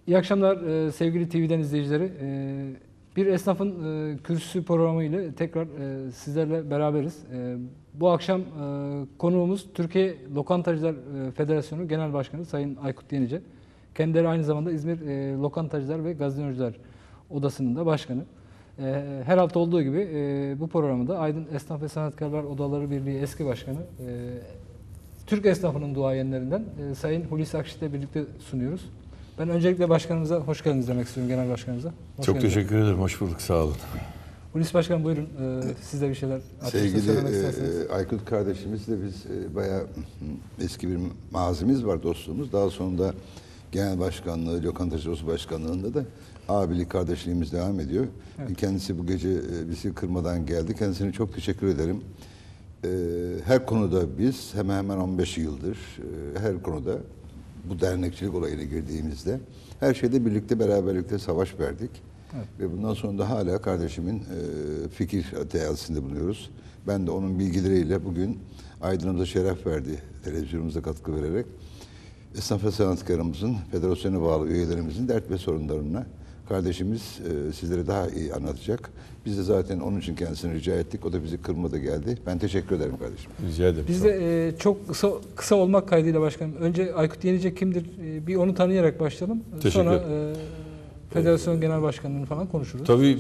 İyi akşamlar sevgili TV'den izleyicileri. Bir esnafın kürsüsü programı ile tekrar sizlerle beraberiz. Bu akşam konuğumuz Türkiye Lokantacılar Federasyonu Genel Başkanı Sayın Aykut Yenice. Kendileri aynı zamanda İzmir Lokantacılar ve Gazinociler Odası'nın da başkanı. Her hafta olduğu gibi bu programı da Aydın Esnaf ve Sanatkarlar Odaları Birliği eski başkanı, Türk esnafının duayenlerinden Sayın Hulusi Akşit'le birlikte sunuyoruz. Ben öncelikle başkanımıza hoş geldiniz demek istiyorum, genel başkanımıza. Çok teşekkür ederim, hoş bulduk, sağ olun. Hulusi Başkan buyurun, siz de bir şeyler sevgili Aykut kardeşimizle biz bayağı eski bir mazimiz var, dostluğumuz. Daha sonra genel başkanlığı, lokantacı odası başkanlığında da abilik, kardeşliğimiz devam ediyor. Evet. Kendisi bu gece bizi kırmadan geldi. Kendisine çok teşekkür ederim. Her konuda biz hemen hemen 15 yıldır her konuda bu dernekçilik olayına girdiğimizde her şeyde birlikte, beraberlikte savaş verdik. Evet. Ve bundan sonra da hala kardeşimin fikir teazisinde bulunuyoruz. Ben de onun bilgileriyle bugün Aydın'ımıza şeref verdi, televizyonumuza katkı vererek. Esnaf ve sanatkarımızın, federasyona bağlı üyelerimizin dert ve sorunlarına kardeşimiz sizlere daha iyi anlatacak. Biz de zaten onun için kendisini rica ettik. O da bizi kırmadı, geldi. Ben teşekkür ederim kardeşim. Rica ederim. Biz de çok kısa olmak kaydıyla başkanım. Önce Aykut Yenice kimdir? Bir onu tanıyarak başlayalım. Sonra Federasyon Genel Başkanlığı'nı falan konuşuruz. Tabii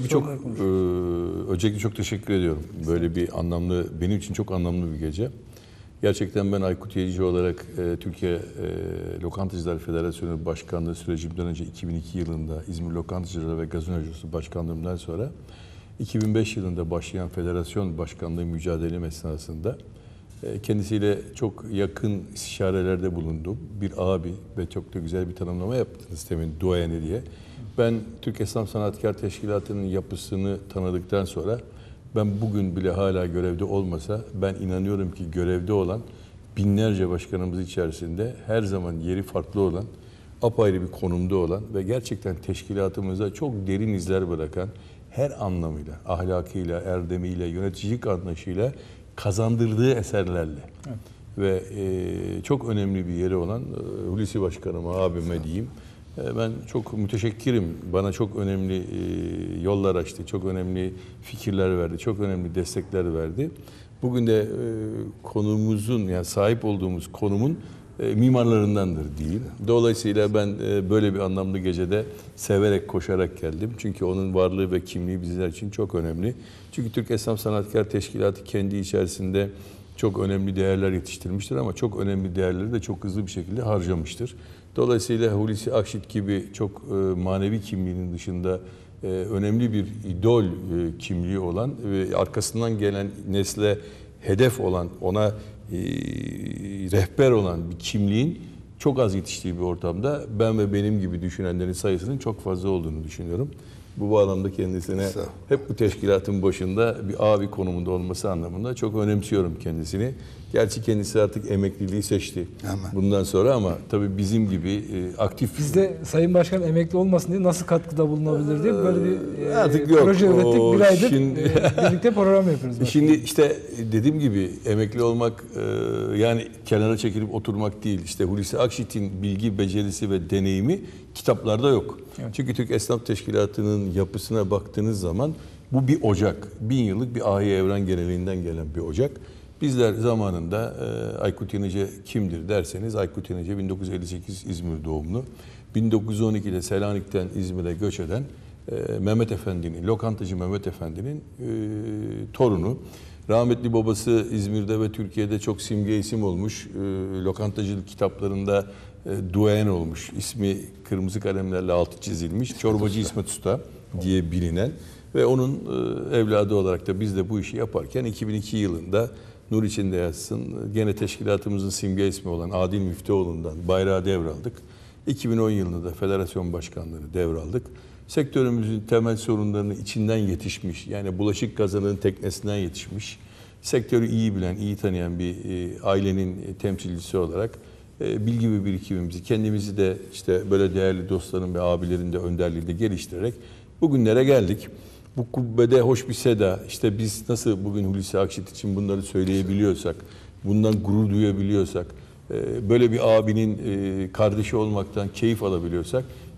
öncelikle çok teşekkür ediyorum. Böyle bir anlamlı, benim için çok anlamlı bir gece. Gerçekten ben Aykut Yenice olarak Türkiye Lokantacılar Federasyonu Başkanlığı sürecimden önce 2002 yılında İzmir Lokantacılar ve Gazinociler Başkanlığımdan sonra 2005 yılında başlayan federasyon başkanlığı mücadelem esnasında kendisiyle çok yakın istişarelerde bulundum. Bir abi ve çok da güzel bir tanımlama yaptınız temin duayeni diye. Ben Türk Esnaf Sanatkar Teşkilatı'nın yapısını tanıdıktan sonra ben bugün bile hala görevde olmasa ben inanıyorum ki görevde olan binlerce başkanımız içerisinde her zaman yeri farklı olan, apayrı bir konumda olan ve gerçekten teşkilatımıza çok derin izler bırakan her anlamıyla, ahlakıyla, erdemiyle, yöneticilik anlayışıyla kazandırdığı eserlerle ve çok önemli bir yeri olan Hulusi Başkanıma, abime diyeyim. Ben çok müteşekkirim. Bana çok önemli yollar açtı, çok önemli fikirler verdi, çok önemli destekler verdi. Bugün de konumuzun, yani sahip olduğumuz konumun mimarlarındandır diyeyim. Dolayısıyla ben böyle bir anlamlı gecede severek, koşarak geldim. Çünkü onun varlığı ve kimliği bizler için çok önemli. Çünkü Türk Esnaf Sanatkar Teşkilatı kendi içerisinde çok önemli değerler yetiştirmiştir ama çok önemli değerleri de çok hızlı bir şekilde harcamıştır. Dolayısıyla Hulusi Akşit gibi çok manevi kimliğinin dışında önemli bir idol kimliği olan ve arkasından gelen nesle hedef olan, ona rehber olan bir kimliğin çok az yetiştiği bir ortamda ben ve benim gibi düşünenlerin sayısının çok fazla olduğunu düşünüyorum. Bu bağlamda kendisine hep bu teşkilatın başında bir abi konumunda olması anlamında çok önemsiyorum kendisini. Gerçi kendisi artık emekliliği seçti bundan sonra ama tabii bizim gibi aktif... Biz de Sayın Başkan emekli olmasın diye nasıl katkıda bulunabilir diye böyle bir proje ürettik. Bir aydır birlikte program yapıyoruz. Şimdi işte dediğim gibi emekli olmak yani kenara çekilip oturmak değil. İşte Hulusi Akşit'in bilgi, becerisi ve deneyimi kitaplarda yok. Evet. Çünkü Türk Esnaf Teşkilatı'nın yapısına baktığınız zaman bu bir ocak. 1000 yıllık bir ahi evren geleneğinden gelen bir ocak. Bizler zamanında Aykut Yenice kimdir derseniz Aykut Yenice 1958 İzmir doğumlu. 1912'de Selanik'ten İzmir'e göç eden Mehmet Efendi'nin, lokantacı Mehmet Efendi'nin torunu. Rahmetli babası İzmir'de ve Türkiye'de çok simge isim olmuş. Lokantacılık kitaplarında duayen olmuş. İsmi kırmızı kalemlerle altı çizilmiş. Çorbacı İsmet Usta diye bilinen ve onun evladı olarak da biz de bu işi yaparken 2002 yılında nur içinde yatsın gene teşkilatımızın simge ismi olan Adil Müftüoğlu'ndan bayrağı devraldık. 2010 yılında da federasyon başkanlığını devraldık. Sektörümüzün temel sorunlarını içinden yetişmiş, yani bulaşık kazanının teknesinden yetişmiş, sektörü iyi bilen, iyi tanıyan bir ailenin temsilcisi olarak bilgi ve birikimimizi, kendimizi de işte böyle değerli dostların ve abilerin de önderliğinde geliştirerek bugünlere geldik. Bu kubbede hoş bir seda, işte biz nasıl bugün Hulusi Akşit için bunları söyleyebiliyorsak, bundan gurur duyabiliyorsak, böyle bir abinin kardeşi olmaktan keyif alabiliyorsak,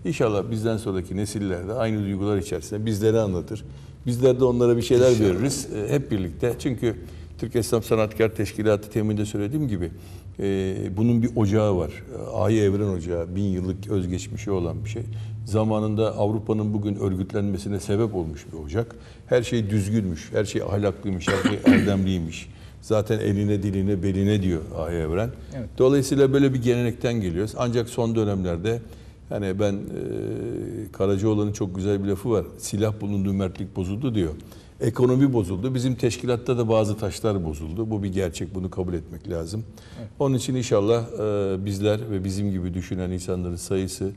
İnşallah bizden sonraki nesiller de aynı duygular içerisinde bizleri anlatır. Bizler de onlara bir şeyler veririz hep birlikte. Çünkü Türk Esnaf Sanatkar Teşkilatı teminde söylediğim gibi bunun bir ocağı var. Ahi Evren Ocağı, 1000 yıllık özgeçmişi olan bir şey. Zamanında Avrupa'nın bugün örgütlenmesine sebep olmuş bir ocak. Her şey düzgünmüş, her şey ahlaklıymış, her şey erdemliymiş. Zaten eline, diline, beline diyor Ahi Evren. Evet. Dolayısıyla böyle bir gelenekten geliyoruz. Ancak son dönemlerde hani ben Karacaoğlan'ın çok güzel bir lafı var. Silah bulunduğu mertlik bozuldu diyor. Ekonomi bozuldu. Bizim teşkilatta da bazı taşlar bozuldu. Bu bir gerçek. Bunu kabul etmek lazım. Evet. Onun için inşallah bizler ve bizim gibi düşünen insanların sayısı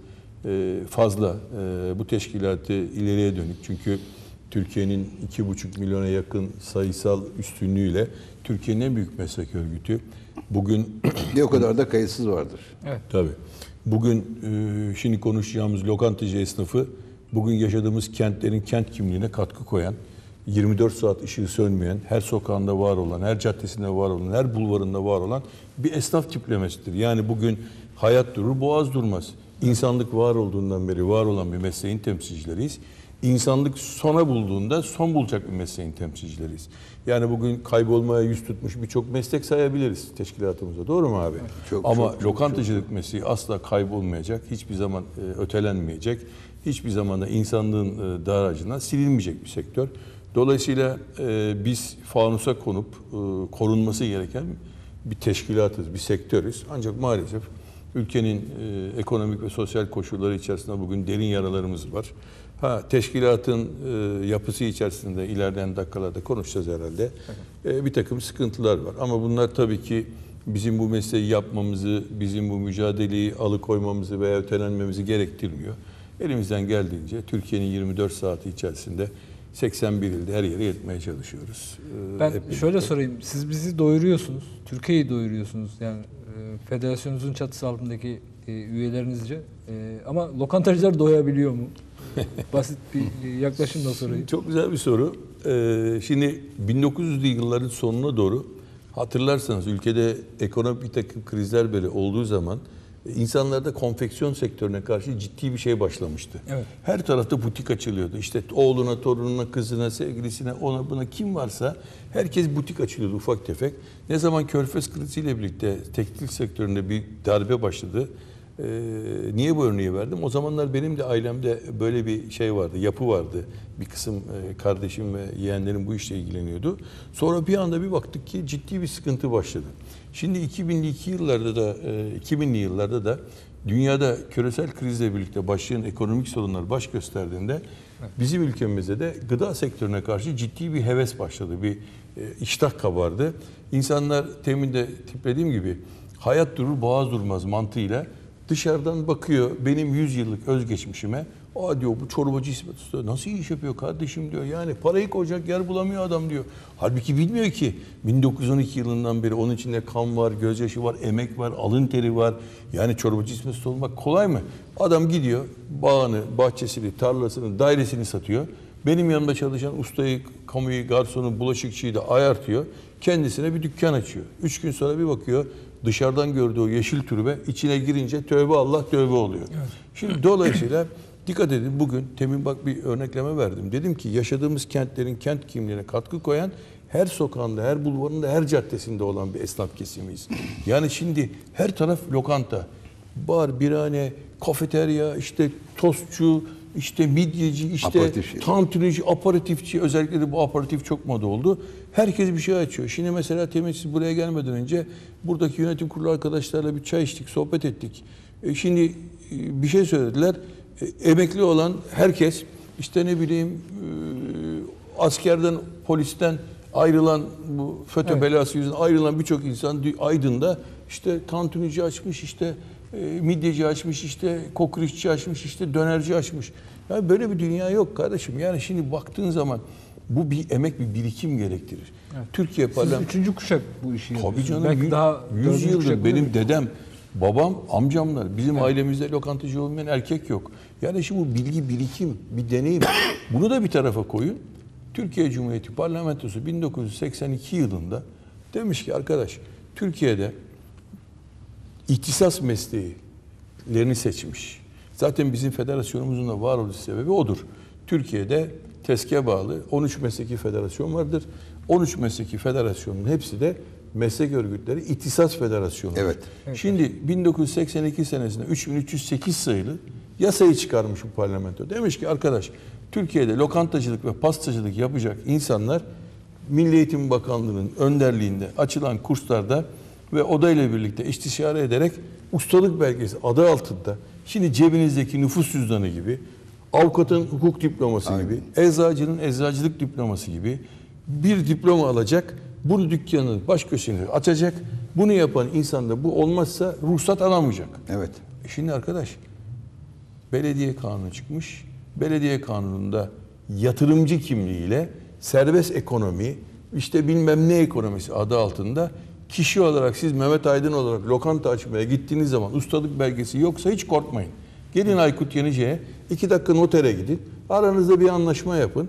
fazla. Bu teşkilatı ileriye dönük. Çünkü Türkiye'nin 2,5 milyona yakın sayısal üstünlüğüyle Türkiye'nin en büyük meslek örgütü. Bugün bir o kadar da kayıtsız vardır. Evet. Tabii. Bugün şimdi konuşacağımız lokantacı esnafı bugün yaşadığımız kentlerin kent kimliğine katkı koyan, 24 saat ışığı sönmeyen, her sokağında var olan, her caddesinde var olan, her bulvarında var olan bir esnaf tiplemesidir. Yani bugün hayat durur, boğaz durmaz. İnsanlık var olduğundan beri var olan bir mesleğin temsilcileriyiz. İnsanlık sona bulduğunda son bulacak bir mesleğin temsilcileriyiz. Yani bugün kaybolmaya yüz tutmuş birçok meslek sayabiliriz teşkilatımıza. Doğru mu abi? Ama lokantacılık mesleği asla kaybolmayacak, hiçbir zaman ötelenmeyecek, hiçbir zaman da insanlığın daracından silinmeyecek bir sektör. Dolayısıyla biz fanusa konup korunması gereken bir teşkilatız, bir sektörüz. Ancak maalesef ülkenin ekonomik ve sosyal koşulları içerisinde bugün derin yaralarımız var. Teşkilatın yapısı içerisinde ilerleyen dakikalarda konuşacağız herhalde. Bir takım sıkıntılar var. Ama bunlar tabii ki bizim bu mesleği yapmamızı, bizim bu mücadeleyi alıkoymamızı veya ötelenmemizi gerektirmiyor. Elimizden geldiğince Türkiye'nin 24 saati içerisinde 81 ilde her yere yetmeye çalışıyoruz. Ben şöyle sorayım. Siz bizi doyuruyorsunuz. Türkiye'yi doyuruyorsunuz. Yani federasyonunuzun çatısı altındaki üyelerinizce. Ama lokantacılar doyabiliyor mu? Basit bir yaklaşımla sorayım. Çok güzel bir soru. Şimdi 1900'lü yılların sonuna doğru hatırlarsanız ülkede ekonomik bir takım krizler böyle olduğu zaman insanlarda konfeksiyon sektörüne karşı ciddi bir şey başlamıştı. Evet. Her tarafta butik açılıyordu. İşte oğluna, torununa, kızına, sevgilisine, ona buna kim varsa herkes butik açılıyordu ufak tefek. Ne zaman Körfez kriziyle birlikte tekstil sektöründe bir darbe başladı. Niye bu örneği verdim? O zamanlar benim de ailemde böyle bir şey vardı, yapı vardı. Bir kısım kardeşim ve yeğenlerim bu işle ilgileniyordu. Sonra bir anda bir baktık ki ciddi bir sıkıntı başladı. Şimdi 2000'li yıllarda da dünyada küresel krizle birlikte başlayan ekonomik sorunlar baş gösterdiğinde bizim ülkemizde de gıda sektörüne karşı ciddi bir heves başladı. Bir iştah kabardı. İnsanlar temin de tiplediğim gibi hayat durur boğaz durmaz mantığıyla dışarıdan bakıyor benim 100 yıllık özgeçmişime. Aa diyor bu çorbacı İsmet Usta nasıl iş yapıyor kardeşim diyor. Yani parayı koyacak yer bulamıyor adam diyor. Halbuki bilmiyor ki 1912 yılından beri onun içinde kan var, gözyaşı var, emek var, alın teri var. Yani çorbacı İsmet Usta olmak kolay mı? Adam gidiyor bağını, bahçesini, tarlasını, dairesini satıyor. Benim yanımda çalışan ustayı, kamuyu, garsonu, bulaşıkçıyı da ayartıyor. Kendisine bir dükkan açıyor. 3 gün sonra bir bakıyor dışarıdan gördüğü o yeşil türbe içine girince tövbe Allah tövbe oluyor. Evet. Şimdi dolayısıyla dikkat edin bugün temin bak bir örnekleme verdim. Dedim ki yaşadığımız kentlerin kent kimliğine katkı koyan her sokağında, her bulvarında, her caddesinde olan bir esnaf kesimiyiz. Yani şimdi her taraf lokanta, bar, birhane, kafeterya, işte tostçu, işte midyeci, işte tantunici, aperatifçi, özellikle de bu aperatif çok moda oldu. Herkes bir şey açıyor. Şimdi mesela temin siz buraya gelmeden önce buradaki yönetim kurulu arkadaşlarla bir çay içtik, sohbet ettik. Şimdi bir şey söylediler. Emekli olan herkes işte ne bileyim askerden, polisten ayrılan bu FETÖ belası yüzünden ayrılan birçok insan Aydın'da işte tantunici açmış, işte midyeci açmış, işte kokoreççi açmış, işte dönerci açmış. Yani böyle bir dünya yok kardeşim. Yani şimdi baktığın zaman bu bir emek, bir birikim gerektirir. Evet. Türkiye parlamentosu... Siz 3. kuşak bu işi yapıyorsunuz. Tabii canım. Belki daha 100 yıldır benim dedem, babam, amcamlar. Bizim ailemizde lokantacı olmayan erkek yok. Yani şimdi bu bilgi, birikim, bir deneyim. Bunu da bir tarafa koyun. Türkiye Cumhuriyeti Parlamentosu 1982 yılında demiş ki arkadaş Türkiye'de ihtisas mesleğilerini seçmiş. Zaten bizim federasyonumuzun da varoluş sebebi odur. Türkiye'de TESK'e bağlı 13 mesleki federasyon vardır. 13 mesleki federasyonun hepsi de meslek örgütleri İhtisas Federasyonu. Evet. Şimdi 1982 senesinde 3308 sayılı yasayı çıkarmış bu parlamento. Demiş ki arkadaş, Türkiye'de lokantacılık ve pastacılık yapacak insanlar Milli Eğitim Bakanlığı'nın önderliğinde açılan kurslarda ve odayla birlikte istişare ederek ustalık belgesi adı altında, şimdi cebinizdeki nüfus cüzdanı gibi, avukatın hukuk diploması gibi, eczacının eczacılık diploması gibi bir diploma alacak, bunu dükkanın baş köşesine açacak. Bunu yapan insan da bu olmazsa ruhsat alamayacak. Evet. Şimdi arkadaş, belediye kanunu çıkmış. Belediye kanununda yatırımcı kimliğiyle serbest ekonomi, işte bilmem ne ekonomisi adı altında kişi olarak siz Mehmet Aydın olarak lokanta açmaya gittiğiniz zaman ustalık belgesi yoksa hiç korkmayın. Gelin Aykut Yenice'ye 2 dakika notere gidin. Aranızda bir anlaşma yapın.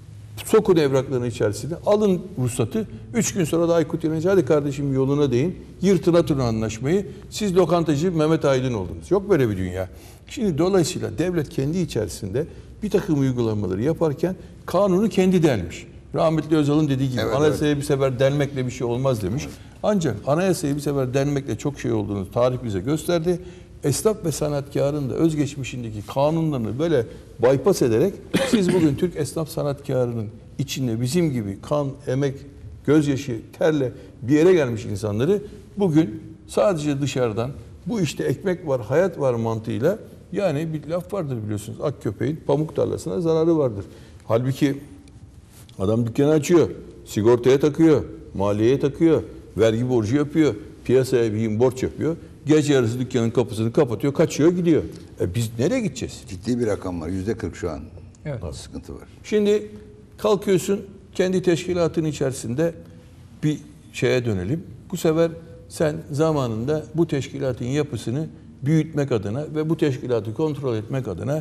Sokun evraklarının içerisine. Alın ruhsatı. 3 gün sonra da Aykut Yenice hadi kardeşim yoluna değin. Yırtın atın anlaşmayı. Siz lokantacı Mehmet Aydın oldunuz. Yok böyle bir dünya. Şimdi dolayısıyla devlet kendi içerisinde bir takım uygulamaları yaparken kanunu kendi delmiş. Rahmetli Özal'ın dediği gibi anayasaya bir sefer delmekle bir şey olmaz demiş. Ancak anayasaya bir sefer delmekle çok şey olduğunu tarih bize gösterdi. Esnaf ve sanatkarın da özgeçmişindeki kanunlarını böyle bypass ederek siz bugün Türk esnaf sanatkarının içinde bizim gibi kan, emek, gözyaşı, terle bir yere gelmiş insanları bugün sadece dışarıdan bu işte ekmek var, hayat var mantığıyla, yani bir laf vardır biliyorsunuz, ak köpeğin pamuk tarlasına zararı vardır. Halbuki adam dükkanı açıyor, sigortaya takıyor, maliyeye takıyor, vergi borcu yapıyor, piyasaya bir borç yapıyor. Gece yarısı dükkanın kapısını kapatıyor, kaçıyor, gidiyor. Biz nereye gideceğiz? Ciddi bir rakam var. %40 şu an. Evet. Sıkıntı var. Şimdi kalkıyorsun kendi teşkilatın içerisinde bir şeye dönelim. Bu sefer sen zamanında bu teşkilatın yapısını büyütmek adına ve bu teşkilatı kontrol etmek adına,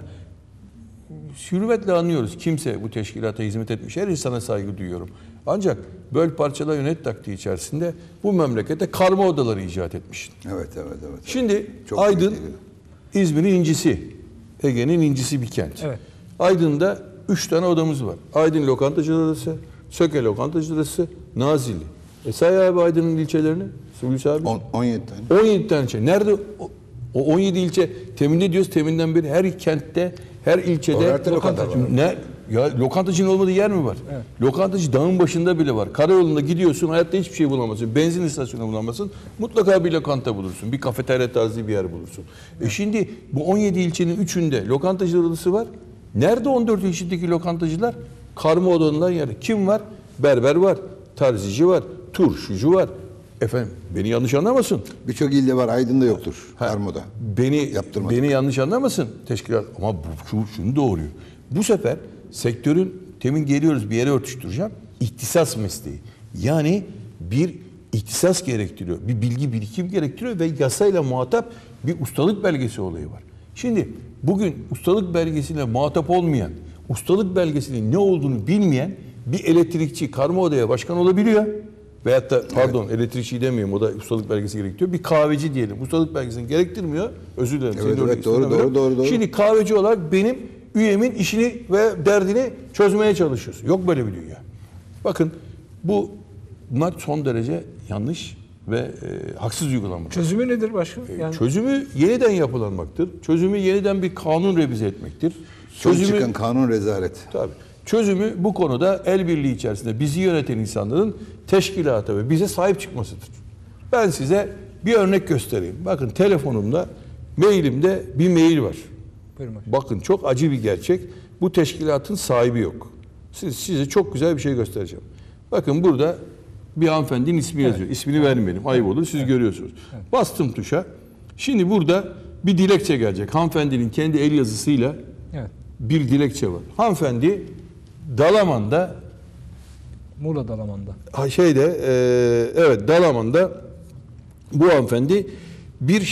hürmetle anlıyoruz. Kimse bu teşkilata hizmet etmiş. Her insana saygı duyuyorum. Ancak böl parçala yönet taktiği içerisinde bu memlekete karma odaları icat etmişsin. Evet. Şimdi Çok Aydın, kıymetli. İzmir'in incisi, Ege'nin incisi bir kent. Evet. Aydın'da 3 tane odamız var. Aydın Lokantacılar Odası, Söke Lokantacılar Odası, Nazilli. Say abi Aydın'ın ilçelerini. Hulusi abi. 17 tane. 17 tane ilçe. Nerede o 17 ilçe? Temin ediyoruz. Teminden beri her kentte, her ilçede Orada lokanta var. Ne? Ya lokantacının olmadığı yer mi var? Evet. Lokantacı dağın başında bile var. Karayolunda gidiyorsun, hayatta hiçbir şey bulamazsın. Benzin istasyonu bulamazsın. Mutlaka bir lokanta bulursun. Bir kafeterya tarzı bir yer bulursun. Şimdi bu 17 ilçenin 3'ünde lokantacılar odası var. Nerede 14 ilçedeki lokantacılar? Karma odalarından yer. Kim var? Berber var, terzici var, turşucu var. Efendim beni yanlış anlamasın. Birçok ilde var. Aydın'da yoktur. Armoda. Yaptırmadık. Beni yanlış anlamasın teşkilat, ama şunu doğuruyor. Bu sefer sektörün, temin geliyoruz bir yere örtüştüreceğim, ihtisas mesleği. Yani bir ihtisas gerektiriyor, bir bilgi birikim gerektiriyor ve yasayla muhatap bir ustalık belgesi olayı var. Şimdi bugün ustalık belgesiyle muhatap olmayan, ustalık belgesinin ne olduğunu bilmeyen bir elektrikçi karma odaya başkan olabiliyor. Veyahut da pardon elektrikçi demeyeyim, o da ustalık belgesi gerektiriyor. Bir kahveci diyelim, ustalık belgesini gerektirmiyor. Özür dilerim. Evet, doğru. Şimdi kahveci olarak benim üyemin işini ve derdini çözmeye çalışıyorsun. Yok böyle bir dünya. Bakın bunlar son derece yanlış ve haksız uygulanmalar. Çözümü nedir başka? Yani Çözümü yeniden yapılanmaktır. Çözümü yeniden bir kanun revize etmektir. Son çıkan kanun rezalet. Tabii. Çözümü bu konuda el birliği içerisinde bizi yöneten insanların teşkilata ve bize sahip çıkmasıdır. Ben size bir örnek göstereyim. Bakın telefonumda, mailimde bir mail var. buyurun başkanım. Bakın çok acı bir gerçek. Bu teşkilatın sahibi yok. Size çok güzel bir şey göstereceğim. Bakın burada bir hanımefendinin ismi yazıyor. İsmini vermeyelim. Ayıp olur. Siz görüyorsunuz. Bastım tuşa. Şimdi burada bir dilekçe gelecek. Hanımefendinin kendi el yazısıyla Evet. bir dilekçe var. Hanımefendi Dalaman'da, Muğla Dalaman'da. evet Dalaman'da bu hanımefendi bir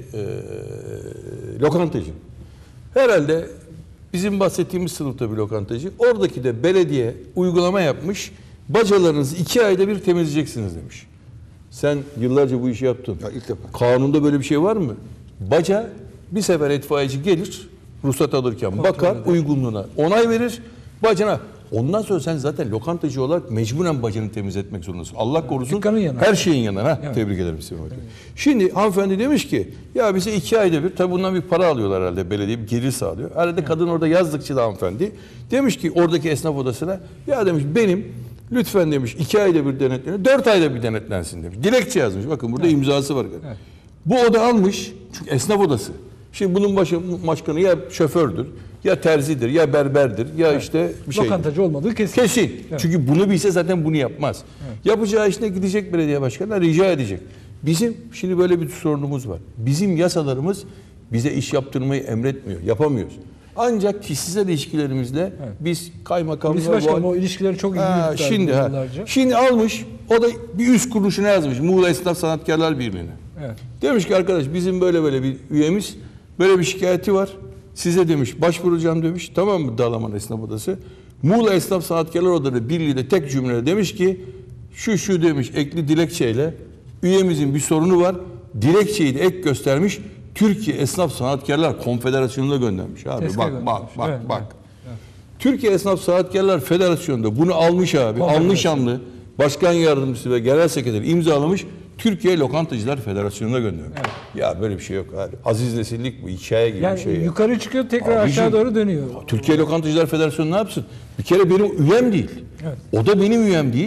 lokantacı. Herhalde bizim bahsettiğimiz sınıfta bir lokantacı. Oradaki de belediye uygulama yapmış. Bacalarınızı 2 ayda bir temizleyeceksiniz demiş. Sen yıllarca bu işi yaptın. Ya ilk defa. Kanunda böyle bir şey var mı? Baca Bir sefer itfaiyeci gelir, ruhsat alırken bakar, uygunluğuna onay verir, bacana. Ondan sonra sen zaten lokantacı olarak mecburen bacanı temizletmek zorundasın. Allah korusun Dükkanın yanar. her şeyin yanar. Ha? Evet. Tebrik ederim Süleyman Bey. Şimdi hanımefendi demiş ki ya bize 2 ayda bir, tabii bundan bir para alıyorlar herhalde, belediye bir gelir sağlıyor. Herhalde kadın orada yazdıkça da hanımefendi demiş ki oradaki esnaf odasına ya demiş benim lütfen demiş 2 ayda bir denetlenir, 4 ayda bir denetlensin demiş. Dilekçe yazmış. Bakın burada imzası var. Evet. Bu oda almış çünkü esnaf odası. Şimdi bunun başkanı ya şofördür, ya terzidir, ya berberdir, ya işte bir şey. Lokantacı olmadığı kesin. Kesin. Evet. Çünkü bunu bilse zaten bunu yapmaz. Yapacağı işine gidecek belediye başkanına rica edecek. Bizim şimdi böyle bir sorunumuz var. Bizim yasalarımız bize iş yaptırmayı emretmiyor. Yapamıyoruz. Ancak kişisel ilişkilerimizle biz kaymakamla... Polis başkanım o ilişkileri çok iyi yürüttüler Şimdi almış, o da bir üst kuruluşuna yazmış. Muğla Esnaf Sanatkarlar Birliği'ne. Evet. Demiş ki arkadaş bizim böyle bir üyemiz, böyle bir şikayeti var. Size demiş başvuracağım demiş. Tamam mı Dalaman Esnaf Odası? Muğla Esnaf Sanatkarlar Odaları Birliği de tek cümle demiş ki şu demiş ekli dilekçeyle üyemizin bir sorunu var. Dilekçeyi de ek göstermiş. Türkiye Esnaf Sanatkarlar Konfederasyonu'na göndermiş abi. Tezkere göndermiş. Bak. Türkiye Esnaf Sanatkarlar Federasyonu'nda bunu almış abi. Alnı şanlı başkan yardımcısı ve genel sekreteri imzalamış. Türkiye Lokantacılar Federasyonu'na göndermiş. Evet. Ya böyle bir şey yok abi. Aziz nesillik bu hikaye gibi Yani bir şey. yukarı çıkıyor tekrar aşağı doğru dönüyor. Türkiye Lokantacılar Federasyonu ne yapsın? Bir kere benim üyem değil. Evet. O da benim üyem değil.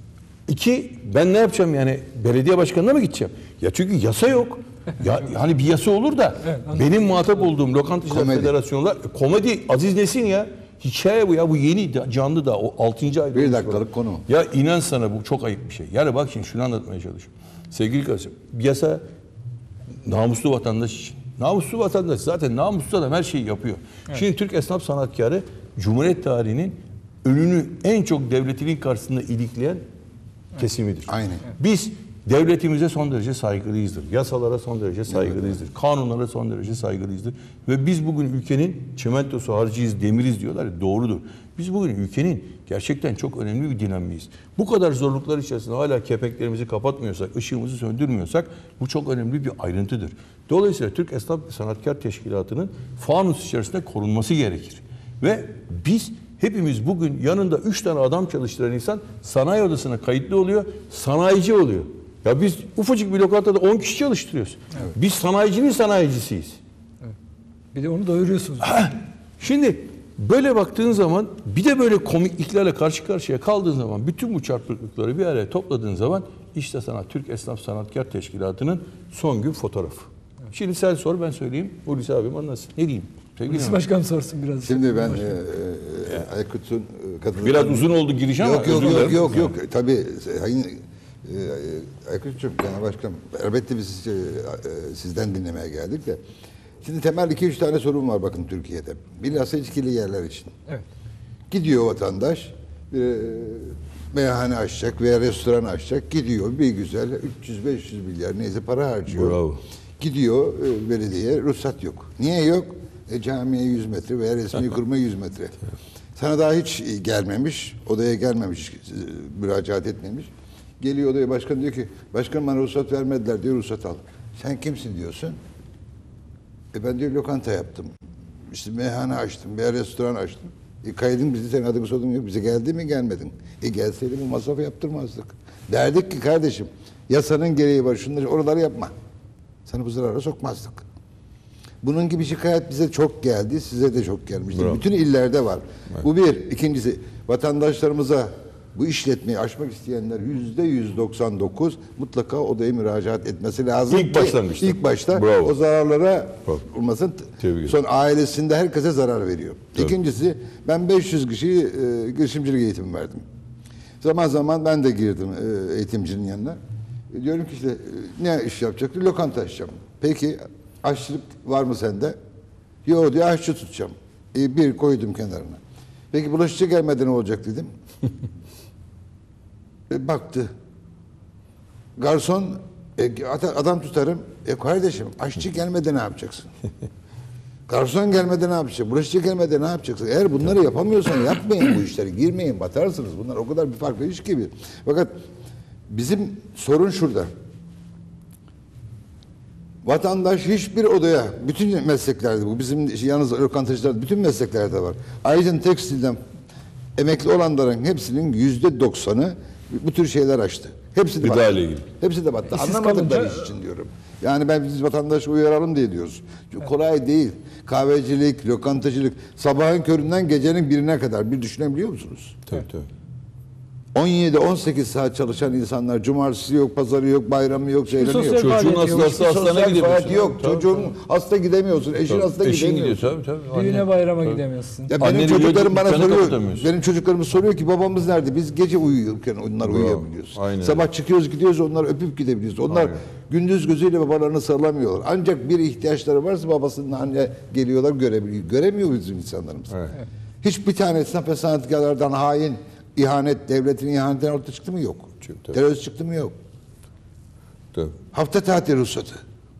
2, ben ne yapacağım yani belediye başkanına mı gideceğim? Ya çünkü yasa yok. Ya hani bir yasa olur da evet, benim muhatap olduğum Lokantacılar Federasyonlar komedi Aziz Nesin ya. Hikaye bu ya. Bu yeni canlı da o 6. ayda. 1 dakikalık konu. Ya inan sana bu çok ayıp bir şey. Yani bak şimdi şunu anlatmaya çalışıyorum. Sevgili kardeşim, yasa namuslu vatandaş için. Namuslu vatandaş zaten namuslu adam her şeyi yapıyor. Evet. Şimdi Türk esnaf sanatkarı Cumhuriyet tarihinin önünü en çok devletinin karşısında ilikleyen kesimidir. Aynen. Biz devletimize son derece saygılıyızdır. Yasalara son derece saygılıyızdır. Kanunlara son derece saygılıyızdır. Ve biz bugün ülkenin çimentosu, harcıyız, demiriz diyorlar ya, doğrudur. Biz bugün ülkenin gerçekten çok önemli bir dinamiğiz. Bu kadar zorluklar içerisinde hala kepenklerimizi kapatmıyorsak, ışığımızı söndürmüyorsak bu çok önemli bir ayrıntıdır. Dolayısıyla Türk Esnaf ve Sanatkar Teşkilatı'nın fanus içerisinde korunması gerekir. Ve biz hepimiz bugün yanında 3 tane adam çalıştıran insan sanayi odasına kayıtlı oluyor, sanayici oluyor. Ya biz ufacık bir lokantada 10 kişi çalıştırıyoruz. Evet. Biz sanayicinin sanayicisiyiz. Evet. Bir de onu doyuruyorsunuz. Şimdi böyle baktığın zaman bir de böyle komikliklerle karşı karşıya kaldığın zaman bütün bu çarpıklıkları bir araya topladığın zaman işte sana Türk Esnaf Sanatkar Teşkilatı'nın son gün fotoğrafı. Evet. Şimdi sen sor ben söyleyeyim. Hulusi abim anlasın. Ne diyeyim? Hulusi Başkan sorsun biraz. Şimdi ben Aykut'un katılımı... Biraz uzun oldu giriş ama Yok. Tabii Aykut'cum, Genel Başkan, elbette biz sizden dinlemeye geldik de. Şimdi temel 2-3 tane sorun var bakın Türkiye'de. Bilhassa içkili yerler için. Evet. Gidiyor vatandaş, meyhane açacak veya restoran açacak. Gidiyor bir güzel 300-500 milyar neyse para harcıyor. Bravo. Gidiyor belediye, ruhsat yok. Niye yok? Camiye 100 metre veya resmi kuruma 100 metre. Sana daha hiç gelmemiş, odaya gelmemiş, müracaat etmemiş. Geliyor odaya, başkan diyor ki, başkan bana ruhsat vermediler diyor, ruhsat al. Sen kimsin diyorsun? Ben diyor lokanta yaptım. İşte meyhane açtım, bir restoran açtım. Kaydın bizi, senin adını sordun yok. Bize geldi mi gelmedin? Gelseydi bu masrafı yaptırmazdık. Derdik ki kardeşim, yasanın gereği var, şunları oraları yapma. Seni bu zarara sokmazdık. Bunun gibi şikayet bize çok geldi, size de çok gelmiştir. Bravo. Bütün illerde var. Evet. Bu bir. İkincisi, vatandaşlarımıza bu işletmeyi açmak isteyenler %199 mutlaka odaya müracaat etmesi lazım. İlk başta bravo. O zararlara olmasın. Son ailesinde herkese zarar veriyor. Tabii. İkincisi, ben 500 kişiye girişimcilik eğitimi verdim. Zaman zaman ben de girdim eğitimcinin yanına. Diyorum ki işte ne iş yapacaktı? Lokanta açacağım. Peki aşçılık var mı sende? Yok diyor, aşçı tutacağım. Bir koydum kenarına. Peki bulaşıcı gelmeden ne olacak dedim. Baktı. Garson, adam tutarım. Kardeşim aşçı gelmeden ne yapacaksın? Garson gelmeden ne yapacaksın? Bulaşıcı gelmeden ne yapacaksın? Eğer bunları yapamıyorsan yapmayın bu işleri. Girmeyin, batarsınız. Bunlar o kadar bir farklı iş gibi. Fakat bizim sorun şurada. Vatandaş hiçbir odaya, bütün mesleklerde bu, bizim yalnız lokantacılar, bütün mesleklerde var. Aydın Tekstil'den emekli olanların hepsinin %90'ı bu tür şeyler açtı. Hepsi de Gıda battı. ile ilgili. Hepsi de battı. İşsiz Anlamadıkları kalınca- iş için diyorum. Yani biz vatandaşı uyaralım diye diyoruz. Çünkü kolay değil. Kahvecilik, lokantacılık, sabahın köründen gecenin birine kadar, bir düşünebiliyor musunuz? Tabii tabii. 17-18 saat çalışan insanlar, cumartesi yok, pazarı yok, bayramı yok, şeyleri sosyal yok. faaliyeti Çocuğun yok. hastası hastaneye Sosyal gidemiyorsun. faaliyet yok. Tabii, Çocuğun tabii. hasta gidemiyorsun, eşin Tabii. hasta Eşin gidiyor gidemiyorsun. tabii tabii. Düğüne Anne. bayrama Tabii. gidemiyorsun. Ya Anne benim diyor, çocuklarım bana dükkanı soruyor, kapatamıyorsun. benim çocuklarım soruyor ki babamız nerede? Biz gece uyuyorken onlar uyuyabiliyoruz. aynen. Sabah çıkıyoruz gidiyoruz, onlar öpüp gidebiliyoruz. Onlar Aynen. gündüz gözüyle babalarını sarılamıyorlar. Ancak bir ihtiyaçları varsa babasının anne geliyorlar görebiliyor. Göremiyor bizim insanlarımız. Evet. Hiçbir tane esnaf ve sanatkarlardan hain, ihanet, devletin ihanetinden ortaya çıktı mı? Yok. Çıktı. Terörist çıktı mı? Yok. Tabii. Hafta tatil ruhsatı.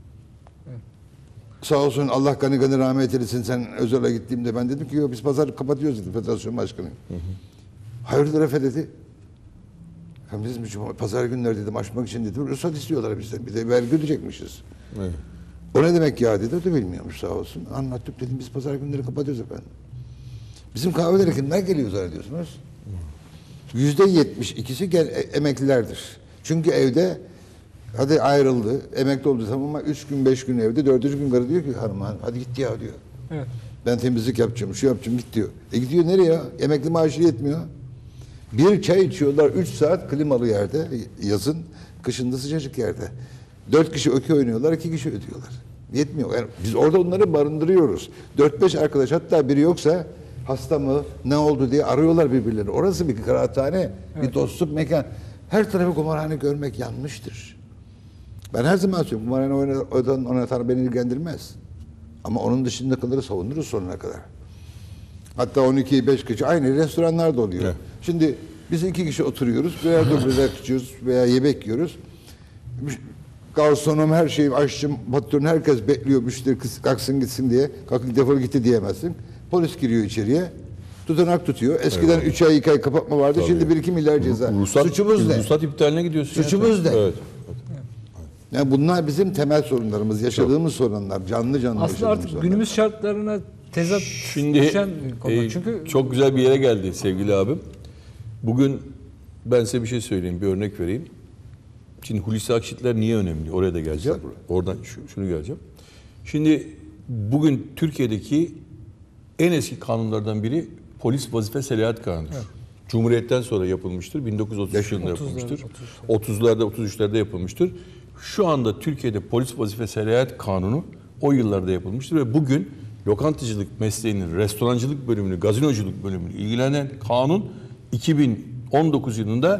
Sağ olsun Allah gani gani rahmet eylesin, sen Özal'a gittiğimde ben dedim ki yok biz pazar kapatıyoruz dedi federasyon başkanı. Hayırdır Efe dedi. Ben bizim pazar günleri dedim açmak için dedim ruhsat istiyorlar bizden. Bir de vergi ödeyecekmişiz. Evet. O ne demek ya dedi. O da bilmiyormuş sağ olsun. Anlattık dedim biz pazar günleri kapatıyoruz efendim. Bizim kahvelere kimler geliyor zannediyorsunuz? %72'si emeklilerdir. Çünkü evde hadi ayrıldı, emekli oldu tamam ama 3 gün 5 gün evde, 4. gün karı diyor ki hanıma hadi git ya diyor. Evet. Ben temizlik yapacağım, şu yapacağım git diyor. Gidiyor nereye ya? Emekli maaşı yetmiyor. Bir çay içiyorlar 3 saat klimalı yerde yazın, kışında sıcacık yerde. 4 kişi okey oynuyorlar, 2 kişi ödüyorlar. Yetmiyor. Yani biz orada onları barındırıyoruz. 4-5 arkadaş hatta biri yoksa hasta mı ne oldu diye arıyorlar birbirlerini. Orası bir kıraathane, bir dostluk mekan. Her tarafı kumarhane görmek yanlıştır. Ben her zaman söylüyorum kumarhane oynatan beni ilgilendirmez. Ama onun dışındakileri savunuruz sonuna kadar. Hatta 12-5 kişi aynı restoranlar da oluyor. Evet. Şimdi biz 2 kişi oturuyoruz veya dublek içiyoruz veya yemek yiyoruz. Garsonum her şeyim aşçım, patron herkes bekliyor müşteri kalksın gitsin diye. Kalkın defol gitti diyemezsin. Polis giriyor içeriye. Tutanak tutuyor. Eskiden 3 ay 2 ay kapatma vardı. Tabii. Şimdi 1-2 milyar ceza. Suçumuz ne? Ruhsat iptaline gidiyorsun. Suçumuz ya. ne? Evet. Yani bunlar bizim temel sorunlarımız, yaşadığımız sorunlar, canlı Aslında yaşadığımız artık sorunlar. günümüz şartlarına tezat Şimdi düşen konular. Çünkü çok güzel bir yere geldi sevgili abim. Bugün ben size bir şey söyleyeyim, bir örnek vereyim. Şimdi Hulusi Akçitler niye önemli? Oraya da geleceğim. Oradan şunu geleceğim. Şimdi bugün Türkiye'deki en eski kanunlardan biri Polis Vazife Selahat Kanunu'dur. Evet. Cumhuriyet'ten sonra yapılmıştır. 1933 yılında yapılmıştır. 30'larda 33'lerde yapılmıştır. Şu anda Türkiye'de Polis Vazife Selahat Kanunu o yıllarda yapılmıştır ve bugün lokantacılık mesleğinin, restorancılık bölümünü, gazinoculuk bölümünü ilgilenen kanun 2019 yılında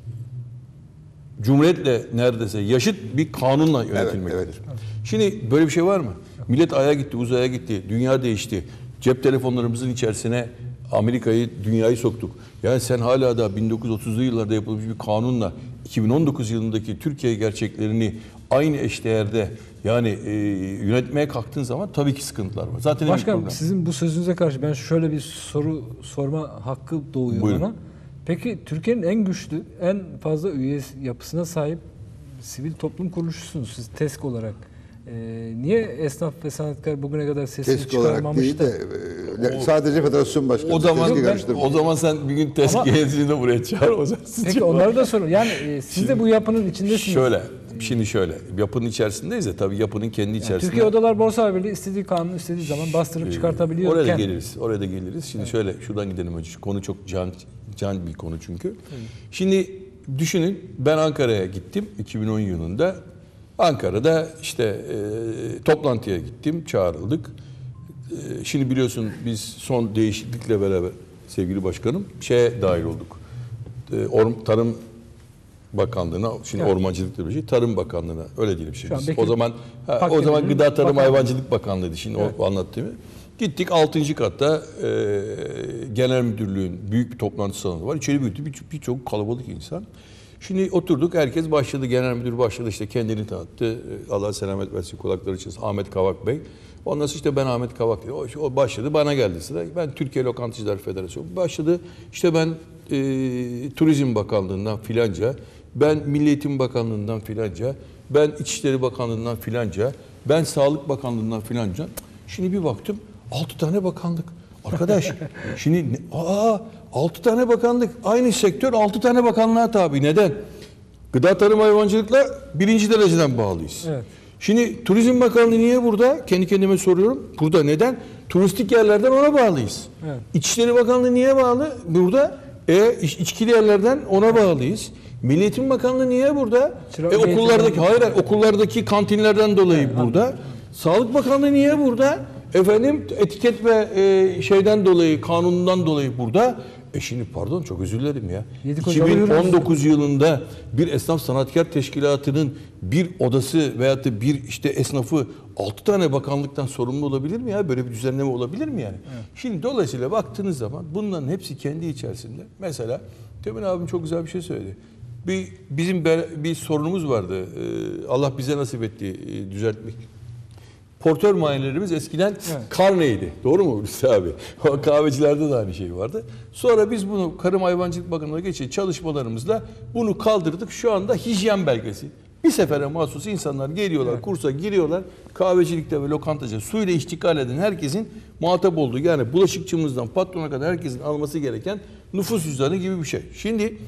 Cumhuriyet'le neredeyse yaşıt bir kanunla yönetilmektedir. evet. Şimdi böyle bir şey var mı? Millet aya gitti, uzaya gitti, dünya değişti. Cep telefonlarımızın içerisine Amerika'yı, dünyayı soktuk. Yani sen hala da 1930'lu yıllarda yapılmış bir kanunla 2019 yılındaki Türkiye gerçeklerini aynı eşdeğerde yani yönetmeye kalktığın zaman tabii ki sıkıntılar var. Zaten en büyük başkanım problem. sizin bu sözünüze karşı ben şöyle bir soru sorma hakkı doğuyor Buyurun. bana. Peki Türkiye'nin en güçlü, en fazla üye yapısına sahip sivil toplum kuruluşusunuz siz TESK olarak. Niye esnaf ve sanatkar bugüne kadar sesini Keşke olarak çıkarmamış değil da? de sadece federasyon başkanı. O zaman Keşke karıştırmayın. o zaman sen bir gün test Ama- gerisini de buraya çağır. O zaman Peki onları da sorun. Yani siz de bu yapının içindesiniz. Şöyle, yapının içerisindeyiz ya tabii yapının kendi içerisinde. Türkiye Odalar Borsa Birliği istediği kanunu istediği zaman bastırıp çıkartabiliyor. Oraya da geliriz. Şimdi şöyle şuradan gidelim önce. Şu konu çok can bir konu çünkü. Şimdi düşünün ben Ankara'ya gittim 2010 yılında. Ankara'da işte toplantıya gittim, çağrıldık. Şimdi biliyorsun biz son değişiklikle beraber sevgili başkanım şeye dahil olduk. Tarım Bakanlığı'na, şimdi Evet. Ormancılık diye bir şey, Tarım Bakanlığı'na öyle diyelim şimdi. Şu an Biz. Bekir O zaman Pakdemir'in Gıda Tarım bakanlığı. Hayvancılık Bakanlığı'ydı şimdi Evet. o anlattığımı. Gittik 6. katta genel müdürlüğün büyük bir toplantı salonu var. İçeri büyüktü birçok kalabalık insan. Şimdi oturduk herkes başladı. Genel müdür başladı işte kendini tanıttı. Allah selamet versin kulakları çınlasın. Ahmet Kavak Bey. Ondan sonra işte ben Ahmet Kavak diye. O başladı bana geldi sıra. Ben Türkiye Lokantacılar Federasyonu başladı. İşte ben Turizm Bakanlığı'ndan filanca ben Milli Eğitim Bakanlığı'ndan filanca, ben İçişleri Bakanlığı'ndan filanca, ben Sağlık Bakanlığı'ndan filanca. Şimdi bir baktım 6 tane bakanlık. Arkadaş şimdi 6 tane bakanlık, aynı sektör 6 tane bakanlığa tabi. Neden? Gıda, Tarım, Hayvancılıkla 1. dereceden bağlıyız. Evet. Şimdi Turizm Bakanlığı niye burada? Kendi kendime soruyorum. Burada neden? Turistik yerlerden ona bağlıyız. Evet. İçişleri Bakanlığı niye bağlı? Burada içkili yerlerden ona bağlıyız. Milli Eğitim Bakanlığı niye burada? Okullardaki kantinlerden dolayı burada. Sağlık Bakanlığı niye burada? Efendim etiket ve şeyden dolayı, kanunundan dolayı burada. Şimdi pardon, çok özür dilerim ya. 2019 yılında bir esnaf sanatkar teşkilatının bir odası veyahut da bir işte esnafı 6 tane bakanlıktan sorumlu olabilir mi ya? Böyle bir düzenleme olabilir mi yani? Evet. Şimdi dolayısıyla baktığınız zaman bunların hepsi kendi içerisinde. Mesela Temin abim çok güzel bir şey söyledi. Bizim bir sorunumuz vardı. Allah bize nasip etti düzeltmek. Portör muayenelerimiz eskiden karneydi. Doğru mu Hulusi abi? O kahvecilerde de aynı şey vardı. Sonra biz bunu Tarım Hayvancılık Bakanlığı'na geçen çalışmalarımızla bunu kaldırdık. Şu anda hijyen belgesi. Bir sefere mahsus insanlar geliyorlar, kursa giriyorlar. Kahvecilikte ve lokantacı suyla iştikal eden herkesin muhatap olduğu, yani bulaşıkçımızdan patrona kadar herkesin alması gereken nüfus cüzdanı gibi bir şey. Şimdi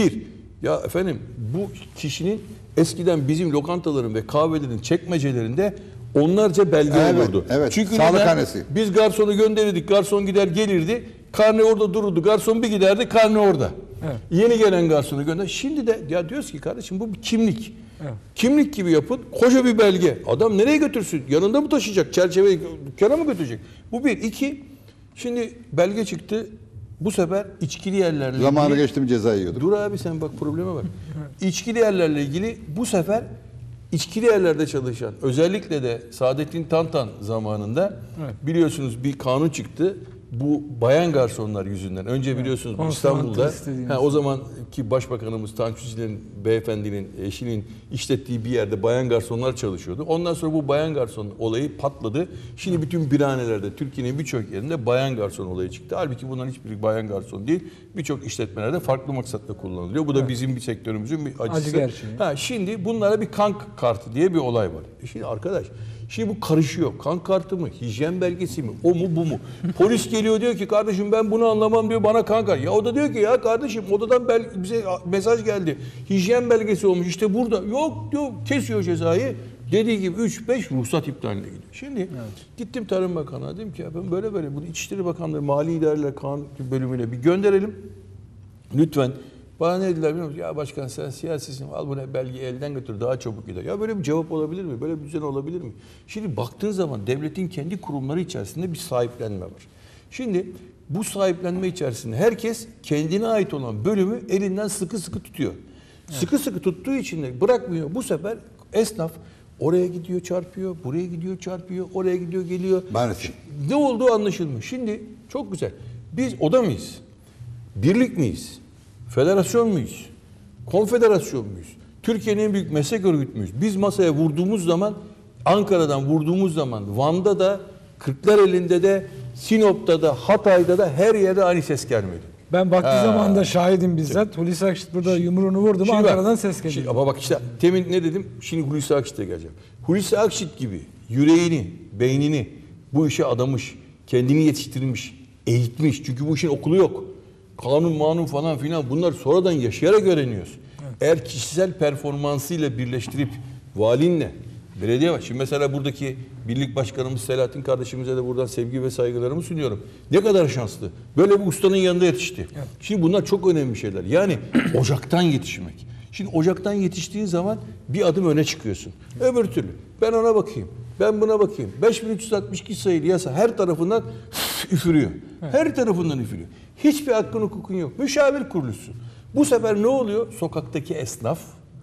ya efendim bu kişinin eskiden bizim lokantaların ve kahvelerin çekmecelerinde onlarca belge olurdu. Evet. Çünkü sağlık karnesi. Biz garsonu gönderirdik, garson gider gelirdi, karne orada dururdu, garson bir giderdi, karne orada. Evet. Yeni gelen garsonu gönder. Şimdi de ya diyoruz ki kardeşim bu bir kimlik. Evet. Kimlik gibi yapın, koca bir belge. Adam nereye götürsün? Yanında mı taşıyacak? Çerçeveyi dükkana mı götürecek? Bu bir. 2. Şimdi belge çıktı. Bu sefer içkili yerlerle ilgili... Zamanı geçti mi ceza yiyorduk. Dur abi sen bak, probleme bak. İçkili yerlerle ilgili bu sefer içkili yerlerde çalışan, özellikle de Saadettin Tantan zamanında biliyorsunuz bir kanun çıktı. Bu bayan garsonlar yüzünden. Önce biliyorsunuz İstanbul'da o zamanki Başbakanımız Tanju Çiller'in, beyefendinin eşinin işlettiği bir yerde bayan garsonlar çalışıyordu. Ondan sonra bu bayan garson olayı patladı. Şimdi bütün birhanelerde, Türkiye'nin birçok yerinde bayan garson olayı çıktı. Halbuki bunların hiçbiri bayan garson değil. Birçok işletmelerde farklı maksatla kullanılıyor. Bu da bizim bir sektörümüzün bir acısı. Şimdi bunlara bir kan kartı diye bir olay var. Şimdi arkadaş, şimdi bu karışıyor. Kan kartı mı? Hijyen belgesi mi? O mu bu mu? Polis geliyor diyor ki kardeşim ben bunu anlamam diyor, bana kan kartı. Ya o da diyor ki ya kardeşim odadan bize mesaj geldi. Hijyen belgesi olmuş işte burada. Yok diyor, kesiyor cezayı. Dediği gibi 3-5 ruhsat iptaline gidiyor. Şimdi gittim Tarım Bakanı'na, dedim ki ya ben böyle bunu İçişleri Bakanlığı Mali İdareler Kanun bölümüne bir gönderelim. Lütfen. Bana ne dediler biliyor musun? Ya başkan sen siyasisin, al bunu belgeyi elden götür, daha çabuk gider. Ya böyle bir cevap olabilir mi? Böyle bir düzen olabilir mi? Şimdi baktığın zaman devletin kendi kurumları içerisinde bir sahiplenme var. Şimdi bu sahiplenme içerisinde herkes kendine ait olan bölümü elinden sıkı sıkı tutuyor. Evet. Sıkı sıkı tuttuğu için de bırakmıyor. Bu sefer esnaf oraya gidiyor çarpıyor, buraya gidiyor çarpıyor, oraya gidiyor geliyor. Maalesef. Ne olduğu anlaşılmıyor. Şimdi çok güzel. Biz oda mıyız? Birlik miyiz? Federasyon muyuz? Konfederasyon muyuz? Türkiye'nin en büyük meslek örgütü müyüz? Biz masaya vurduğumuz zaman, Ankara'dan vurduğumuz zaman, Van'da da, Kırklareli'nde de, Sinop'ta da, Hatay'da da her yerde aynı ses gelmedi. Ben vakti zamanında şahidim bizzat. Hulusi Akçit burada yumruğunu vurdu mu Ankara'dan ses geliyor. Ama bak işte temin ne dedim? Şimdi Hulusi Akçit'e geleceğim. Hulusi Akçit gibi yüreğini, beynini bu işe adamış, kendini yetiştirmiş, eğitmiş. Çünkü bu işin okulu yok. Kanun falan filan bunlar sonradan yaşayarak öğreniyoruz. Evet. Eğer kişisel performansıyla birleştirip valinle, belediye var. Şimdi mesela buradaki birlik başkanımız Selahattin kardeşimize de buradan sevgi ve saygılarımı sunuyorum. Ne kadar şanslı. Böyle bir ustanın yanında yetişti. Evet. Şimdi bunlar çok önemli şeyler. Yani ocaktan yetişmek. Şimdi ocaktan yetiştiğin zaman bir adım öne çıkıyorsun. Öbür türlü ben ona bakayım, ben buna bakayım. 5362 sayılı yasa her tarafından üfürüyor. Evet. Her tarafından üfürüyor. Hiçbir hakkın hukukun yok. Müşavir kurulusun. Bu sefer ne oluyor? Sokaktaki esnaf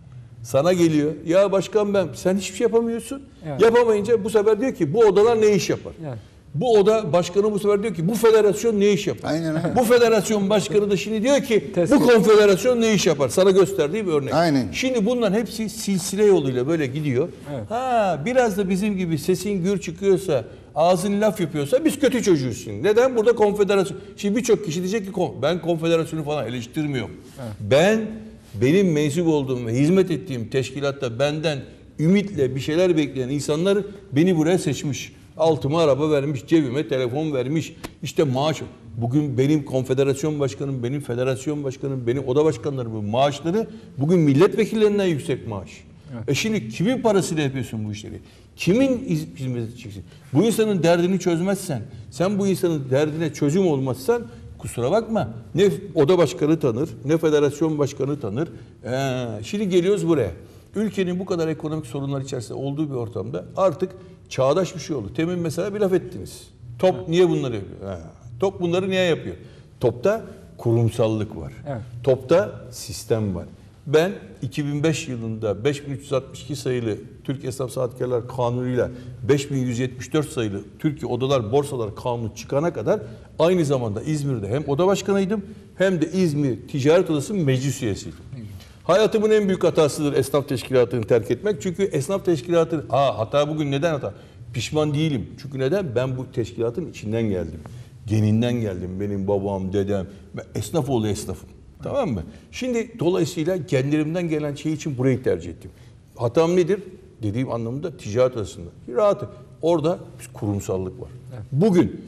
sana geliyor. Ya başkan sen hiçbir şey yapamıyorsun. Evet. Yapamayınca bu sefer diyor ki bu odalar ne iş yapar? Evet. Bu oda başkanı bu sefer diyor ki bu federasyon ne iş yapar? Aynen. Bu federasyon başkanı da şimdi diyor ki bu konfederasyon ne iş yapar? Sana gösterdiğim örnek. Aynen. Şimdi bunların hepsi silsile yoluyla böyle gidiyor. Evet. Biraz da bizim gibi sesin gür çıkıyorsa, ağzın laf yapıyorsa biz kötü çocuğuzsun. Neden? Burada konfederasyon. Şimdi birçok kişi diyecek ki ben konfederasyonu falan eleştirmiyorum. Evet. Ben benim mensup olduğum ve hizmet ettiğim teşkilatta benden ümitle bir şeyler bekleyen insanlar beni buraya seçmiş. Altıma araba vermiş, cebime telefon vermiş, işte maaş. Bugün benim konfederasyon başkanım, benim federasyon başkanım, benim oda başkanlarımın maaşları bugün milletvekillerinden yüksek maaş. Evet. Şimdi kimin parasıyla yapıyorsun bu işleri? Kimin hizmet edeceksin? Bu insanın derdini çözmezsen, sen bu insanın derdine çözüm olmazsan kusura bakma. Ne oda başkanı tanır, ne federasyon başkanı tanır. Şimdi geliyoruz buraya. Ülkenin bu kadar ekonomik sorunlar içerisinde olduğu bir ortamda artık çağdaş bir şey oldu. Temin mesela bir laf ettiniz. Top niye bunları yapıyor? Top bunları niye yapıyor? Topta kurumsallık var. Evet. Topta sistem var. Ben 2005 yılında 5362 sayılı Türk Esnaf Sanatkarlar Kanunu'yla 5174 sayılı Türkiye Odalar Borsalar Kanunu çıkana kadar aynı zamanda İzmir'de hem oda başkanıydım hem de İzmir Ticaret Odası meclis üyesiydim. Hayatımın en büyük hatasıdır esnaf teşkilatını terk etmek. Çünkü esnaf teşkilatı, hata bugün neden hata? Pişman değilim. Çünkü neden? Ben bu teşkilatın içinden geldim. Geninden geldim. Benim babam, dedem. Ben esnaf oğlu esnafım. Tamam mı? Şimdi dolayısıyla kendimden gelen şey için burayı tercih ettim. Hatam nedir? Dediğim anlamında ticaret arasında. Rahatı. Orada kurumsallık var. Evet. Bugün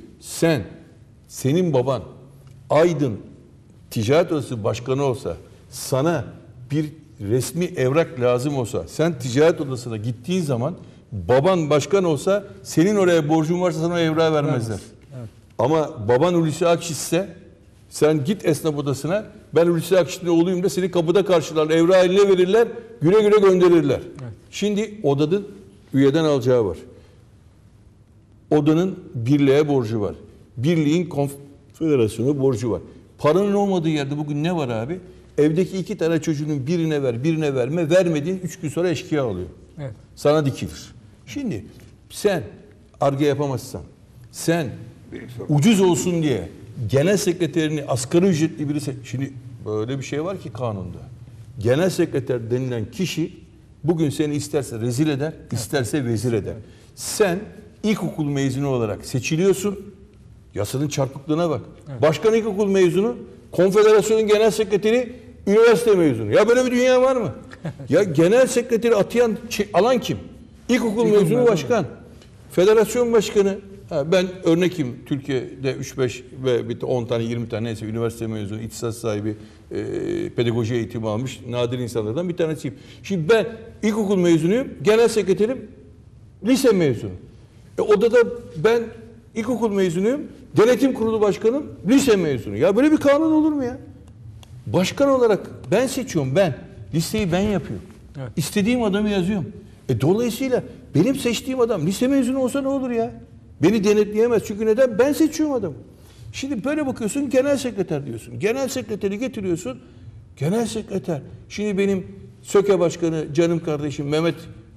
senin baban Aydın Ticaret Odası Başkanı olsa, sana bir resmi evrak lazım olsa, sen ticaret odasına gittiğin zaman baban başkan olsa, senin oraya borcun varsa sana o evrağı vermezler. Evet. Ama baban Hulusi Akşiş'se sen git esnaf odasına, ben Hulusi Akşiş'in oğluyum da seni kapıda karşılarlar, evrağı eline verirler, güle güle gönderirler. Evet. Şimdi odanın üyeden alacağı var. Odanın birliğe borcu var. Birliğin konfederasyonu borcu var. Paranın olmadığı yerde bugün ne var abi? Evdeki 2 tane çocuğunun birine ver, birine verme. Vermediğin 3 gün sonra eşkıya alıyor. Evet. Sana dikilir. Şimdi sen arge yapamazsan, sen ucuz olsun diye genel sekreterini asgari ücretli birisi... Şimdi böyle bir şey var ki kanunda. Genel sekreter denilen kişi bugün seni isterse rezil eder, isterse vezir eder. Sen ilkokul mezunu olarak seçiliyorsun. Yasanın çarpıklığına bak. Evet. Başkan ilkokul mezunu, konfederasyonun genel sekreteri üniversite mezunu. Ya böyle bir dünya var mı? Ya genel sekreteri alan kim? İlkokul mezunu başkan. Federasyon başkanı. Ben örnekim, Türkiye'de 3-5 ve 10 tane 20 tane neyse üniversite mezunu, ihtisas sahibi, pedagoji eğitimi almış nadir insanlardan bir tanesiyim. Şimdi ben ilkokul mezunuyum, genel sekreterim lise mezunu. Odada ben ilkokul mezunuyum, denetim kurulu başkanım lise mezunu. Ya böyle bir kanun olur mu ya? Başkan olarak ben seçiyorum, ben. Listeyi ben yapıyorum. Evet. İstediğim adamı yazıyorum. Dolayısıyla benim seçtiğim adam lise mezunu olsa ne olur ya? Beni denetleyemez. Çünkü neden? Ben seçiyorum adamı. Şimdi böyle bakıyorsun, genel sekreter diyorsun. Genel sekreteri getiriyorsun. Genel sekreter. Şimdi benim SÖKE Başkanı, canım kardeşim Mehmet,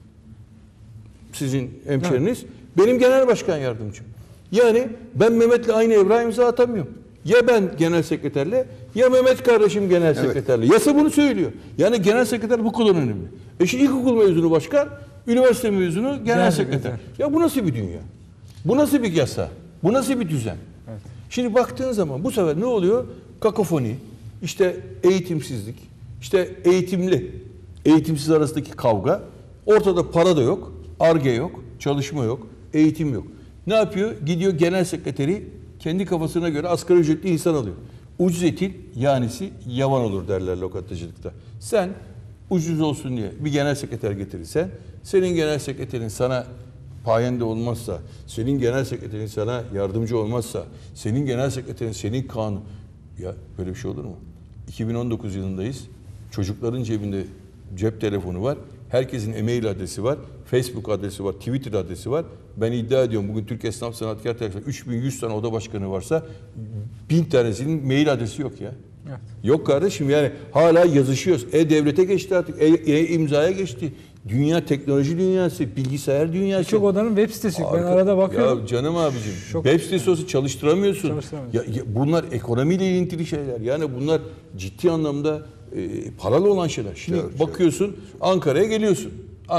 sizin hemşeriniz, evet, benim genel başkan yardımcım. Yani ben Mehmet'le aynı evrağı imza atamıyorum. Ya ben genel sekreterle, ya Mehmet kardeşim genel sekreterle. Evet. Yasa bunu söylüyor. Yani genel sekreter bu kadar önemli. Şimdi ilkokul mezunu başkan, üniversite mezunu genel sekreter. Ya bu nasıl bir dünya? Bu nasıl bir yasa? Bu nasıl bir düzen? Evet. Şimdi baktığın zaman bu sefer ne oluyor? Kakofoni, işte eğitimsizlik, işte eğitimsiz arasındaki kavga. Ortada para da yok, arge yok, çalışma yok, eğitim yok. Ne yapıyor? Gidiyor genel sekreteri kendi kafasına göre asgari ücretli insan alıyor. Ucuz etin yanisi yavan olur derler lokantacılıkta. Sen ucuz olsun diye bir genel sekreter getirirsen, senin genel sekreterin sana payende olmazsa, senin genel sekreterin sana yardımcı olmazsa, senin genel sekreterin senin kanun... Ya böyle bir şey olur mu? 2019 yılındayız. Çocukların cebinde cep telefonu var. Herkesin e-mail adresi var. Facebook adresi var. Twitter adresi var. Ben iddia ediyorum bugün Türk Esnaf Sanatkar Teşkilatı 3100 tane oda başkanı varsa 1000 tanesinin mail adresi yok ya. Evet. Yok kardeşim, yani hala yazışıyoruz. E-Devlet'e geçti artık. E-imzaya geçti. Dünya teknoloji dünyası, bilgisayar dünyası. Çok odanın web sitesi. Ben arada bakıyorum. Ya canım abicim, web sitesi olsa çalıştıramıyorsun. Ya bunlar ekonomiyle ilintili şeyler. Yani bunlar ciddi anlamda paralı olan şeyler. Şimdi bakıyorsun Ankara'ya geliyorsun.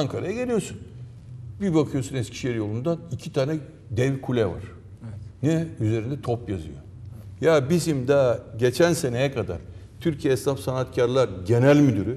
Bir bakıyorsun Eskişehir yolundan 2 tane dev kule var. Evet. Ne? Üzerinde top yazıyor. Ya bizim daha geçen seneye kadar Türkiye Esnaf Sanatkarlar Genel Müdürü,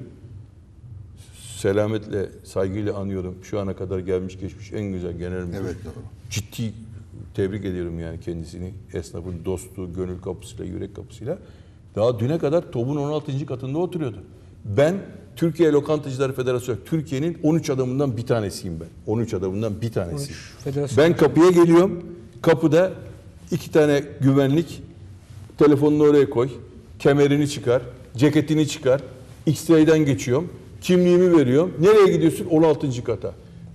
selametle, saygıyla anıyorum. Şu ana kadar gelmiş geçmiş en güzel genel müdür. Evet, doğru. Ciddi tebrik ediyorum yani kendisini. Esnafın dostu, gönül kapısıyla, yürek kapısıyla. Daha düne kadar TOB'un 16. katında oturuyordu. Ben Türkiye Lokantacılar Federasyonu, Türkiye'nin 13 adamından bir tanesiyim ben. 13 adamından bir tanesiyim. Ben kapıya geliyorum. Kapıda 2 tane güvenlik, telefonunu oraya koy, kemerini çıkar, ceketini çıkar, X-ray'den geçiyorum, kimliğimi veriyorum. Nereye gidiyorsun? 16. kata.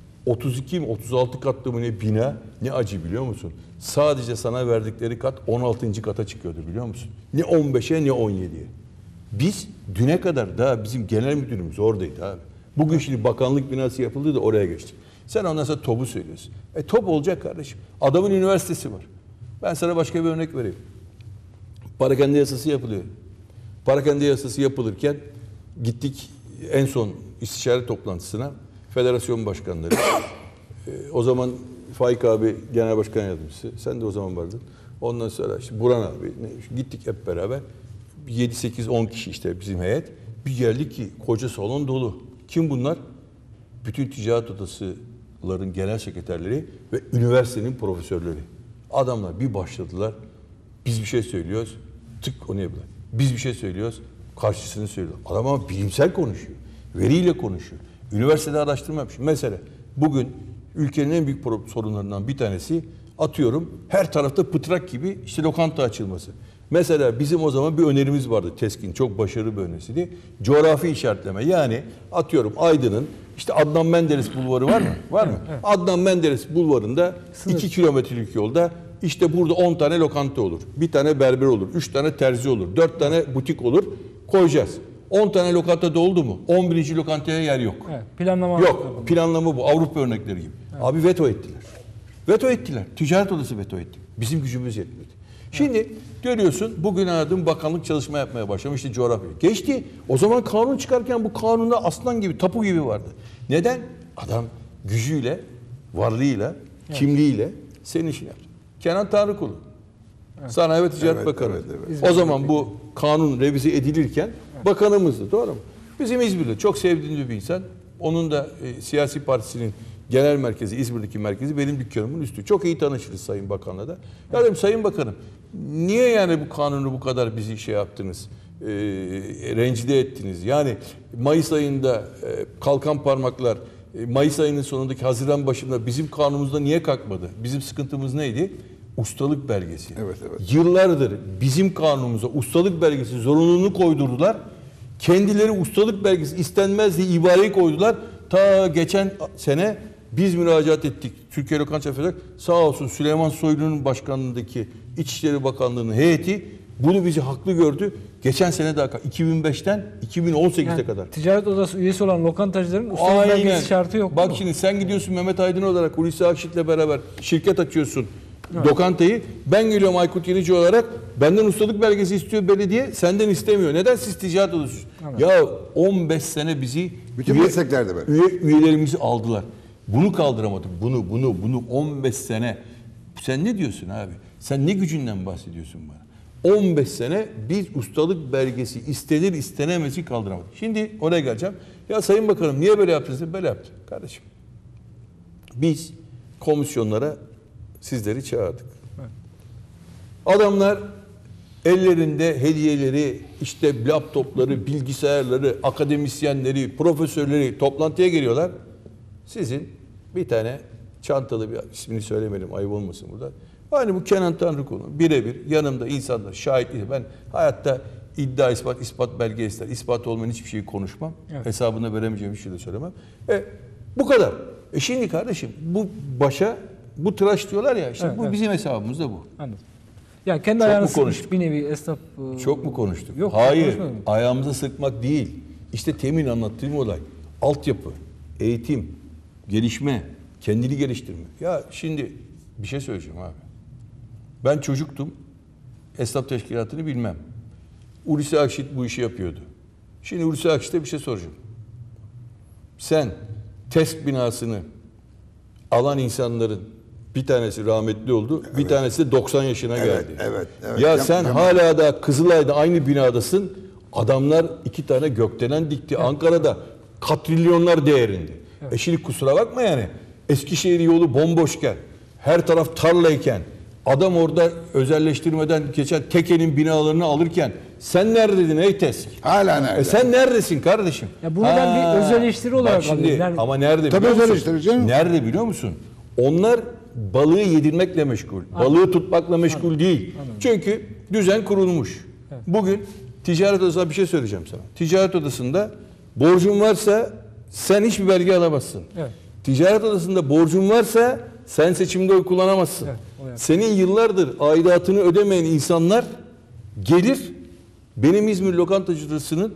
32 mi 36 katlı mı ne bina, ne acı biliyor musun? Sadece sana verdikleri kat 16. kata çıkıyordu biliyor musun? Ne 15'e ne 17'ye. Biz düne kadar daha bizim genel müdürümüz oradaydı abi. Bugün şimdi bakanlık binası yapıldı da oraya geçtik. Sen ondan sonra TOB'u söylüyorsun. TOB olacak kardeşim. Adamın üniversitesi var. Ben sana başka bir örnek vereyim. Parakende yasası yapılıyor. Parakende yasası yapılırken gittik en son istişare toplantısına, federasyon başkanları. O zaman Faik abi genel başkan yardımcısı. Sen de o zaman vardın. Ondan sonra işte Burhan abi gittik hep beraber. 7-8-10 kişi işte bizim heyet. Bir geldik ki koca salon dolu. Kim bunlar? Bütün ticaret odasıların genel sekreterleri ve üniversitenin profesörleri. Adamlar bir başladılar. Biz bir şey söylüyoruz. Tık onu yapıyorlar. Biz bir şey söylüyoruz. Karşısını söylüyor. Adam ama bilimsel konuşuyor. Veriyle konuşuyor. Üniversitede araştırma yapmış. Mesela bugün ülkenin en büyük sorunlarından bir tanesi, atıyorum, her tarafta pıtrak gibi işte lokanta açılması. Mesela bizim o zaman bir önerimiz vardı. TESK'in çok başarılı bir önerisiydi. Coğrafi işaretleme. Yani atıyorum Aydın'ın işte Adnan Menderes Bulvarı var mı? Var mı? Evet. Adnan Menderes Bulvarı'nda 2 kilometrelik yolda işte burada 10 tane lokanta olur. 1 tane berber olur. 3 tane terzi olur. 4 tane butik olur. Koyacağız. 10 tane lokanta doldu mu? 11. lokantaya yer yok. Evet, planlama yok. Planlama bu. Avrupa örnekleri gibi. Evet. Abi veto ettiler. Veto ettiler. Ticaret odası veto etti. Bizim gücümüz yetmedi. Şimdi görüyorsun bugün adım bakanlık çalışma yapmaya başlamış işte coğrafya. Geçti. O zaman kanun çıkarken bu kanunda aslan gibi, tapu gibi vardı. Neden? Adam gücüyle, varlığıyla, kimliğiyle senin işini yaptı. Kenan Tanrıkulu. Evet. Sanayi ve Ticaret Bakanı. Evet. O zaman bu kanun revize edilirken bakanımızdı. Doğru mu? Bizim İzmir'de çok sevdiğim bir insan. Onun da siyasi partisinin genel merkezi, İzmir'deki merkezi benim dükkanımın üstü. Çok iyi tanışırız Sayın Bakan'la da. Ya dedim Sayın Bakanım, niye yani bu kanunu bu kadar bizi şey yaptınız, rencide ettiniz? Yani Mayıs ayında kalkan parmaklar, Mayıs ayının sonundaki Haziran başında bizim kanunumuzda niye kalkmadı? Bizim sıkıntımız neydi? Ustalık belgesi. Evet, evet. Yıllardır bizim kanunumuza ustalık belgesi zorunluluğunu koydurdular. Kendileri ustalık belgesi istenmez diye ibareyi koydular. Ta geçen sene biz müracaat ettik. Türkiye Lokantacılar Federasyonu sağ olsun Süleyman Soylu'nun başkanlığındaki İçişleri Bakanlığı'nın heyeti bunu bizi haklı gördü. Geçen sene daha 2005'ten 2018'e yani, kadar. Ticaret odası üyesi olan lokantacıların ustalık belgesi şartı yok. Bak şimdi sen gidiyorsun Mehmet Aydın olarak Hulusi Akşit'le beraber şirket açıyorsun. Evet. Lokantayı. Ben geliyorum Aykut Yenici olarak. Benden ustalık belgesi istiyor belediye. Senden istemiyor. Neden? Siz ticaret odası. Evet. Ya 15 sene bizi bütün mesleklerde üyelerimizi aldılar. Bunu kaldıramadım. Bunu 15 sene. Sen ne diyorsun abi? Sen ne gücünden bahsediyorsun bana? 15 sene biz ustalık belgesi istenir istenemesi kaldıramadık. Şimdi oraya geleceğim. Ya Sayın Bakanım niye böyle yaptınız? Böyle yaptık kardeşim. Biz komisyonlara sizleri çağırdık. Evet. Adamlar ellerinde hediyeleri, işte laptopları, bilgisayarları, akademisyenleri, profesörleri toplantıya geliyorlar. Sizin bir tane çantalı bir ismini söylemedim ayıp olmasın burada. Hani bu Kenan Tanrıkulu birebir yanımda insanlar şahitliği. Ben hayatta iddia ispat belge ister. İspat olmayan hiçbir şeyi konuşmam. Evet. Hesabına veremeyeceğim bir şey de söylemem. Bu kadar. Şimdi kardeşim bu başa bu tıraş diyorlar ya işte evet, bu bizim hesabımızda bu. Anladım. Ya kendi ayağını sıkmış bir nevi esnaf. Çok mu konuştuk? Yok. Hayır. Ayağımıza sıkmak değil. İşte temin anlattığım olay. Altyapı, eğitim, gelişme, kendini geliştirme. Ya şimdi bir şey söyleyeceğim abi. Ben çocuktum. Esnaf teşkilatını bilmem. Hulusi Akşit bu işi yapıyordu. Şimdi Hulusi Akşit'e bir şey soracağım. Sen TESK binasını alan insanların bir tanesi rahmetli oldu, evet. Bir tanesi de 90 yaşına geldi. Evet. Ya sen hala da Kızılay'da aynı binadasın. Adamlar 2 tane gökdelen dikti. Ankara'da katrilyonlar değerinde. Şimdi kusura bakma yani. Eskişehir yolu bomboşken, her taraf tarlayken, adam orada özelleştirmeden geçen tekenin binalarını alırken sen neredeydin ey TESK? Hala nerede? Sen neredesin kardeşim? Ya bunu ben bir öz eleştiri olarak bak şimdi, alıyorum. Yani- ama nerede Tabii biliyor öz musun? eleştiri canım. Nerede biliyor musun? Onlar balığı yedirmekle meşgul. Balığı tutmakla meşgul değil. Çünkü düzen kurulmuş. Bugün ticaret odasına bir şey söyleyeceğim sana. Ticaret odasında borcun varsa sen hiçbir belge alamazsın. Evet. Ticaret odasında borcun varsa sen seçimde oy kullanamazsın. Evet, o yani. Senin yıllardır aidatını ödemeyen insanlar gelir, benim İzmir Lokantacılığı'nın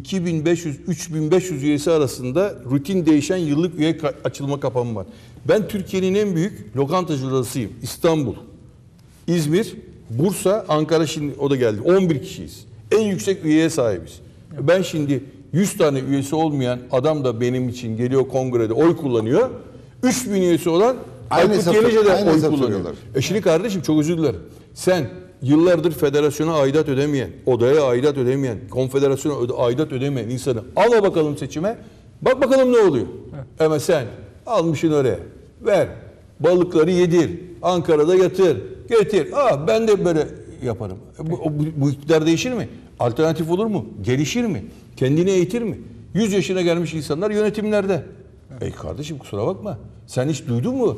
2500-3500 üyesi arasında rutin değişen yıllık üye açılma kapanma var. Ben Türkiye'nin en büyük lokantacılığısıyım. İstanbul, İzmir, Bursa, Ankara, şimdi o da geldi. 11 kişiyiz. En yüksek üyeye sahibiz. Ben şimdi 100 tane üyesi olmayan adam da benim için geliyor kongrede oy kullanıyor. 3000 üyesi olan Aynı Aykut hesap- Yenice de aynı oy hesap kullanıyor. soruyorlar. Şimdi kardeşim çok özür dilerim. Sen yıllardır federasyona aidat ödemeyen, odaya aidat ödemeyen, konfederasyona aidat ödemeyen insanı al bakalım seçime. Bak bakalım ne oluyor. Ama sen almışsın oraya. Ver. Balıkları yedir. Ankara'da yatır. Getir. Ben de böyle yaparım. Bu iktidar değişir mi? Alternatif olur mu? Gelişir mi? Kendini eğitir mi? 100 yaşına gelmiş insanlar yönetimlerde. Ey kardeşim kusura bakma. Sen hiç duydun mu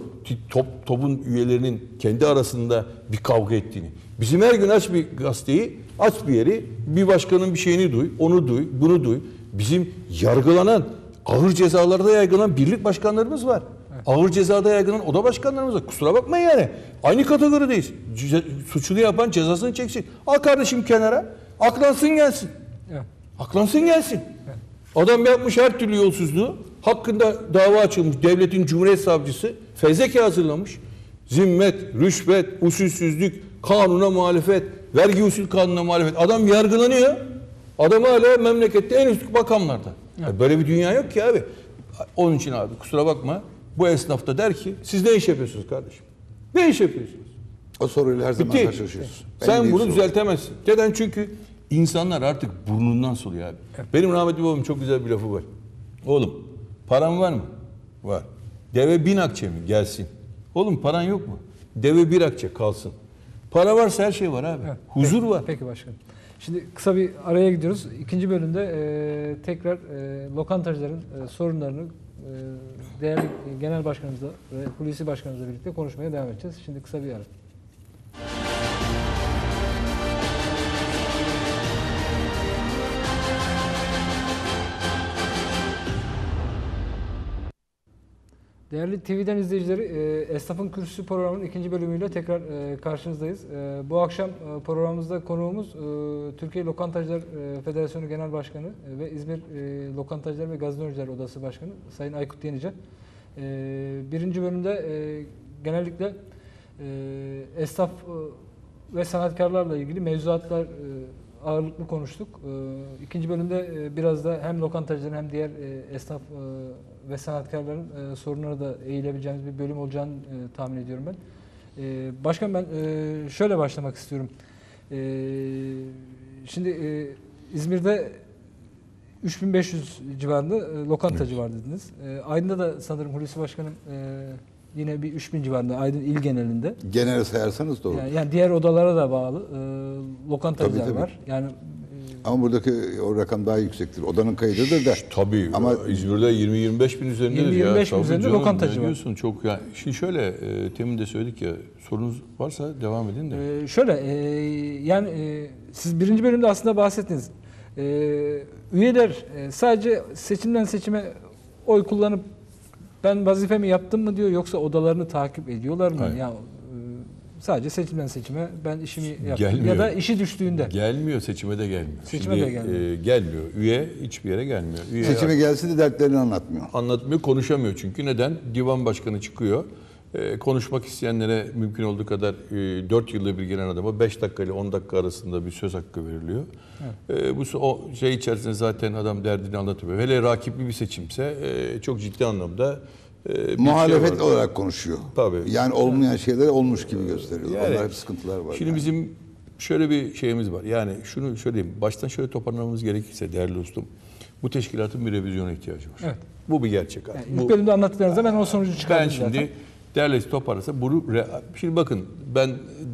TOB'un üyelerinin kendi arasında bir kavga ettiğini? Bizim her gün aç bir gazeteyi, aç bir yeri, bir başkanın bir şeyini duy, onu duy, bunu duy. Bizim yargılanan, ağır cezalarda yargılanan birlik başkanlarımız var. Ağır cezada yargılanan oda başkanlarımız var. Kusura bakmayın yani. Aynı kategorideyiz. Suçunu yapan cezasını çeksin. Al kardeşim kenara. Aklansın gelsin. Evet. Aklansın gelsin. Adam yapmış her türlü yolsuzluğu. Hakkında dava açılmış. Devletin Cumhuriyet Savcısı fezleke hazırlamış. Zimmet, rüşvet, usulsüzlük, kanuna muhalefet, vergi usul kanununa muhalefet. Adam yargılanıyor. Adam hala memlekette en üst makamlarda. Böyle bir dünya yok ki abi. Onun için abi kusura bakma. Bu esnaf da der ki siz ne iş yapıyorsunuz kardeşim? Ne iş yapıyorsunuz? O soruyla her zaman Bitti. karşılaşıyoruz. En Sen büyük bunu soru. düzeltemezsin. Neden? Çünkü insanlar artık burnundan soluyor abi. Benim rahmetli babamın çok güzel bir lafı var. Oğlum paran var mı? Var. Deve 1000 akçe mi? Gelsin. Oğlum paran yok mu? Deve 1 akçe kalsın. Para varsa her şey var abi. Evet. Huzur Peki, var. Peki başkanım. Şimdi kısa bir araya gidiyoruz. İkinci bölümde tekrar lokantacıların sorunlarını değerli genel başkanımızla ve Hulusi başkanımızla birlikte konuşmaya devam edeceğiz. Şimdi kısa bir ara. Değerli TV'den izleyicileri, Esnafın Kürsüsü programının ikinci bölümüyle tekrar karşınızdayız. Bu akşam programımızda konuğumuz Türkiye Lokantacılar Federasyonu Genel Başkanı ve İzmir Lokantacılar ve Gazinociler Odası Başkanı Sayın Aykut Yenice. Birinci bölümde genellikle esnaf ve sanatkarlarla ilgili mevzuatlar ağırlıklı konuştuk. İkinci bölümde biraz da hem lokantacıların hem diğer esnaf ve sanatkarların sorunlara da eğilebileceğimiz bir bölüm olacağını tahmin ediyorum ben. Başkan ben şöyle başlamak istiyorum. Şimdi İzmir'de 3500 civarında lokantacı var dediniz. Aydın'da da sanırım Hulusi Başkanım yine bir 3000 civarında Aydın il genelinde. Genel sayarsanız doğru. Yani diğer odalara da bağlı lokantacılar Tabii. var. Yani Ama buradaki o rakam daha yüksektir. Odanın kaydıdır da. Tabii Ama İzmir'de 20-25 bin üzerindedir ya. 20-25 bin Tabii üzerinde canım, lokantacı ne var. diyorsun? Çok yani. Şimdi şöyle temin de söyledik ya, sorunuz varsa devam edin de. siz birinci bölümde aslında bahsettiniz. Üyeler sadece seçimden seçime oy kullanıp ben vazifemi yaptım mı diyor, yoksa odalarını takip ediyorlar mı? Hayır. Ya sadece seçimden seçime ben işimi yaptım. Gelmiyor. Ya da işi düştüğünde. Gelmiyor, seçime de gelmiyor. Seçime de gelmiyor. Gelmiyor. Üye hiçbir yere gelmiyor. Üye seçime gelse de dertlerini anlatmıyor. anlatmıyor, konuşamıyor çünkü. Neden? Divan başkanı çıkıyor. Konuşmak isteyenlere mümkün olduğu kadar 4 yılda bir gelen adama 5 dakika ile 10 dakika arasında bir söz hakkı veriliyor. Evet. O şey içerisinde zaten adam derdini anlatıyor. Hele rakipli bir seçimse çok ciddi anlamda bir Muhalefet şey var. olarak konuşuyor. Tabii. Yani olmayan şeyleri olmuş gibi gösteriyorlar. Yani, Onlar hep sıkıntılar var. Şimdi yani. bizim şöyle bir şeyimiz var. Yani şunu söyleyeyim. Baştan şöyle toparlamamız gerekirse değerli dostum. Bu teşkilatın bir revizyona ihtiyacı var. Evet. Bu bir gerçek. Yani Bu, ilk bölümde anlattıklarınızda ben o sonucu ben çıkardım şimdi zaten. derlesi toparlasa bunu şimdi bakın ben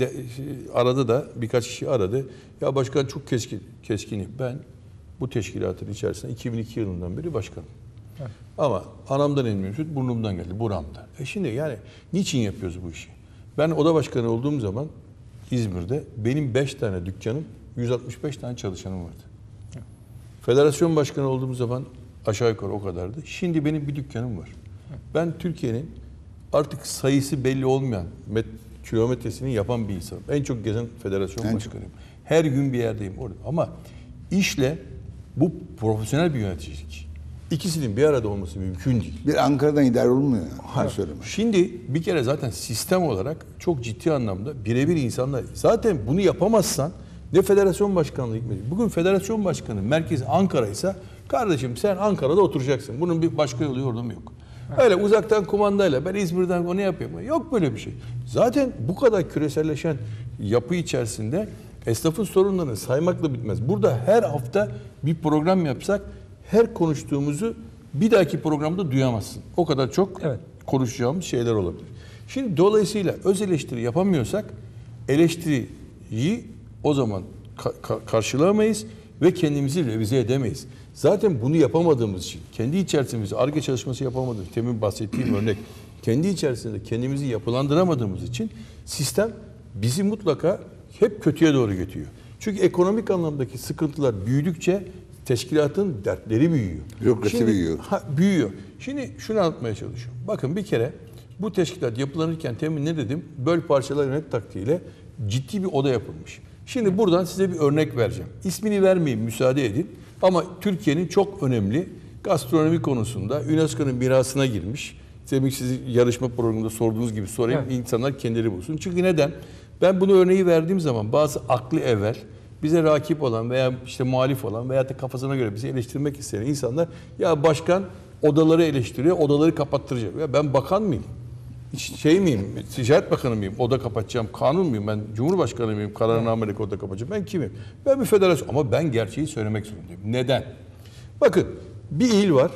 arada da birkaç kişi aradı. Ya başkan çok keskinim. Ben bu teşkilatın içerisinde 2002 yılından beri başkanım. Evet. Ama anamdan emdiğim süt burnumdan geldi, buramda. Şimdi yani niçin yapıyoruz bu işi? Ben oda başkanı olduğum zaman İzmir'de benim 5 tane dükkanım, 165 tane çalışanım vardı. Evet. Federasyon başkanı olduğum zaman aşağı yukarı o kadardı. Şimdi benim bir dükkanım var. Evet. Ben Türkiye'nin artık sayısı belli olmayan kilometresini yapan bir insanım. En çok gezen federasyon başkanıyım. Her gün bir yerdeyim orada. Ama işle bu profesyonel bir yöneticilik. İkisinin bir arada olması mümkün değil. Bir Ankara'dan idare olmuyor. Şimdi bir kere zaten sistem olarak çok ciddi anlamda birebir insanlar. Zaten bunu yapamazsan ne federasyon başkanlığı hikmeti. Bugün federasyon başkanı merkezi Ankara ise kardeşim sen Ankara'da oturacaksın. Bunun bir başka yolu yordamı yok. Öyle uzaktan kumandayla ben İzmir'den onu yapıyorum. Yok böyle bir şey. Zaten bu kadar küreselleşen yapı içerisinde esnafın sorunlarını saymakla bitmez. Burada her hafta bir program yapsak her konuştuğumuzu bir dahaki programda duyamazsın. O kadar çok konuşacağımız şeyler olabilir. Şimdi dolayısıyla öz eleştiri yapamıyorsak eleştiriyi o zaman karşılayamayız ve kendimizi revize edemeyiz. Zaten bunu yapamadığımız için, kendi içerisinde Ar-Ge çalışması yapamadığımız, temin bahsettiğim örnek, kendi içerisinde kendimizi yapılandıramadığımız için sistem bizi mutlaka hep kötüye doğru götürüyor. Çünkü ekonomik anlamdaki sıkıntılar büyüdükçe teşkilatın dertleri büyüyor. Bürokrasi büyüyor. Büyüyor. Şimdi şunu anlatmaya çalışıyorum. Bakın bir kere bu teşkilat yapılanırken temin ne dedim? Böl parçalar yönet taktiğiyle ciddi bir oda yapılmış. Şimdi buradan size bir örnek vereceğim. İsmini vermeyeyim, müsaade edin. Ama Türkiye'nin çok önemli gastronomi konusunda UNESCO'nun mirasına girmiş. Demek sizi yarışma programında sorduğunuz gibi sorayım. Evet. İnsanlar kendileri bulsun. Çünkü neden? Ben bunu örneği verdiğim zaman bazı aklı evvel bize rakip olan veya işte muhalif olan veya da kafasına göre bizi eleştirmek isteyen insanlar ya başkan odaları eleştiriyor, odaları kapattıracak. Ya ben bakan mıyım? Hiç şey miyim? Ticaret Bakanı mıyım? Oda kapatacağım. Kanun muyum? Ben Cumhurbaşkanı mıyım? Kararnameyle oda kapatacağım. Ben kimim? Ben bir federasyon. Ama ben gerçeği söylemek zorundayım. Neden? Bakın bir il var.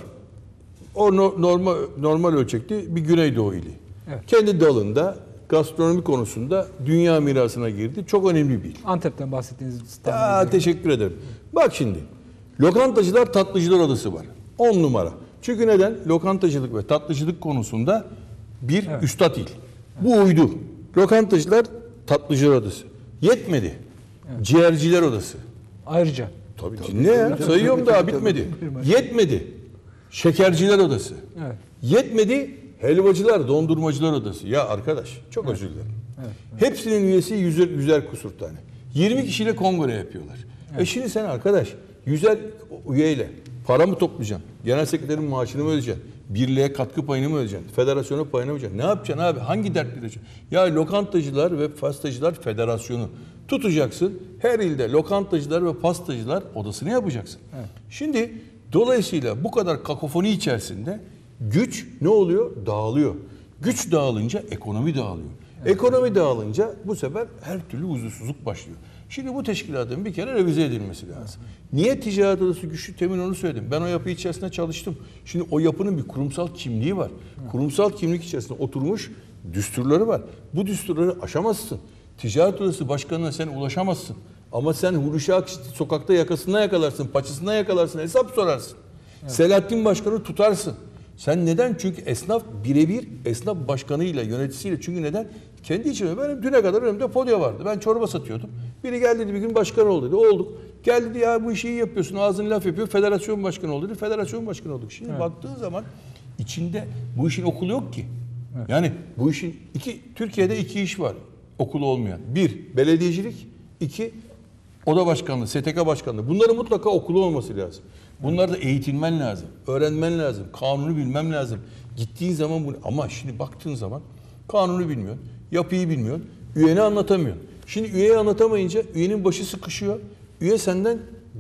O normal ölçekli bir Güneydoğu ili. Evet. Kendi dalında gastronomi konusunda dünya mirasına girdi. Çok önemli bir il. Antep'ten bahsettiğiniz. Teşekkür ederim. Bak şimdi. Lokantacılar, tatlıcılar odası var. 10 numara. Çünkü neden? Lokantacılık ve tatlıcılık konusunda bir üstad il. Bu uydu. Lokantacılar, tatlıcılar odası. Yetmedi. Evet. Ciğerciler odası. Ayrıca. Tabii dinle ya. Sayıyorum daha bitmedi. Yetmedi. Şekerciler odası. Evet. Yetmedi. Helvacılar, dondurmacılar odası. Ya arkadaş çok özür dilerim. Evet. Hepsinin üyesi 100'er kusur tane. 20 kişiyle kongre yapıyorlar. Evet. Şimdi sen arkadaş 100'er üyeyle para mı toplayacaksın? Genel sekreterin maaşını mı ödeyeceksin? Birliğe katkı payını mı ödeyeceksin? Federasyona payını mı ödeyeceksin? Ne yapacaksın abi? Hangi dertleri ödeyeceksin? Ya Lokantacılar ve Pastacılar Federasyonu tutacaksın. Her ilde lokantacılar ve pastacılar odasını yapacaksın. Evet. Şimdi dolayısıyla bu kadar kakofoni içerisinde güç ne oluyor? Dağılıyor. Güç dağılınca ekonomi dağılıyor. Evet. Ekonomi dağılınca bu sefer her türlü huzursuzluk başlıyor. Şimdi bu teşkilatın bir kere revize edilmesi lazım. Niye ticaret odası güçlü? Temin onu söyledim. Ben o yapı içerisinde çalıştım. Şimdi o yapının bir kurumsal kimliği var. Kurumsal kimlik içerisinde oturmuş düsturları var. Bu düsturları aşamazsın. Ticaret odası başkanına sen ulaşamazsın. Ama sen Hulusi Akçı sokakta yakasından yakalarsın, paçasından yakalarsın, hesap sorarsın. Evet. Selahattin Başkan'ı tutarsın. Sen neden? Çünkü esnaf birebir esnaf başkanıyla, yöneticisiyle. Çünkü neden? Kendi içimde benim düne kadar önümde podya vardı. Ben çorba satıyordum. Biri geldi dedi bir gün başkan ol dedi. Olduk. Geldi dedi ya bu işi iyi yapıyorsun. Ağzını laf yapıyor. Federasyon başkanı ol dedi. Federasyon başkanı olduk. Şimdi baktığın zaman içinde bu işin okulu yok ki. Evet. Yani bu işin Türkiye'de iki iş var. Okulu olmayan. Bir, belediyecilik. İki, oda başkanlığı, STK başkanlığı. Bunların mutlaka okulu olması lazım. Bunları da eğitilmen lazım. Öğrenmen lazım. Kanunu bilmem lazım. Gittiğin zaman bunu... Ama şimdi baktığın zaman kanunu bilmiyorsun. Yapıyı bilmiyorsun. Üyeni anlatamıyorsun. Şimdi üyeyi anlatamayınca üyenin başı sıkışıyor. Üye senden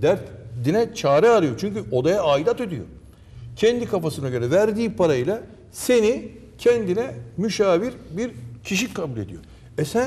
derdine çare arıyor. Çünkü odaya aidat ödüyor. Kendi kafasına göre verdiği parayla seni kendine müşavir bir kişi kabul ediyor. Sen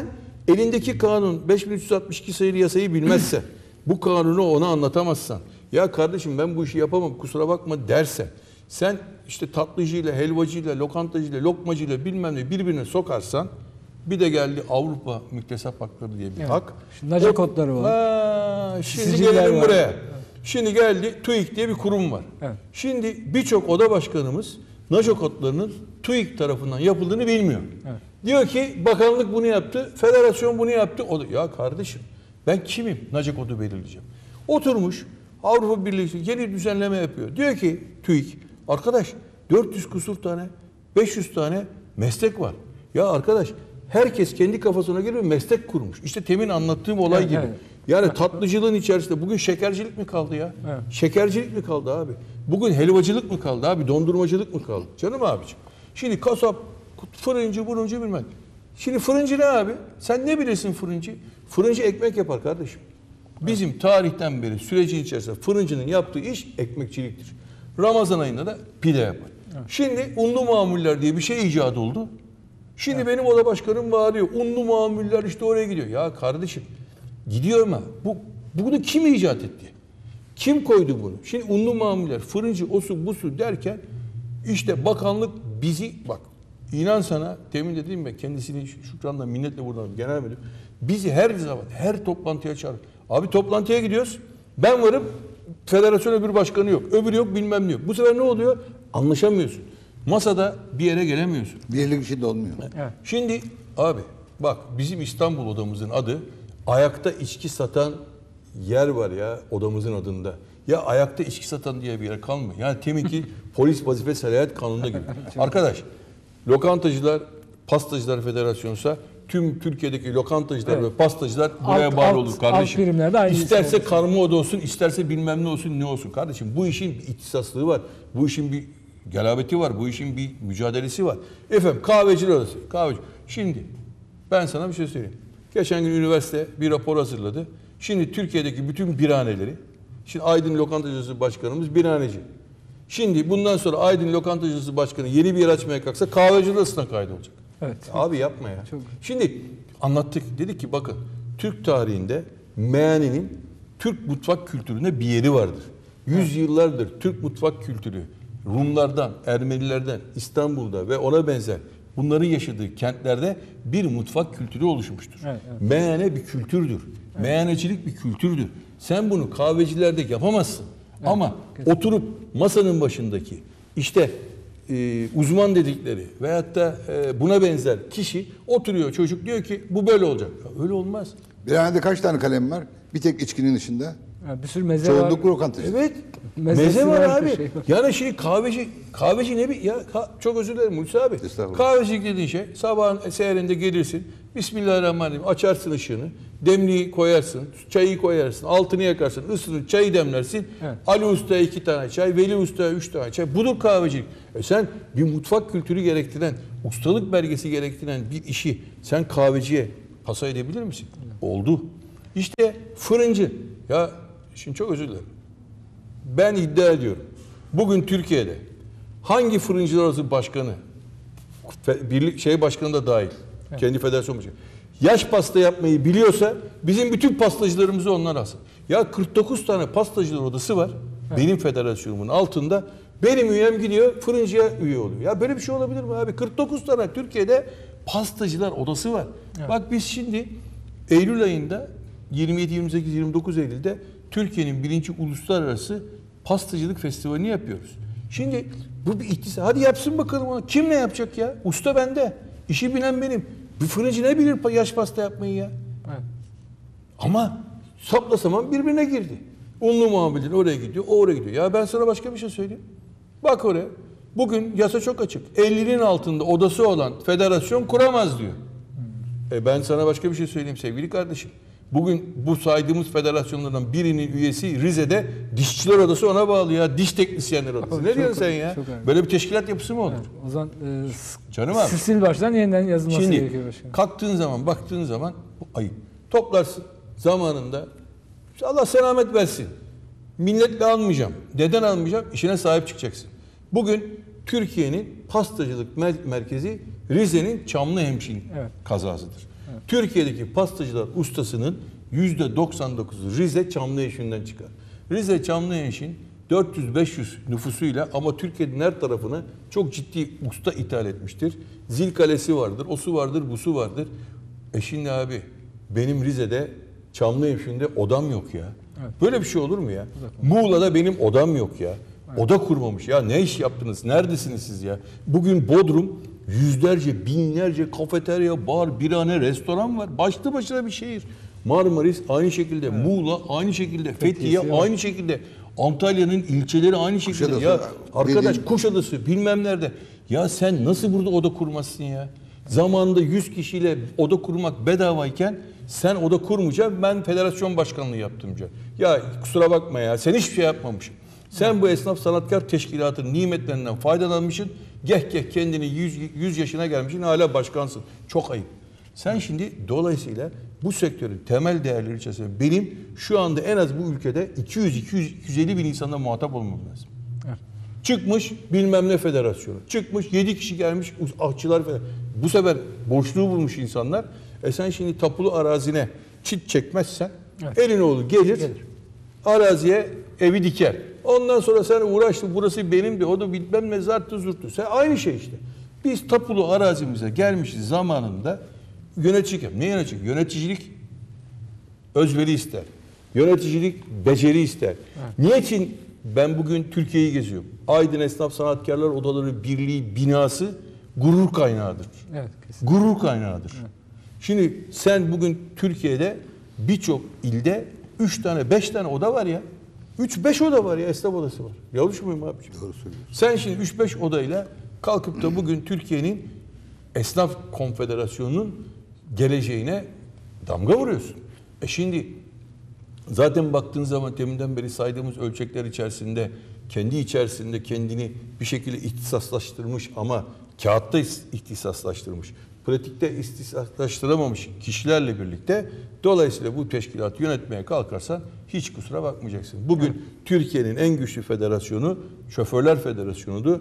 elindeki kanun 5362 sayılı yasayı bilmezse, bu kanunu ona anlatamazsan, ya kardeşim ben bu işi yapamam kusura bakma derse, sen işte tatlıcıyla, helvacıyla, lokantacıyla, lokmacıyla bilmem ne birbirine sokarsan, bir de geldi Avrupa Müktesap Hakları diye bir hak. NACA kodları var. Şimdi Siciller gelelim var. buraya. Şimdi geldi TÜİK diye bir kurum var. Evet. Şimdi birçok oda başkanımız NACA kodlarının TÜİK tarafından yapıldığını bilmiyor. Evet. Diyor ki bakanlık bunu yaptı, federasyon bunu yaptı. O da, ya kardeşim ben kimim NACA kodu belirleyeceğim. Oturmuş Avrupa Birliği yeni düzenleme yapıyor. Diyor ki TÜİK, arkadaş 400 kusur tane, 500 tane meslek var. Ya arkadaş herkes kendi kafasına göre bir meslek kurmuş. İşte temin anlattığım olay Evet, gibi. evet. Yani tatlıcılığın içerisinde bugün şekercilik mi kaldı ya? Evet. Şekercilik mi kaldı abi? Bugün helvacılık mı kaldı abi? Dondurmacılık mı kaldı? Canım abiciğim. Şimdi kasap, fırıncı, buruncu bilmem. Şimdi fırıncı ne abi? Sen ne bilirsin fırıncı? Fırıncı ekmek yapar kardeşim. Bizim tarihten beri sürecin içerisinde fırıncının yaptığı iş ekmekçiliktir. Ramazan ayında da pide yapar. Şimdi unlu mamuller diye bir şey icat oldu. Şimdi benim oda başkanım bağırıyor. Unlu mamuller işte oraya gidiyor. Ya kardeşim gidiyor ama bunu kim icat etti? Kim koydu bunu? Şimdi unlu mamuller, fırıncı, osu busu derken işte bakanlık bizi bak inan sana temin dediğim ben kendisini şükranla minnetle buradan genel müdür bizi her zaman her toplantıya çağırır. Abi toplantıya gidiyoruz. Ben varım. Federasyon öbür başkanı yok. Öbürü yok bilmem ne yok. Bu sefer ne oluyor? Anlaşamıyorsun. Masada bir yere gelemiyorsun. Birlik içinde olmuyor. Evet. Şimdi abi bak bizim İstanbul odamızın adı ayakta içki satan yer var ya odamızın adında. Ya ayakta içki satan diye bir yer kalmıyor. Yani temin ki polis vazife serayet kanununa gibi. Arkadaş lokantacılar pastacılar federasyonsa tüm Türkiye'deki lokantacılar ve pastacılar buraya bağlı olur kardeşim. Alt birimlerde aynı İsterse isim karma oda olsun, isterse bilmem ne olsun, ne olsun kardeşim. Bu işin bir ihtisaslığı var. Bu işin bir gelabeti var. Bu işin bir mücadelesi var. Efendim kahveciler odası. Kahveci. Şimdi ben sana bir şey söyleyeyim. Geçen gün üniversite bir rapor hazırladı. Şimdi Türkiye'deki bütün birhaneleri, şimdi Aydın Lokantacısı Başkanımız birhaneci. Şimdi bundan sonra Aydın Lokantacısı Başkanı yeni bir yer açmaya kalksa kahveci odasına kaydolacak. Evet. Abi yapma ya. Çok. Şimdi anlattık. Dedik ki bakın Türk tarihinde meyanenin Türk mutfak kültüründe bir yeri vardır. Yüzyıllardır Türk mutfak kültürü Rumlardan, Ermenilerden, İstanbul'da ve ona benzer bunların yaşadığı kentlerde bir mutfak kültürü oluşmuştur. Evet, evet. Meyhane bir kültürdür. Evet. Meyhanecilik bir kültürdür. Sen bunu kahvecilerde yapamazsın. Evet, ama kesinlikle. Oturup masanın başındaki işte uzman dedikleri veyahut da buna benzer kişi oturuyor çocuk diyor ki bu böyle olacak. Ya öyle olmaz. Birhanede kaç tane kalem var? Bir tek içkinin dışında. Yani bir sürü meze var. Çoğunluk lokantacı. Evet. Mezesi Meze var var, abi. bir şey var. Yani şimdi kahveci ne bir ya çok özür dilerim Hulusi abi. Estağfurullah. Kahvecilik dediğin şey sabahın seherinde gelirsin. Bismillahirrahmanirrahim açarsın ışığını. Demliği koyarsın, çayı koyarsın, altını yakarsın, ısınır, çayı demlersin. Evet. Ali Usta'ya 2 tane çay, Veli Usta'ya 3 tane çay. Budur kahvecilik. Sen bir mutfak kültürü gerektiren, ustalık belgesi gerektiren bir işi sen kahveciye pasa edebilir misin? Oldu. İşte fırıncı. Ya şimdi çok özür dilerim. Ben iddia ediyorum. Bugün Türkiye'de hangi fırıncılar odası başkanı, birlik başkanı da dahil, evet. Kendi federasyon başkanı, yaş pasta yapmayı biliyorsa bizim bütün pastacılarımızı onlar alsın. Ya 49 tane pastacılar odası var. Evet. Benim federasyonumun altında. Benim üyem gidiyor fırıncıya üye oluyor. Ya böyle bir şey olabilir mi abi? 49 tane Türkiye'de pastacılar odası var. Evet. Bak biz şimdi Eylül ayında 27, 28, 29 Eylül'de Türkiye'nin 1. Uluslararası Pastacılık Festivali'ni yapıyoruz. Şimdi bu bir ihtisas. Hadi yapsın bakalım ona. Kim ne yapacak ya? Usta bende. İşi bilen benim. Bir fırıncı ne bilir yaş pasta yapmayı ya? Evet. Ama sapla saman birbirine girdi. Unlu muhabbedin oraya gidiyor, o oraya gidiyor. Ya ben sana başka bir şey söyleyeyim. Bak oraya. Bugün yasa çok açık. 50'nin altında odası olan federasyon kuramaz diyor. Ben sana başka bir şey söyleyeyim sevgili kardeşim. Bugün bu saydığımız federasyonlardan birinin üyesi Rize'de dişçiler odası ona bağlı ya. Diş teknisyenler odası. Ne diyorsun sen ya? Böyle bir teşkilat yapısı mı olur? Evet, o zaman canım abi. sil baştan yeniden yazılması şimdi, gerekiyor başkanım. Kalktığın zaman, baktığın zaman bu ayıp. Toplarsın zamanında. Allah selamet versin. Milletle almayacağım. Deden almayacağım. İşine sahip çıkacaksın. Bugün Türkiye'nin pastacılık merkezi Rize'nin Çamlıhemşin kazasıdır. Evet. Türkiye'deki pastacılar ustasının %99'u Rize Çamlıhemşin'den çıkar. Rize Çamlıhemşin 400-500 nüfusuyla ama Türkiye'nin her tarafına çok ciddi usta ithal etmiştir. Zil Kalesi vardır, o su vardır, bu su vardır. Şimdi abi benim Rize'de Çamlıhemşin'de odam yok ya. Evet. Böyle bir şey olur mu ya? Muğla'da benim odam yok ya. Oda kurmamış ya. Ne iş yaptınız? Neredesiniz siz ya? Bugün Bodrum yüzlerce, binlerce kafeterya, bar, birhane, restoran var. Başlı başına bir şehir. Marmaris aynı şekilde, Muğla aynı şekilde, Fethiye aynı şekilde. Antalya'nın ilçeleri aynı şekilde. Kuşadası, Ya arkadaş dediğin- Kuşadası bilmem nerede. Ya sen nasıl burada oda kurmazsın ya? Zamanında 100 kişiyle oda kurmak bedavayken sen oda kurmayacaksın. Ben federasyon başkanlığı yaptım diyor. Ya kusura bakma ya sen hiçbir şey yapmamışsın. Sen bu esnaf sanatkar teşkilatının nimetlerinden faydalanmışsın. Geh kendini 100 yaşına gelmişsin hala başkansın. Çok ayıp. Sen şimdi dolayısıyla bu sektörün temel değerleri içerisinde benim şu anda en az bu ülkede 200-250 bin insanla muhatap olmam lazım. Evet. Çıkmış bilmem ne federasyonu. Çıkmış 7 kişi gelmiş ahçılar federasyonu. Bu sefer boşluğu bulmuş insanlar. Sen şimdi tapulu arazine çit çekmezsen Evet. elin oğlu gelir. Araziye evi diker. Ondan sonra sen uğraştın burası benim de o da bilmem ne zartı zurtu. Sen aynı şey işte. Biz tapulu arazimize gelmişiz zamanında yöneticilik yap. Ne yöneticilik? Yöneticilik özveri ister. Yöneticilik beceri ister. Evet. Niçin ben bugün Türkiye'yi geziyorum? Aydın Esnaf Sanatkarlar Odaları Birliği binası gurur kaynağıdır. Evet, kesinlikle. Gurur kaynağıdır. Evet. Şimdi sen bugün Türkiye'de birçok ilde 3 tane 5 tane oda var ya. 3-5 oda var ya, esnaf odası var. Yanlış mıyım abiciğim? Doğru söylüyorsun. Sen şimdi 3-5 odayla kalkıp da bugün Türkiye'nin Esnaf Konfederasyonu'nun geleceğine damga vuruyorsun. Şimdi zaten baktığın zaman deminden beri saydığımız ölçekler içerisinde kendi içerisinde kendini bir şekilde ihtisaslaştırmış ama kağıtta ihtisaslaştırmış, pratikte ihtisaslaştıramamış kişilerle birlikte dolayısıyla bu teşkilatı yönetmeye kalkarsan hiç kusura bakmayacaksın. Bugün Türkiye'nin en güçlü federasyonu Şoförler Federasyonu'du.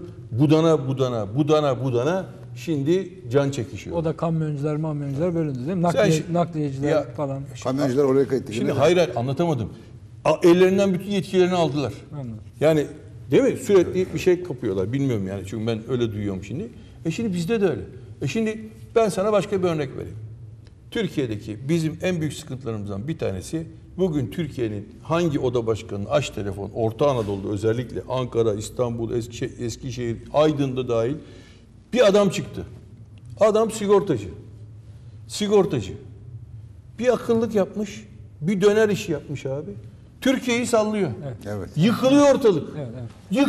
Budana şimdi can çekişiyor. O da kamyoncular bölündü değil mi? Nakliyeciler Ya, falan. Kamyoncular oraya kayıttı. Şimdi hayır anlatamadım. Ellerinden bütün yetkilerini aldılar. Anladım. Yani değil mi? Sürekli bir şey kapıyorlar. Bilmiyorum yani çünkü ben öyle duyuyorum şimdi. Şimdi bizde de öyle. Şimdi ben sana başka bir örnek vereyim. Türkiye'deki bizim en büyük sıkıntılarımızdan bir tanesi bugün Türkiye'nin hangi oda başkanını aç telefon, Orta Anadolu'da özellikle Ankara, İstanbul, Eskişehir, Aydın'da dahil bir adam çıktı. Adam sigortacı. Sigortacı. Bir akıllık yapmış, bir döner işi yapmış abi. Türkiye'yi sallıyor. Evet. Yıkılıyor ortalık. Evet, evet.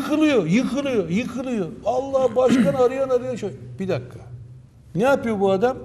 Yıkılıyor. Allah başkan arıyor. Bir dakika. Ne yapıyor bu adam?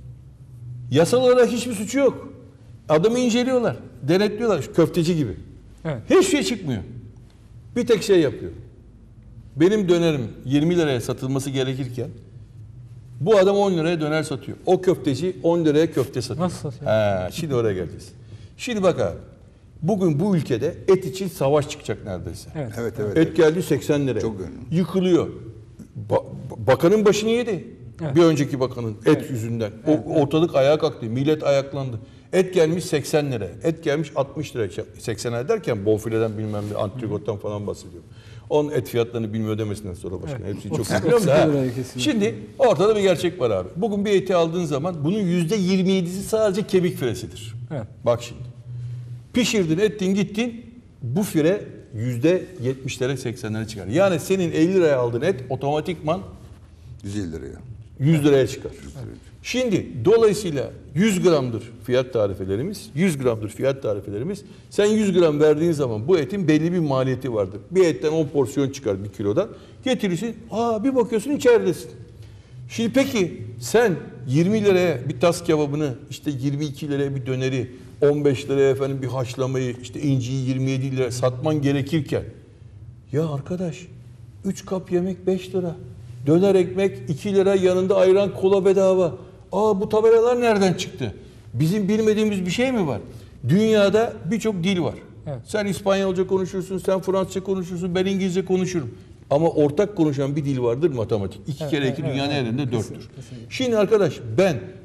Yasal olarak hiçbir suçu yok. Adamı inceliyorlar, denetliyorlar. Köfteci gibi. Evet. Hiçbir şey çıkmıyor. Bir tek şey yapıyor. Benim dönerim 20 liraya satılması gerekirken bu adam 10 liraya döner satıyor. O köfteci 10 liraya köfte satıyor. Nasıl satıyor? Şimdi oraya geleceğiz. Şimdi bak abi. Bugün bu ülkede et için savaş çıkacak neredeyse. Evet. Evet. Et geldi 80 liraya. Çok önemli. Yıkılıyor. Bakanın başını yedi. Evet. Bir önceki bakanın et yüzünden. Ortalık ayağa kalktı. Millet ayaklandı. Et gelmiş 80 liraya. Et gelmiş 60 liraya. 80 lira derken bonfileden bilmem ne antrikottan falan bahsediyorum. Onun et fiyatlarını bilmiyor demesinden sonra başkan. Evet. Hepsini çok 32 biliyorum da. liraya kesinlikle. Şimdi ortada bir gerçek var abi. Bugün bir eti aldığın zaman bunun %27'si sadece kemik firesidir. Evet. Bak şimdi. Pişirdin, ettin, gittin. Bu fire %70'lere 80'lere çıkar. Yani senin 50 liraya aldığın et otomatikman 150 liraya. 100 liraya çıkar. Şimdi dolayısıyla 100 gramdır fiyat tarifelerimiz. 100 gramdır fiyat tarifelerimiz. Sen 100 gram verdiğin zaman bu etin belli bir maliyeti vardır. Bir etten 10 porsiyon çıkar bir kilodan. Getirirsin. Bir bakıyorsun içeridesin. Şimdi peki sen 20 liraya bir tas kebabını, işte 22 liraya bir döneri, 15 liraya efendim bir haşlamayı, işte inciyi 27 liraya satman gerekirken ya arkadaş 3 kap yemek 5 lira. Döner ekmek 2 lira, yanında ayran, kola bedava. Bu tabelalar nereden çıktı? Bizim bilmediğimiz bir şey mi var? Dünyada birçok dil var. Evet. Sen İspanyolca konuşursun, sen Fransızca konuşursun, ben İngilizce konuşurum. Ama ortak konuşan bir dil vardır, matematik. 2 kere 2 dünyanın her yerinde 4'tür. Kesinlikle. Şimdi arkadaş ben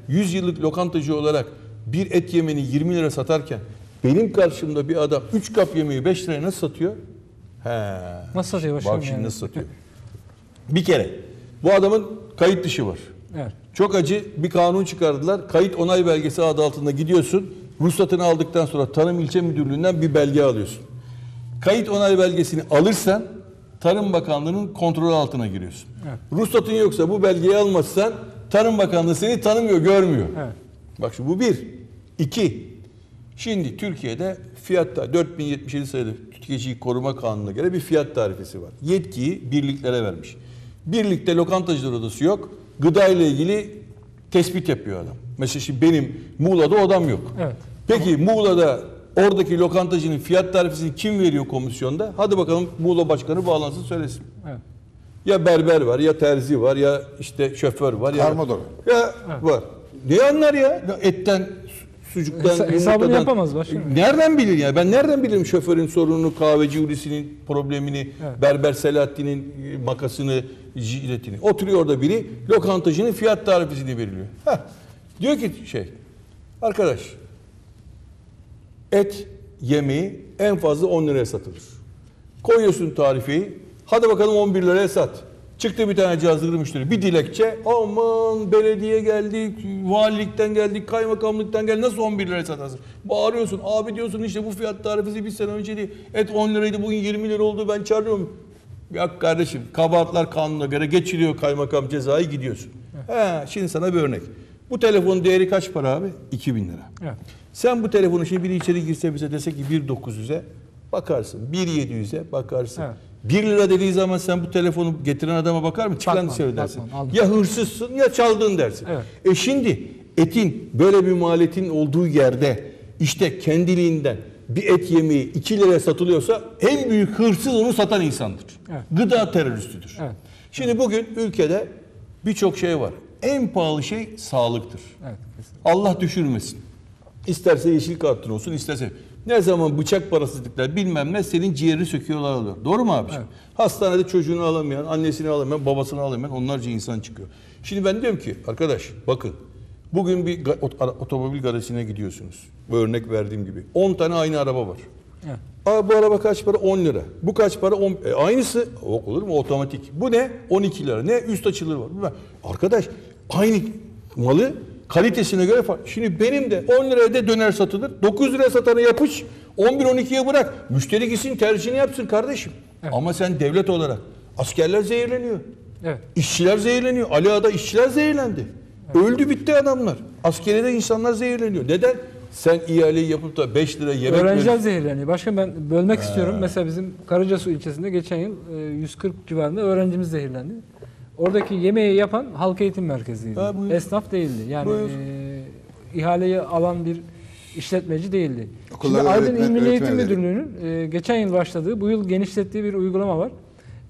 100 yıllık lokantacı olarak bir et yemeni 20 lira satarken benim karşımda bir adam 3 kap yemeği 5 liraya nasıl satıyor? Nasıl satıyor başkanım? Bak şimdi yani? nasıl satıyor. Bir kere bu adamın kayıt dışı var. Evet. Çok acı bir kanun çıkardılar. Kayıt onay belgesi adı altında gidiyorsun. Ruhsatını aldıktan sonra Tarım İlçe Müdürlüğü'nden bir belge alıyorsun. Kayıt onay belgesini alırsan Tarım Bakanlığı'nın kontrolü altına giriyorsun. Evet. Ruhsatın yoksa bu belgeyi almazsan Tarım Bakanlığı seni tanımıyor, görmüyor. Evet. Bak şu bu bir. İki. Şimdi Türkiye'de fiyatta 4077 sayılı Tüketiciyi Koruma Kanunu'na göre bir fiyat tarifesi var. Yetkiyi birliklere vermiş. Birlikte lokantacılar odası yok. Gıda ile ilgili tespit yapıyor adam. Mesela şimdi benim Muğla'da odam yok. Evet. Peki Muğla'da oradaki lokantacının fiyat tarifesini kim veriyor komisyonda? Hadi bakalım Muğla Başkanı bağlansın söylesin. Evet. Ya berber var, ya terzi var, ya işte şoför var. Armador. Ya var. Ne anlar ya? Ya etten, sucuktan, Hesabını yumurtadan. yapamaz başkanım. Nereden bilir ya? Ben nereden bilirim şoförün sorununu, kahveci Hulusi'nin problemini, Evet. berber Selahattin'in makasını, jiletini. Oturuyor orada biri, lokantacının fiyat tarifesini veriliyor. Heh. Diyor ki arkadaş, et yemeği en fazla 10 liraya satılır. Koyuyorsun tarifeyi, hadi bakalım 11 liraya sat. Çıktı bir tane cihazlı müşteri, bir dilekçe, aman belediye geldik, valilikten geldik, kaymakamlıktan geldik, nasıl 11 liraya satarsın? Bağırıyorsun, abi diyorsun işte bu fiyat tarifesi bir sene önceydi, et 10 liraydı bugün 20 lira oldu, ben çağırıyorum. Ya kardeşim, kabahatler kanununa göre geçiriyor kaymakam cezayı, gidiyorsun. Şimdi sana bir örnek. Bu telefonun değeri kaç para abi? 2000 lira. Evet. Sen bu telefonu şimdi biri içeri girse bize dese ki 1.900'e bakarsın. 1.700'e bakarsın. Evet. 1 lira dediği zaman sen bu telefonu getiren adama bakar mı? Çıkan Bakmam, dışarı dersin. bakmam, aldım. Ya hırsızsın ya çaldın dersin. Evet. Şimdi etin böyle bir maliyetin olduğu yerde işte kendiliğinden bir et yemeği 2 liraya satılıyorsa en büyük hırsız onu satan insandır. Evet. Gıda teröristüdür. Evet. Şimdi bugün ülkede birçok şey var. En pahalı şey sağlıktır. Evet. Kesinlikle. Allah düşürmesin. İsterse yeşil kartın olsun, isterse. Ne zaman bıçak parasızlıklar bilmem ne senin ciğerini söküyorlar alıyor. Doğru mu abi? Evet. Hastanede çocuğunu alamayan, annesini alamayan, babasını alamayan onlarca insan çıkıyor. Şimdi ben diyorum ki arkadaş bakın bugün bir otomobil garajına gidiyorsunuz. Bu örnek verdiğim gibi. 10 tane aynı araba var. Evet. Aa, bu araba kaç para? 10 lira. Bu kaç para? 10. Aynısı. Olur mu? Otomatik. Bu ne? 12 lira. Ne? Üst açılır var. Arkadaş aynı malı kalitesine göre fark. Şimdi benim de 10 liraya da döner satılır. 9 liraya satana yapış. 11-12'ye bırak. Müşteri gitsin tercihini yapsın kardeşim. Evet. Ama sen devlet olarak askerler zehirleniyor. Evet. İşçiler zehirleniyor. Ali Ağa'da işçiler zehirlendi. Öldü bitti adamlar. Askeriyede insanlar zehirleniyor. Neden? Sen ihaleyi yapıp da 5 lira yemek Öğrenciler veriyorsun. zehirleniyor. Başka ben bölmek istiyorum. Mesela bizim Karacasu ilçesinde geçen yıl 140 civarında öğrencimiz zehirlendi. Oradaki yemeği yapan halk eğitim merkeziydi. Ha, buyur. Esnaf değildi. Yani Buyur. ihaleyi alan bir işletmeci değildi. Okullarda Şimdi Aydın İl Milli Eğitim öğretmenleri. Müdürlüğü'nün geçen yıl başladığı, bu yıl genişlettiği bir uygulama var.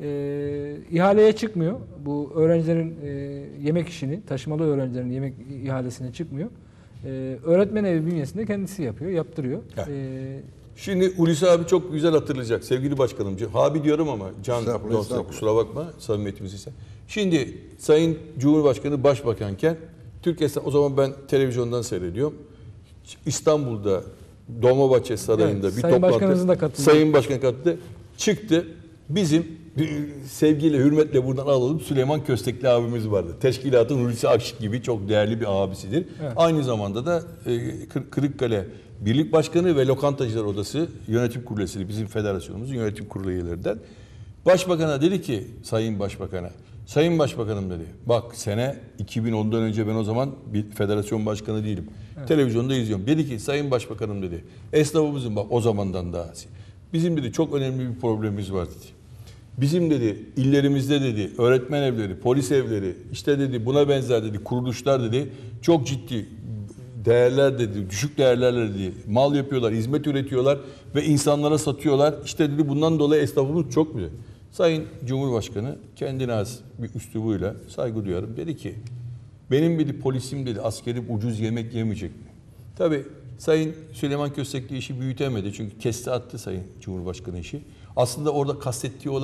İhaleye çıkmıyor. Bu öğrencilerin yemek işini, taşımalı öğrencilerin yemek ihalesine çıkmıyor. Öğretmen evi bünyesinde kendisi yapıyor, yaptırıyor. Evet. Şimdi Hulusi abi çok güzel hatırlayacak sevgili başkanım. Abi diyorum ama Can Estağfurullah, dostum, estağfurullah. kusura bakma samimiyetimiz ise. Şimdi Sayın Cumhurbaşkanı Başbakanken Türkiye o zaman ben televizyondan seyrediyorum. İstanbul'da Dolmabahçe Sarayı'nda Evet, bir Sayın toplantı. Başkanımızın da katıldığı. Sayın Başkan katıldı. Çıktı. Bizim sevgiyle, hürmetle buradan alalım. Süleyman Köstekli abimiz vardı. Teşkilatın Hulusi Akşık gibi çok değerli bir abisidir. Evet. Aynı zamanda da Kırıkkale Birlik Başkanı ve Lokantacılar Odası Yönetim Kurulu üyesi, bizim federasyonumuzun yönetim kurulu üyelerinden. Başbakan'a dedi ki, Sayın Başbakan'a, Sayın Başbakanım dedi, bak sene 2010'dan önce ben o zaman bir federasyon başkanı değilim. Evet. Televizyonda izliyorum. Dedi ki, Sayın Başbakanım dedi, esnafımızın bak o zamandan daha bizim dedi çok önemli bir problemimiz var dedi. Bizim dedi illerimizde dedi öğretmen evleri, polis evleri, işte dedi buna benzer dedi kuruluşlar dedi çok ciddi değerler dedi, düşük değerlerle dedi mal yapıyorlar, hizmet üretiyorlar ve insanlara satıyorlar. İşte dedi bundan dolayı esnafımız çok güzel. Sayın Cumhurbaşkanı kendine az bir üslubuyla saygı duyarım dedi ki benim dedi polisim dedi askerim ucuz yemek yemeyecek mi? Tabii Sayın Süleyman Köstekli işi büyütemedi çünkü kesti attı Sayın Cumhurbaşkanı işi. Aslında orada kastettiği olay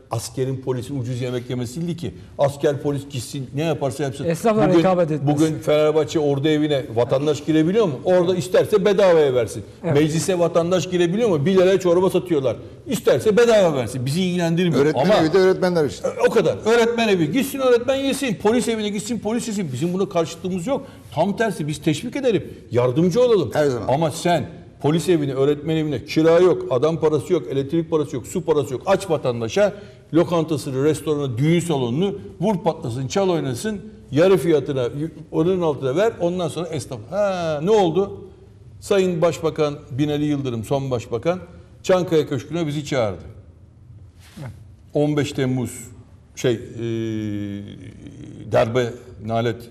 askerin polisin ucuz yemek yemesi değil ki. Asker polis gitsin ne yaparsa yapsın. Esnafla rekabet etmesi. Bugün Fenerbahçe ordu evine vatandaş girebiliyor mu? Orada isterse bedavaya versin. Evet. Meclise vatandaş girebiliyor mu? 1 liraya çorba satıyorlar. İsterse bedava versin. Bizi ilgilendirmiyor. Öğretmen Ama evi de öğretmenler işte. o kadar. Öğretmen evi. Gitsin öğretmen yesin. Polis evine gitsin polis yesin. Bizim buna karşıtlığımız yok. Tam tersi biz teşvik edelim. Yardımcı olalım. Her zaman. Ama sen polis evine, öğretmen evine kira yok, adam parası yok, elektrik parası yok, su parası yok. Aç vatandaşa lokantasını, restoranı, düğün salonunu vur patlasın, çal oynasın. Yarı fiyatına, onun altına ver. Ondan sonra esnaf. Ha, ne oldu? Sayın Başbakan Binali Yıldırım, son başbakan Çankaya Köşkü'ne bizi çağırdı. 15 Temmuz darbe nalet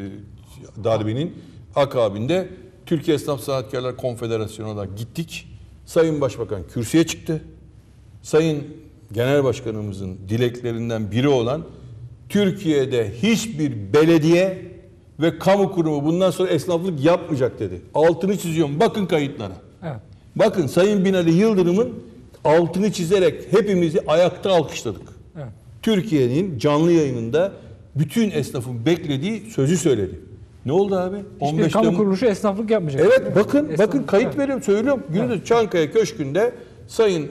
darbenin akabinde Türkiye Esnaf Sanatkarlar Konfederasyonu'na gittik. Sayın Başbakan kürsüye çıktı. Sayın Genel Başkanımızın dileklerinden biri olan Türkiye'de hiçbir belediye ve kamu kurumu bundan sonra esnaflık yapmayacak dedi. Altını çiziyorum. Bakın kayıtlara. Evet. Bakın Sayın Binali Yıldırım'ın altını çizerek hepimizi ayakta alkışladık. Evet. Türkiye'nin canlı yayınında bütün esnafın beklediği sözü söyledi. Ne oldu abi? Hiçbir kamu kuruluşu esnaflık yapmayacak. Evet bakın Esnaf- kayıt evet. veriyorum söylüyorum. Gündüz Çankaya Köşkü'nde Sayın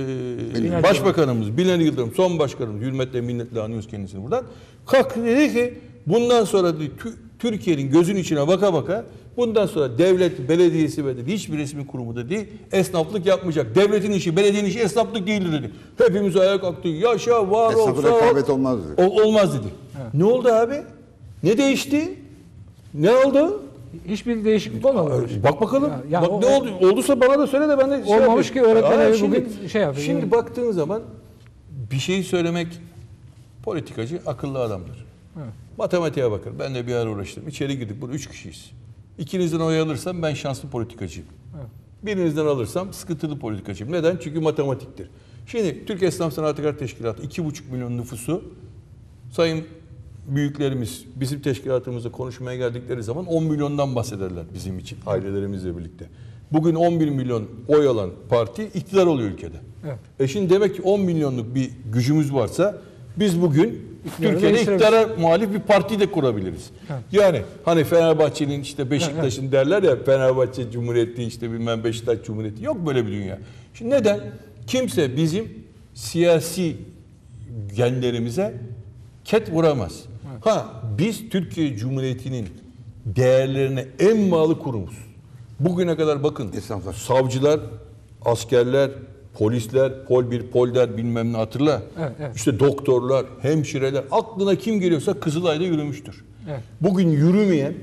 Başbakanımız Binali Yıldırım, son başkanımız, hürmetle minnetle anıyoruz kendisini buradan. Kalktı dedi ki bundan sonra dedi, Türkiye'nin gözünün içine baka baka bundan sonra devlet, belediyesi ve dedi, hiçbir resmi kurumu dedi esnaflık yapmayacak. Devletin işi, belediyenin işi esnaflık değildir dedi. Hepimiz ayağa kalktık. Yaşa, var ol, Esnafı sağ ol. rekabet olmaz dedi. Olmaz dedi. Evet. Ne oldu abi? Ne değişti? Ne oldu? Hiçbir değişiklik olmadı. Bak bakalım. Ya Bak o- ne oldu? Olduysa bana da söyle de ben de şey Olmamış yapayım. ki öğretmen evi şimdi, bugün şey yapıyor. Şimdi baktığın zaman bir şey söylemek politikacı akıllı adamdır. Evet. Matematiğe bakar. Ben de bir ara uğraştım. İçeri girdik. Burada 3 kişiyiz. İkinizden oy alırsam ben şanslı politikacıyım. Evet. Birinizden alırsam sıkıntılı politikacıyım. Neden? Çünkü matematiktir. Şimdi Türk Esnaf Sanatkarlar Teşkilatı 2,5 milyon nüfusu sayın büyüklerimiz bizim teşkilatımızda konuşmaya geldikleri zaman 10 milyondan bahsederler bizim için ailelerimizle birlikte. Bugün 11 milyon oy alan parti iktidar oluyor ülkede. Evet. Şimdi demek ki 10 milyonluk bir gücümüz varsa biz bugün İktidarı Türkiye'de değiştirebiliriz. iktidara muhalif bir parti de kurabiliriz. Evet. Yani hani Fenerbahçe'nin işte Beşiktaş'ın derler ya Fenerbahçe Cumhuriyeti işte bilmem Beşiktaş Cumhuriyeti yok böyle bir dünya. Şimdi neden? Kimse bizim siyasi genlerimize ket vuramaz. Ha biz Türkiye Cumhuriyeti'nin değerlerine en bağlı kurumuz. Bugüne kadar bakın Esnaflar. savcılar, askerler, polisler, pol 1, pol der bilmem ne hatırla. Evet, evet. İşte doktorlar, hemşireler aklına kim geliyorsa Kızılay'da yürümüştür. Evet. Bugün yürümeyen,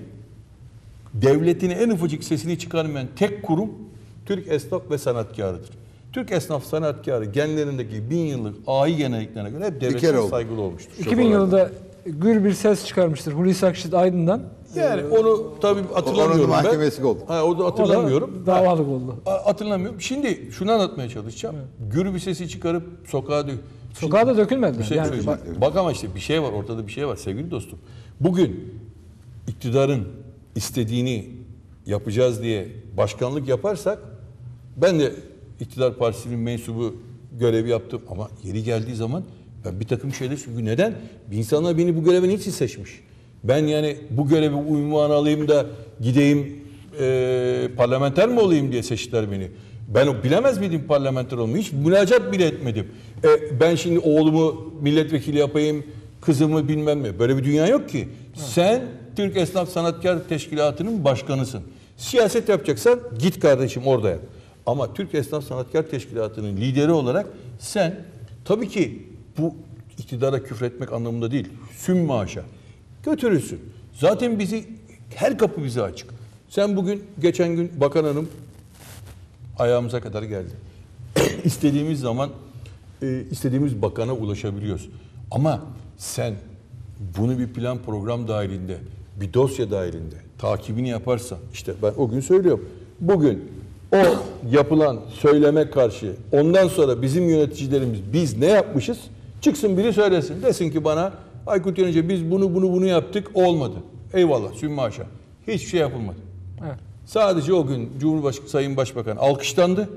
devletin en ufacık sesini çıkarmayan tek kurum Türk Esnaf ve Sanatkarı'dır. Türk Esnaf Sanatkarı genlerindeki 1000 yıllık ahi geneliklerine göre hep kere devlete oldu. saygılı olmuştur. 2000 yılında gür bir ses çıkarmıştır Hulusi Akşit Aydın'dan. Yani onu tabii hatırlamıyorum Onun ben. mahkemesi oldu. Ha, o da hatırlamıyorum. O da davalık oldu. Hatırlamıyorum. Şimdi şunu anlatmaya çalışacağım. Gür bir sesi çıkarıp sokağa Sokağa da dökülmedi. Bir şey Yani söyleyeceğim. Bak ama işte bir şey var, ortada bir şey var sevgili dostum. Bugün iktidarın istediğini yapacağız diye başkanlık yaparsak, ben de iktidar partisinin mensubu görevi yaptım ama yeri geldiği zaman ben bir takım şeyler çünkü neden? İnsanlar beni bu göreve niçin seçmiş? Ben yani bu göreve unvanı alayım da gideyim parlamenter mi olayım diye seçtiler beni. Ben bilemez miydim parlamenter olmayı? Hiç müracaat bile etmedim. Ben şimdi oğlumu milletvekili yapayım, kızımı bilmem ne. Böyle bir dünya yok ki. Sen Türk Esnaf Sanatkar Teşkilatı'nın başkanısın. Siyaset yapacaksan git kardeşim orada yap. Ama Türk Esnaf Sanatkar Teşkilatı'nın lideri olarak sen tabii ki bu iktidara küfretmek anlamında değil, sümme haşa götürürsün. Zaten her kapı bize açık. Sen bugün, geçen gün Bakan Hanım ayağımıza kadar geldi. İstediğimiz zaman istediğimiz bakana ulaşabiliyoruz. Ama sen bunu bir plan program dahilinde, bir dosya dahilinde takibini yaparsan, işte ben o gün söylüyorum. Bugün o yapılan söyleme karşı ondan sonra bizim yöneticilerimiz biz ne yapmışız? Çıksın biri söylesin. Desin ki bana Aykut Yönece biz bunu yaptık olmadı. Eyvallah sümme haşa. Hiçbir şey yapılmadı. Evet. Sadece o gün Sayın Başbakan alkışlandı.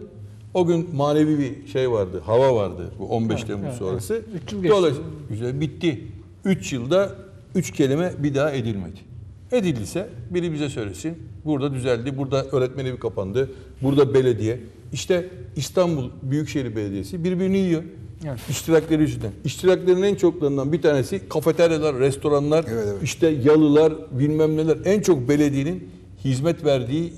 O gün manevi bir şey vardı, hava vardı bu 15 Temmuz sonrası. Evet. 3 yıl geçti. Dolayısıyla bitti. 3 yılda 3 kelime bir daha edilmedi. Edildiyse biri bize söylesin. Burada düzeldi, burada öğretmen evi kapandı, burada belediye. İşte İstanbul Büyükşehir Belediyesi birbirini yiyor. Evet. İştirakleri yüzünden. İştiraklerin en çoklarından bir tanesi kafeteryalar, restoranlar, Evet, evet. işte yalılar, bilmem neler. En çok belediyenin hizmet verdiği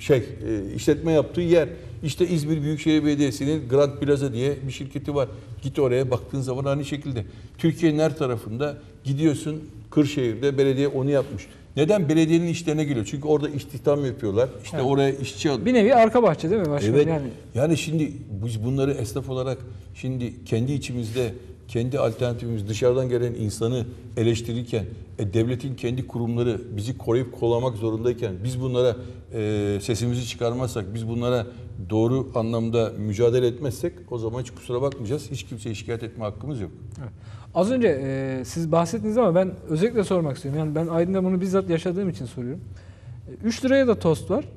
işletme yaptığı yer. İşte İzmir Büyükşehir Belediyesi'nin Grand Plaza diye bir şirketi var. Git oraya baktığın zaman aynı şekilde. Türkiye'nin her tarafında gidiyorsun, Kırşehir'de belediye onu yapmış. Neden? Belediyenin işlerine geliyor. Çünkü orada istihdam yapıyorlar. İşte Evet. oraya işçi alıyor. Bir nevi arka bahçe değil mi başkanım? Evet. Yani Yani şimdi biz bunları esnaf olarak şimdi kendi içimizde, kendi alternatifimiz dışarıdan gelen insanı eleştirirken, devletin kendi kurumları bizi koruyup kollamak zorundayken biz bunlara sesimizi çıkarmazsak, biz bunlara doğru anlamda mücadele etmezsek o zaman hiç kusura bakmayacağız. Hiç kimseye şikayet etme hakkımız yok. evet. Az önce siz bahsettiniz ama ben özellikle sormak istiyorum. Yani ben Aydın'da bunu bizzat yaşadığım için soruyorum. 3 liraya da tost var.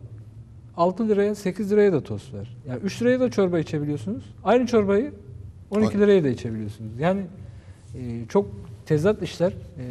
6 liraya, 8 liraya da tost var. Yani 3 liraya da çorba içebiliyorsunuz. Aynı çorbayı 12 liraya da içebiliyorsunuz. Yani çok tezat işler.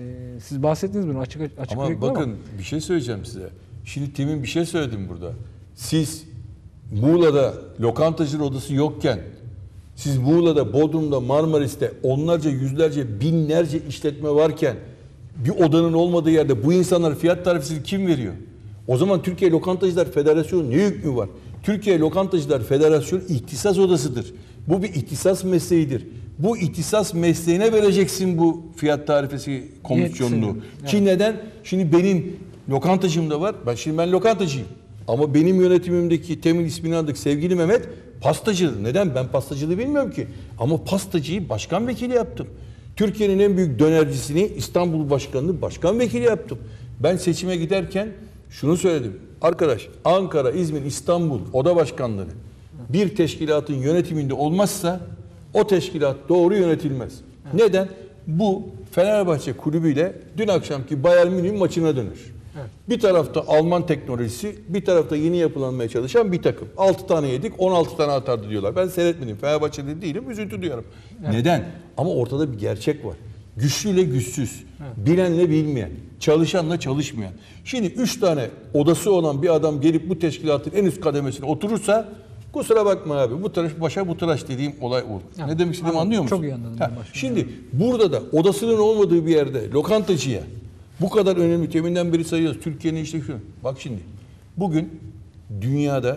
Siz bahsettiniz bunu açık Ama yürekli bakın bir şey söyleyeceğim size. Şimdi temin bir şey söyledim burada. Siz Muğla'da lokantacı odası yokken, siz Muğla'da, Bodrum'da, Marmaris'te onlarca, yüzlerce, binlerce işletme varken bir odanın olmadığı yerde bu insanlar fiyat tarifesini kim veriyor? O zaman Türkiye Lokantacılar Federasyonu ne hükmü var? Türkiye Lokantacılar Federasyonu ihtisas odasıdır. Bu bir ihtisas mesleğidir. Bu ihtisas mesleğine vereceksin bu fiyat tarifesi komisyonunu. Evet. Ki neden? Şimdi benim lokantacım da var. Ben lokantacıyım. Ama benim yönetimimdeki temin ismini aldık sevgili Mehmet pastacı. Neden? Ben pastacılığı bilmiyorum ki. Ama pastacıyı başkan vekili yaptım. Türkiye'nin en büyük dönercisini İstanbul Başkanı'nı başkan vekili yaptım. Ben seçime giderken şunu söyledim. Arkadaş Ankara, İzmir, İstanbul oda başkanları bir teşkilatın yönetiminde olmazsa o teşkilat doğru yönetilmez. Evet. Neden? Bu Fenerbahçe kulübüyle dün akşamki Bayern Münih maçına dönür. Evet. Bir tarafta Alman teknolojisi, bir tarafta yeni yapılanmaya çalışan bir takım. 6 tane yedik, 16 tane atardı diyorlar. Ben seyretmedim. Fenerbahçe'de değilim, üzüntü duyuyorum. Evet. Neden? Ama ortada bir gerçek var. Güçlüyle güçsüz, evet. Bilenle bilmeyen, çalışanla çalışmayan. Şimdi 3 tane odası olan bir adam gelip bu teşkilatın en üst kademesine oturursa kusura bakma abi bu tıraş başa bu tıraş dediğim olay olur. Yani, ne demek istediğimi anlıyor musun? Çok iyi anladım. Şimdi burada da odasının olmadığı bir yerde lokantacıya bu kadar önemli teminden beri sayıyoruz. Türkiye'nin işte şu. Bak şimdi bugün dünyada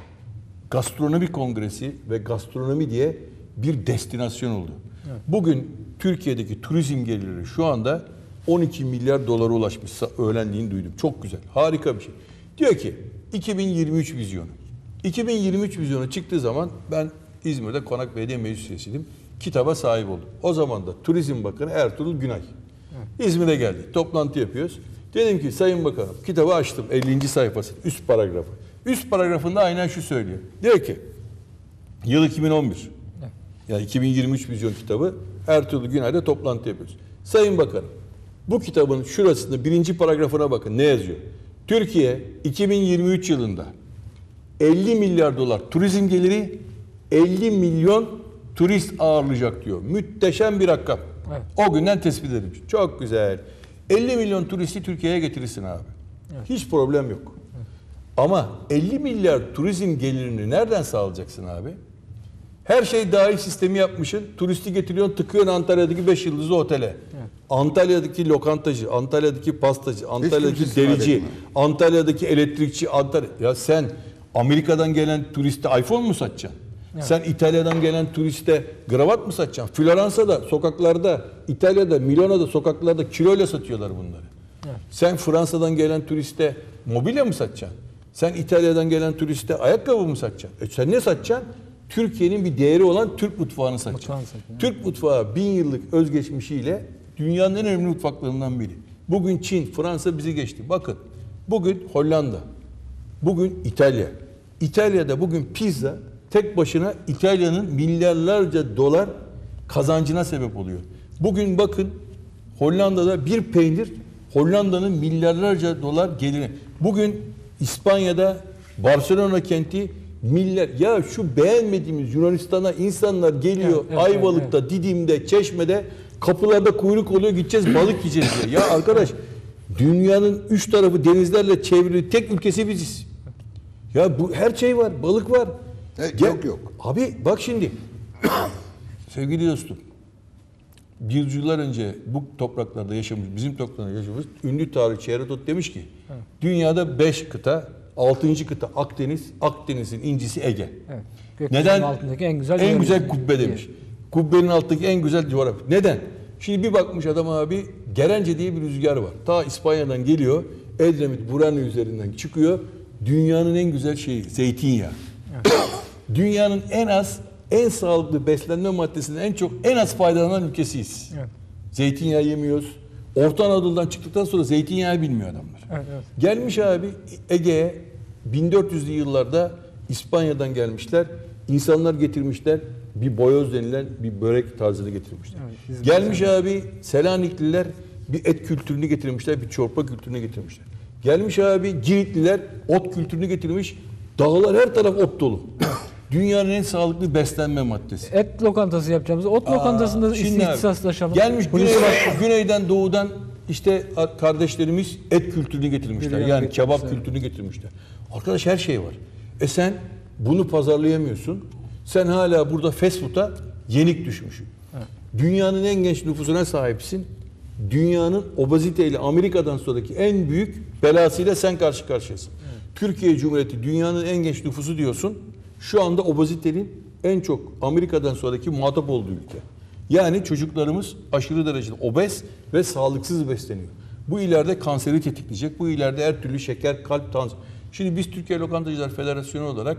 gastronomi kongresi ve gastronomi diye bir destinasyon oldu. Evet. Bugün Türkiye'deki turizm gelirleri şu anda 12 milyar dolara ulaşmış. Öğrendiğini duydum. Çok güzel. Harika bir şey. Diyor ki 2023 vizyonu. 2023 vizyonu çıktığı zaman ben İzmir'de Konak Belediye Meclis Üyesiydim. Kitaba sahip oldum. O zaman da Turizm Bakanı Ertuğrul Günay. Evet. İzmir'e geldi. Toplantı yapıyoruz. Dedim ki Sayın Bakanım kitabı açtım. 50. sayfası. Üst paragrafı. Üst paragrafında aynen şu söylüyor. Diyor ki yıl 2011. Evet. Yani 2023 vizyon kitabı Ertuğrul Günay'da toplantı yapıyoruz. Sayın Bakanım bu kitabın şurasında 1. paragrafına bakın ne yazıyor? Türkiye 2023 yılında 50 milyar dolar turizm geliri 50 milyon turist ağırlayacak diyor. Müthişem bir rakam. Evet. O günden tespit edilmiş. Çok güzel. 50 milyon turisti Türkiye'ye getirirsin abi. Evet. Hiç problem yok. Evet. Ama 50 milyar turizm gelirini nereden sağlayacaksın abi? Her şey dahil sistemi yapmışsın. Turisti getiriyorsun, tıkıyorsun Antalya'daki 5 yıldızlı otele. Evet. Antalya'daki lokantacı, Antalya'daki pastacı, Antalya'daki derici, Antalya'daki elektrikçi, ya sen Amerika'dan gelen turiste iPhone mu satacaksın? Evet. Sen İtalya'dan gelen turiste kravat mı satacaksın? Floransa'da, sokaklarda, İtalya'da, Milano'da, sokaklarda kiloyla satıyorlar bunları. Evet. Sen Fransa'dan gelen turiste mobilya mı satacaksın? Sen İtalya'dan gelen turiste ayakkabı mı satacaksın? Sen ne satacaksın? Türkiye'nin bir değeri olan Türk mutfağını satacaksın. Türk mutfağı 1000 yıllık özgeçmişiyle dünyanın en önemli mutfaklarından biri. Bugün Çin, Fransa bizi geçti. Bakın bugün Hollanda, bugün İtalya. İtalya'da bugün pizza tek başına İtalya'nın milyarlarca dolar kazancına sebep oluyor. Bugün bakın Hollanda'da bir peynir Hollanda'nın milyarlarca dolar geliri. Bugün İspanya'da Barcelona kenti Ya şu beğenmediğimiz Yunanistan'a insanlar geliyor, Evet, Ayvalık'ta, Didim'de, Çeşme'de kapılarda kuyruk oluyor, gideceğiz balık yiyeceğiz diye. Ya arkadaş, dünyanın 3 tarafı denizlerle çevrili tek ülkesi biziz. Ya bu her şey var, balık var. Yok. Abi bak şimdi, sevgili dostum, yüzyıllar önce bu topraklarda yaşamış, bizim topraklarda yaşamış ünlü tarihçi Herodot demiş ki, dünyada 5 kıta, 6. kıta Akdeniz, Akdeniz'in incisi Ege. Evet. Gökyüzünün Neden? altındaki en güzel En güzel coğrafya. kubbe demiş. Kubbenin altındaki en güzel coğrafya. Neden? Şimdi bir bakmış adam abi, Gerence diye bir rüzgar var. Ta İspanya'dan geliyor, Edremit, Burani üzerinden çıkıyor. Dünyanın en güzel şeyi, zeytinyağı. Dünyanın en sağlıklı beslenme maddesinden en az faydalanan ülkesiyiz. Evet. Zeytinyağı yemiyoruz. Orta Anadolu'dan çıktıktan sonra zeytinyağı bilmiyor adamlar. Evet. Gelmiş abi Ege'ye 1400'lü yıllarda İspanya'dan gelmişler. İnsanlar getirmişler. Bir boyoz denilen bir börek tarzını getirmişler. Evet, Gelmiş abi Selanikliler bir et kültürünü getirmişler, bir çorba kültürünü getirmişler. Gelmiş abi Giritliler ot kültürünü getirmiş. Dağlar her taraf ot dolu. Dünyanın en sağlıklı beslenme maddesi. Et lokantası yapacağımız. Ot lokantasında Şimdi abi, ihtisaslaşalım. gelmiş Hulusi Başkan. güneyden doğudan işte kardeşlerimiz et kültürünü getirmişler. Biryani Yani kebap getirmişler. kültürünü getirmişler. Arkadaş her şey var. Sen bunu pazarlayamıyorsun. Sen hala burada fast food'a yenik düşmüşsün. Evet. Dünyanın en genç nüfusuna sahipsin. Dünyanın obeziteyle Amerika'dan sonraki en büyük belasıyla sen karşı karşıyasın. Evet. Türkiye Cumhuriyeti dünyanın en genç nüfusu diyorsun. Şu anda obezitenin en çok Amerika'dan sonraki muhatap olduğu ülke. Yani çocuklarımız aşırı derecede obez ve sağlıksız besleniyor. Bu ileride kanseri tetikleyecek. Bu ileride her türlü şeker, kalp, tansiyon. Şimdi biz Türkiye Lokantacılar Federasyonu olarak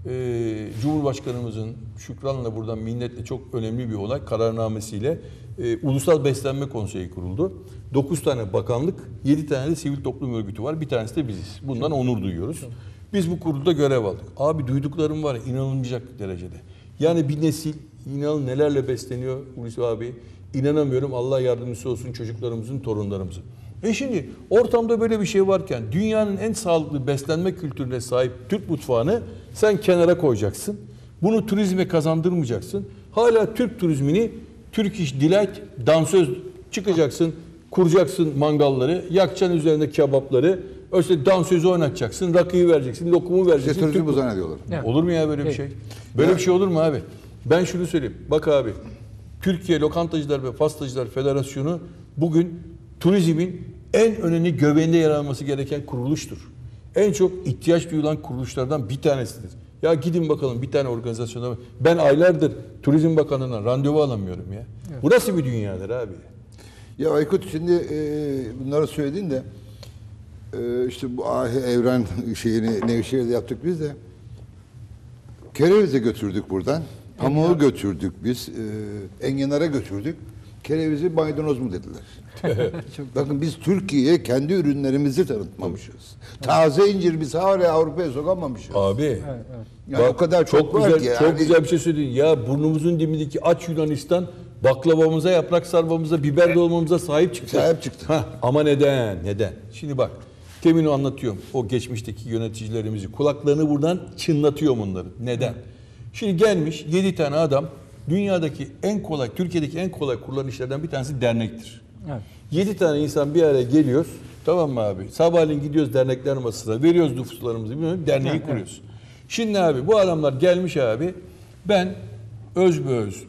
Cumhurbaşkanımızın şükranla buradan minnetle çok önemli bir olay kararnamesiyle Ulusal Beslenme Konseyi kuruldu. 9 tane bakanlık, 7 tane de sivil toplum örgütü var. Bir tanesi de biziz. Bundan onur duyuyoruz. Biz bu kurulda görev aldık. Abi duyduklarım var ya, inanılmayacak derecede. Yani bir nesil inanın nelerle besleniyor Hulusi abi. İnanamıyorum, Allah yardımcısı olsun çocuklarımızın, torunlarımızın. Şimdi ortamda böyle bir şey varken dünyanın en sağlıklı beslenme kültürüne sahip Türk mutfağını sen kenara koyacaksın. Bunu turizme kazandırmayacaksın. Hala Türk turizmini Turkish Delight dansöz çıkacaksın, kuracaksın mangalları, yakacaksın üzerinde kebapları, işte dansözü oynatacaksın, rakıyı vereceksin, lokumu vereceksin. Turizm bu zannediyorlar. Evet. Olur mu ya böyle bir şey? Böyle bir şey olur mu abi? Ben şunu söyleyeyim. Bak abi, Türkiye Lokantacılar ve Pastacılar Federasyonu bugün turizmin en önemli göbeğinde yer alması gereken kuruluştur. En çok ihtiyaç duyulan kuruluşlardan bir tanesidir. Ya gidin bakalım bir tane organizasyona. Ben aylardır Turizm Bakanlığı'na randevu alamıyorum ya. Evet. Bu nasıl bir dünyadır abi? Ya Aykut, şimdi bunları söyledin de işte bu Ahi Evren şeyini Nevşehir'de yaptık biz de. Kereviz'e götürdük buradan. Pamuğu götürdük biz. Enginar'a götürdük. Kereviz'i maydanoz mu dediler. Bakın biz Türkiye'ye kendi ürünlerimizi tanıtmamışız. Taze incir biz hala Avrupa'ya sokamamışız. Abi. Yani o kadar çok var güzel, ki. Çok yani. güzel bir şey söyledin. Ya burnumuzun dibindeki aç Yunanistan baklavamıza, yaprak sarmamıza, biber dolmamıza sahip çıktı. Sahip çıktı. Ama neden? Neden? Şimdi bak, temin anlatıyorum. O geçmişteki yöneticilerimizi. Kulaklarını buradan çınlatıyorum onları. Neden? Şimdi gelmiş 7 tane adam, dünyadaki en kolay, Türkiye'deki en kolay kurulan işlerden bir tanesi dernektir. Evet. 7 tane insan bir araya geliyoruz. Tamam mı abi? Sabahleyin gidiyoruz dernekler masasına, veriyoruz nüfuslarımızı, bilmiyorum, derneği kuruyoruz. Şimdi abi bu adamlar gelmiş abi, ben özbeöz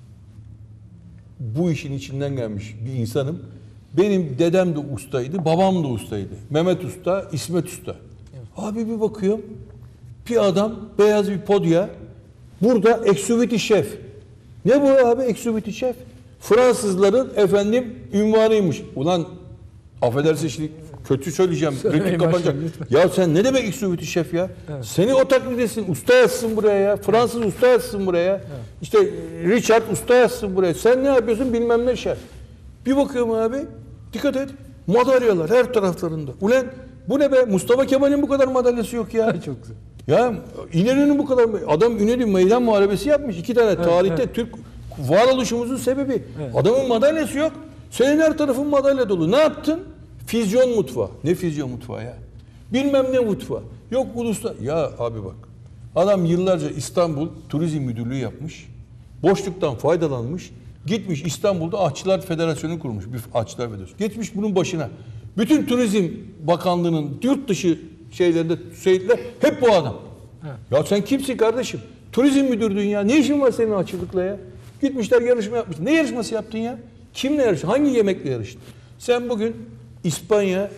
bu işin içinden gelmiş bir insanım. Benim dedem de ustaydı, babam da ustaydı. Mehmet Usta, İsmet Usta. Evet. Abi bir bakıyorum, bir adam beyaz bir podya, burada eksuviti şef. Ne bu abi eksuviti şef? Fransızların efendim ünvanıymış. Ulan affedersin şimdi kötü söyleyeceğim. Reklam kapanacak. Ya sen ne demek eksuviti şef ya? Evet. Seni o taklit etsin. Usta yazsın buraya ya. Fransız usta yazsın buraya. Evet. İşte Richard usta yazsın buraya. Sen ne yapıyorsun bilmem ne şef. Bir bakıyorum abi. Dikkat et. Madalyalar her taraflarında. Ulan bu ne be? Mustafa Kemal'in bu kadar madalyası yok ya. Çok güzel. Ya İnönü'nün bu kadar... Adam İnönü meydan muharebesi yapmış. 2 tane tarihte Türk varoluşumuzun sebebi. Evet. Adamın madalyası yok. Senin her tarafın madalya dolu. Ne yaptın? Füzyon mutfağı. Ne füzyon mutfağı ya? Bilmem ne mutfağı. Yok uluslar. Ya abi bak. Adam yıllarca İstanbul Turizm Müdürlüğü yapmış. Boşluktan faydalanmış. Gitmiş İstanbul'da Aşçılar Federasyonu kurmuş. Bir Aşçılar Federasyonu. Geçmiş bunun başına. Bütün Turizm Bakanlığı'nın yurt dışı şeylerinde hep bu adam. Evet. Ya sen kimsin kardeşim? Turizm müdürdün ya. Ne işin var senin aşçılıkla ya? Gitmişler yarışma yapmışlar. Ne yarışması yaptın ya? Kimle yarıştın? Hangi yemekle yarıştın? Sen bugün İspanya,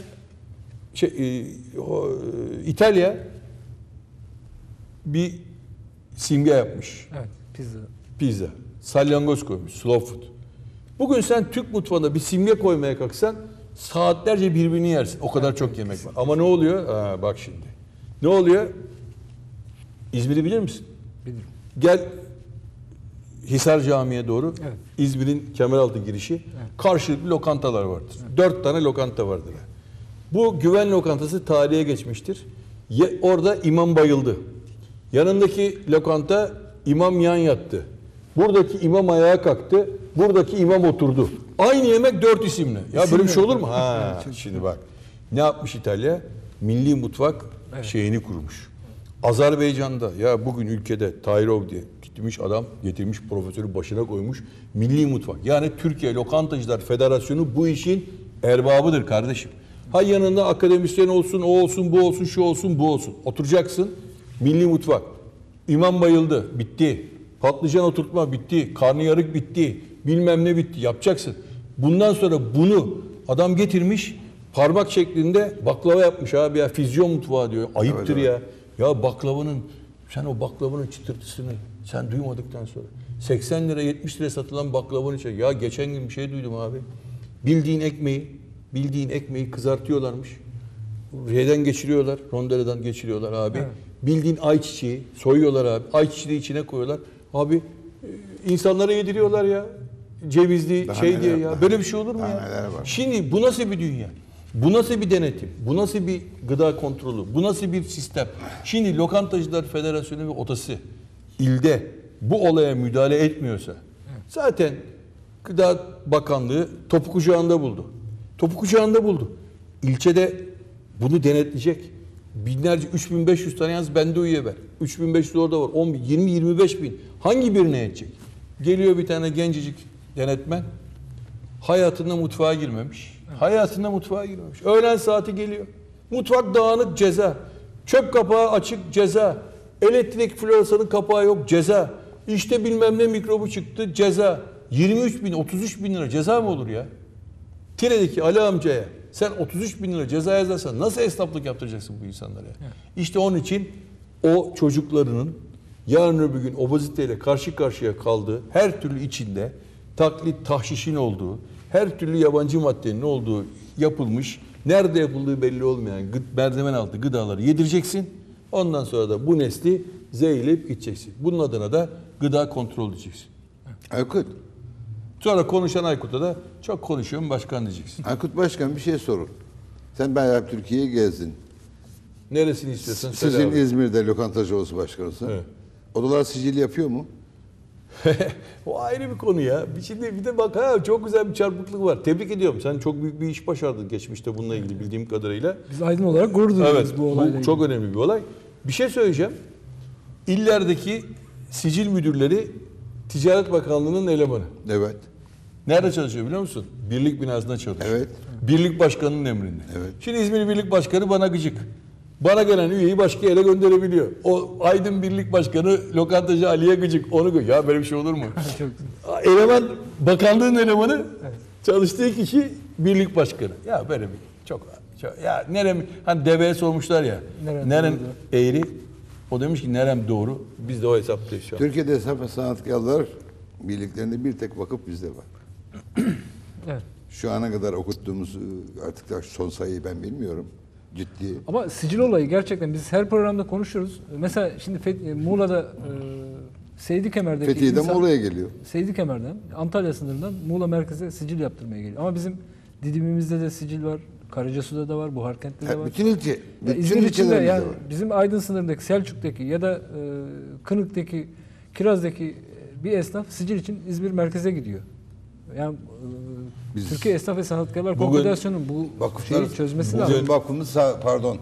İtalya bir simge yapmış. Evet, pizza. Pizza. Salyangoz koymuş. Slow food. Bugün sen Türk mutfağına bir simge koymaya kalksan saatlerce birbirini yersin. O kadar çok yemek var. Ama ne oluyor? Bak şimdi. Ne oluyor? İzmir'i bilir misin? Bilirim. Gel Hisar Camii'ye doğru. Evet. İzmir'in Kemeraltı girişi. Karşılıklı lokantalar vardır. 4 tane lokanta vardır. Bu güven lokantası tarihe geçmiştir. Orada imam bayıldı. Yanındaki lokanta imam yan yattı. Buradaki imam ayağa kalktı. Buradaki imam oturdu. Aynı yemek 4 isimle. Ya böyle bir şey olur mu? Şimdi bak. Ne yapmış İtalya? Milli mutfak şeyini kurmuş. Azerbaycan'da ya bugün ülkede Tayrov diye gitmiş adam getirmiş profesörü başına koymuş milli mutfak. Yani Türkiye Lokantacılar Federasyonu bu işin erbabıdır kardeşim. Ha yanında akademisyen olsun, o olsun, bu olsun, şu olsun, bu olsun. Oturacaksın. Milli mutfak. İmam bayıldı. Bitti. Patlıcan oturtma bitti. Karnıyarık bitti. Bilmem ne bitti. Yapacaksın. Bundan sonra bunu adam getirmiş parmak şeklinde baklava yapmış abi ya. Füzyon mutfağı diyor. Ayıptır Evet, ya. Ya baklavanın sen o baklavanın çıtırtısını sen duymadıktan sonra 80 lira 70 lira satılan baklavanın içi. Ya geçen gün bir şey duydum abi. Bildiğin ekmeği kızartıyorlarmış. Şeyden geçiriyorlar. Rondeleden geçiriyorlar abi. Evet. Bildiğin ayçiçeği soyuyorlar abi. Ayçiçeği içine koyuyorlar. Abi insanlara yediriyorlar ya. Cevizli Daha şey neler, diye ya. daha- Böyle bir şey olur mu daha ya? neler var. Şimdi bu nasıl bir dünya? Bu nasıl bir denetim? Bu nasıl bir gıda kontrolü? Bu nasıl bir sistem? Şimdi Lokantacılar Federasyonu ve OTAS'ı ilde bu olaya müdahale etmiyorsa zaten Gıda Bakanlığı topu kucağında buldu. Topu kucağında buldu. İlçede bunu denetleyecek. Binlerce, 3500 tane yalnız bende üye var. 3500 orada var. 10 bin, 20, 25 bin. Hangi birine yetecek? Geliyor bir tane gencecik denetmen. Hayatında mutfağa girmemiş. Hayatında mutfağa girmemiş. Öğlen saati geliyor. Mutfak dağınık ceza. Çöp kapağı açık ceza. Elektrik floresanın kapağı yok ceza. İşte bilmem ne mikrobu çıktı ceza. 23 bin, 33 bin lira ceza mı olur ya? Tire'deki Ali amcaya sen 33 bin lira ceza yazarsan nasıl esnaflık yaptıracaksın bu insanlara? İşte onun için o çocuklarının yarın öbür gün obeziteyle karşı karşıya kaldığı her türlü içinde taklit tahşişin olduğu, her türlü yabancı maddenin olduğu yapılmış, nerede yapıldığı belli olmayan merdiven altı gıdaları yedireceksin. Ondan sonra da bu nesli zehirleyip gideceksin. Bunun adına da gıda kontrol diyeceksin. Aykut, Sonra konuşan Aykut'a da çok konuşuyorum başkan diyeceksin. Aykut Başkan bir şey sorun. Sen bayağı Türkiye'yi gezdin. Neresini istiyorsan söyle Sizin abi. İzmir'de lokantacı odası başkanısın. Evet. Odalar sicil yapıyor mu? O ayrı bir konu ya. Şimdi bir de bak çok güzel bir çarpıklık var. Tebrik ediyorum. Sen çok büyük bir iş başardın geçmişte bununla ilgili bildiğim kadarıyla. Biz Aydın olarak gurur duyuyoruz Evet. bu olayla ilgili. Çok önemli bir olay. Bir şey söyleyeceğim. İllerdeki sicil müdürleri Ticaret Bakanlığı'nın elemanı. Evet. Nerede çalışıyor biliyor musun? Birlik binasında çalışıyor. Evet. Birlik başkanının emrinde. Evet. Şimdi İzmir Birlik Başkanı bana gıcık. Bana gelen üyeyi başka yere gönderebiliyor. O Aydın Birlik Başkanı lokantacı Ali'ye gıcık. Ya böyle bir şey olur mu? Çok güzel. Eleman, bakanlığın elemanı, çalıştığı kişi birlik başkanı. Ya böyle bir çok ya nerem hani deveye sormuşlar ya. Nerem eğri? O demiş ki nerem doğru? Biz de o hesaptayız şu an. Türkiye'de hesap ve sanatkarlar birliklerinde bir tek vakıf bizde var. Evet. Şu ana kadar okuttuğumuz artık da son sayıyı ben bilmiyorum. Ciddi. Ama sicil olayı gerçekten biz her programda konuşuyoruz. Mesela şimdi Muğla'da Seydi Kemer'deki Fethiye'den Muğla'ya geliyor. Seydi Kemer'den Antalya sınırından Muğla merkeze sicil yaptırmaya geliyor. Ama bizim Didim'imizde de sicil var. Karacasu'da da var, Buharkent'te de var. Bütün ilçe, Ya bütün İzmir içinde ilçelerimizde yani var. bizim Aydın sınırındaki, Selçuk'taki ya da Kınık'taki, Kiraz'daki bir esnaf sicil için İzmir merkeze gidiyor. Yani Biz- Türkiye Esnaf ve Sanatkarlar Bugün Konfederasyonu'nun bu Vakıflar, şeyi çözmesi bugün lazım. vakfımız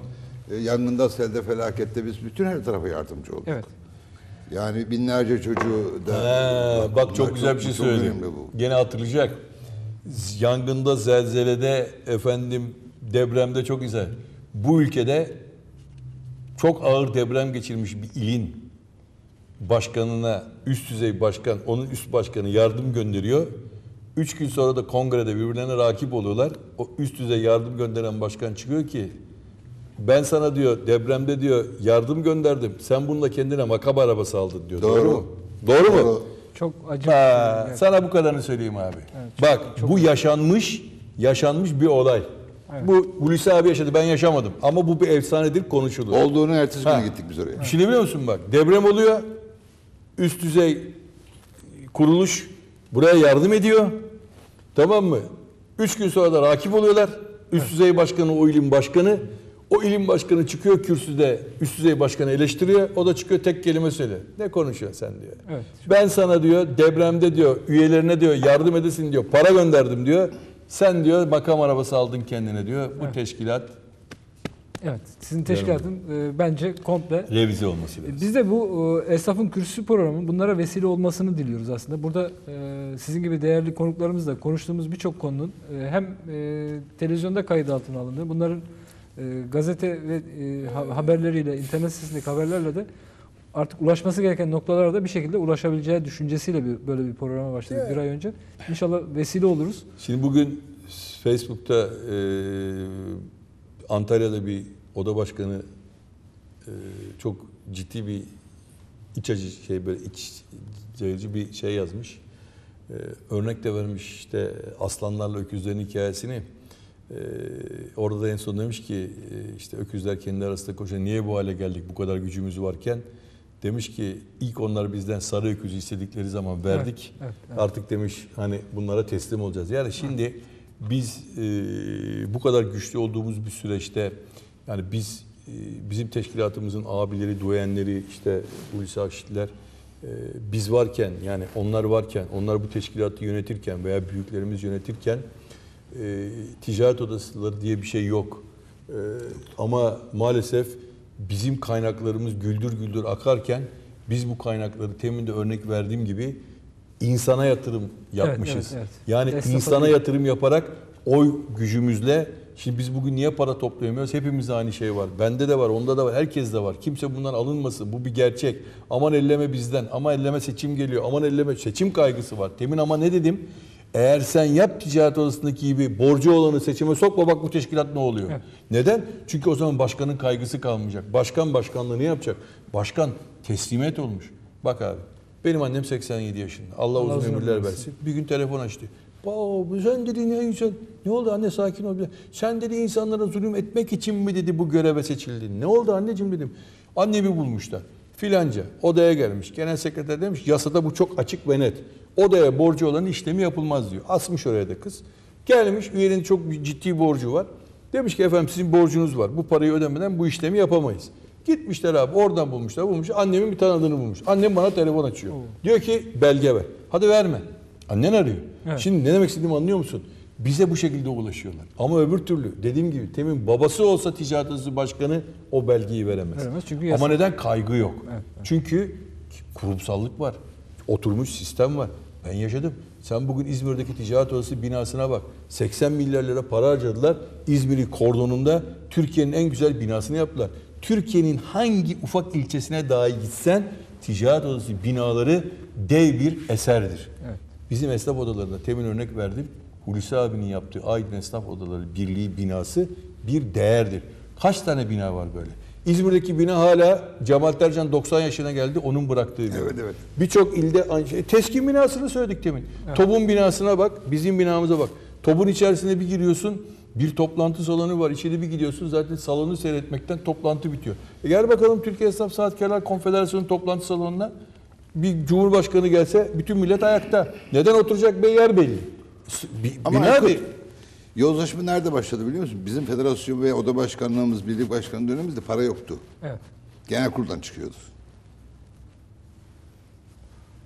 Yangında, selde, felakette biz bütün her tarafa yardımcı olduk. Evet. Yani binlerce çocuğu da... Bak çok güzel bir şey çok söyledin. önemli bu. Gene hatırlayacak. Yangında, zelzelede, depremde çok güzel. Bu ülkede çok ağır deprem geçirmiş bir ilin başkanına üst düzey başkan, onun üst başkanı yardım gönderiyor. 3 gün sonra da kongrede birbirlerine rakip oluyorlar. O üst düzey yardım gönderen başkan çıkıyor ki ben sana diyor depremde diyor yardım gönderdim. Sen bununla kendine makam arabası aldın diyor. Doğru mu? Doğru mu? Çok acı. Sana bu kadarını söyleyeyim abi. Evet, bak bu yaşanmış bir olay. Evet. Bu Hulusi abi yaşadı, ben yaşamadım. Ama bu bir efsanedir, konuşulur. Olduğunu ertesi gün gittik biz oraya. Şimdi biliyor musun bak, deprem oluyor, üst düzey kuruluş buraya yardım ediyor, tamam mı? 3 gün sonra da rakip oluyorlar, üst düzey başkanı o ilin başkanı. O ilin başkanı çıkıyor kürsüde, üst düzey başkanı eleştiriyor, o da çıkıyor tek kelime söylüyor. Ne konuşuyorsun sen diyor. Evet. Ben sana diyor depremde diyor üyelerine diyor yardım edesin diyor, para gönderdim diyor. Sen diyor makam arabası aldın kendine diyor. Bu teşkilat Evet. Sizin teşkilatın bence komple revize olması lazım. biz de bu Esnafın Kürsüsü programının bunlara vesile olmasını diliyoruz aslında. Burada sizin gibi değerli konuklarımızla konuştuğumuz birçok konunun hem televizyonda kayıt altına alındığı, bunların gazete ve haberleriyle, internet sitesindeki haberlerle de artık ulaşması gereken noktalara da bir şekilde ulaşabileceği düşüncesiyle böyle bir programa başladık bir ay önce. İnşallah vesile oluruz. Şimdi bugün Facebook'ta Antalya'da bir oda başkanı çok ciddi bir iç acıcı bir şey yazmış. Örnek de vermiş işte aslanlarla öküzlerin hikayesini. Orada da en son demiş ki işte öküzler kendi arasında koşuyor. Niye bu hale geldik bu kadar gücümüz varken? Demiş ki ilk onlar bizden sarı öküzü istedikleri zaman verdik. Evet. Artık demiş hani bunlara teslim olacağız. Yani şimdi biz bu kadar güçlü olduğumuz bir süreçte yani bizim teşkilatımızın abileri, duayenleri işte Hulusi Akşitler biz varken yani onlar varken, onlar bu teşkilatı yönetirken veya büyüklerimiz yönetirken ticaret odasıları diye bir şey yok. Ama maalesef bizim kaynaklarımız güldür güldür akarken biz bu kaynakları temin de örnek verdiğim gibi insana yatırım yapmışız. Evet. Yani insana yatırım yaparak oy gücümüzle şimdi biz bugün niye para toplayamıyoruz? Hepimizde aynı şey var. Bende de var, onda da var, herkeste var. Kimse bundan alınmasın. Bu bir gerçek. Aman elleme bizden. Aman elleme seçim geliyor. Aman elleme seçim kaygısı var. Temin ama ne dedim? Eğer sen yap ticaret odasındaki gibi borcu olanı seçime sokma bak bu teşkilat ne oluyor? Evet. Neden? Çünkü o zaman başkanın kaygısı kalmayacak. Başkan başkanlığını yapacak. Başkan teslimiyet olmuş. Bak abi benim annem 87 yaşında. Allah uzun ömürler versin. Bir gün telefon açtı. Sen dedi ne oldu anne sakin ol. Sen dedi insanlara zulüm etmek için mi dedi bu göreve seçildin? Ne oldu anneciğim dedim. Annemi bulmuşlar. Filanca odaya gelmiş. Genel sekreter demiş yasada bu çok açık ve net. Odaya borcu olan işlemi yapılmaz diyor. Asmış oraya da kız. Gelmiş üyenin çok ciddi borcu var. Demiş ki efendim sizin borcunuz var. Bu parayı ödemeden bu işlemi yapamayız. Gitmişler abi oradan bulmuşlar. Annemin bir tanıdığını bulmuş. Annem bana telefon açıyor. Diyor ki belge ver. Hadi verme. Annen arıyor. Evet. Şimdi ne demek istediğimi anlıyor musun? Bize bu şekilde ulaşıyorlar. Ama öbür türlü dediğim gibi temin babası olsa ticaret odası başkanı o belgeyi veremez. Çünkü ama neden? Kaygı yok. Evet. Çünkü kurumsallık var. Oturmuş sistem var. Ben yaşadım. Sen bugün İzmir'deki ticaret odası binasına bak. 80 milyar lira para harcadılar. İzmir'in kordonunda Türkiye'nin en güzel binasını yaptılar. Türkiye'nin hangi ufak ilçesine dahi gitsen ticaret odası binaları dev bir eserdir. Evet. Bizim esnaf odalarında temin örnek verdim. Hulusi abinin yaptığı Aydın Esnaf Odaları Birliği binası bir değerdir. Kaç tane bina var böyle? İzmir'deki bina hala Cemal Tercan 90 yaşına geldi onun bıraktığı bina. Evet. Birçok ilde TESKİN binasını söyledik demin. Evet. TOB'un binasına bak, bizim binamıza bak. TOB'un içerisine bir giriyorsun, bir toplantı salonu var. İçeri bir gidiyorsun zaten salonu seyretmekten toplantı bitiyor. Gel bakalım Türkiye Esnaf Sanatkarlar Konfederasyonu toplantı salonuna. Bir cumhurbaşkanı gelse bütün millet ayakta. Neden oturacak bir yer belli. Ama Aykut, yozlaşma nerede başladı biliyor musun? Bizim federasyon ve oda başkanlığımız, birlik başkanlığı dönemimizde para yoktu. Evet. Genel kuruldan çıkıyordu.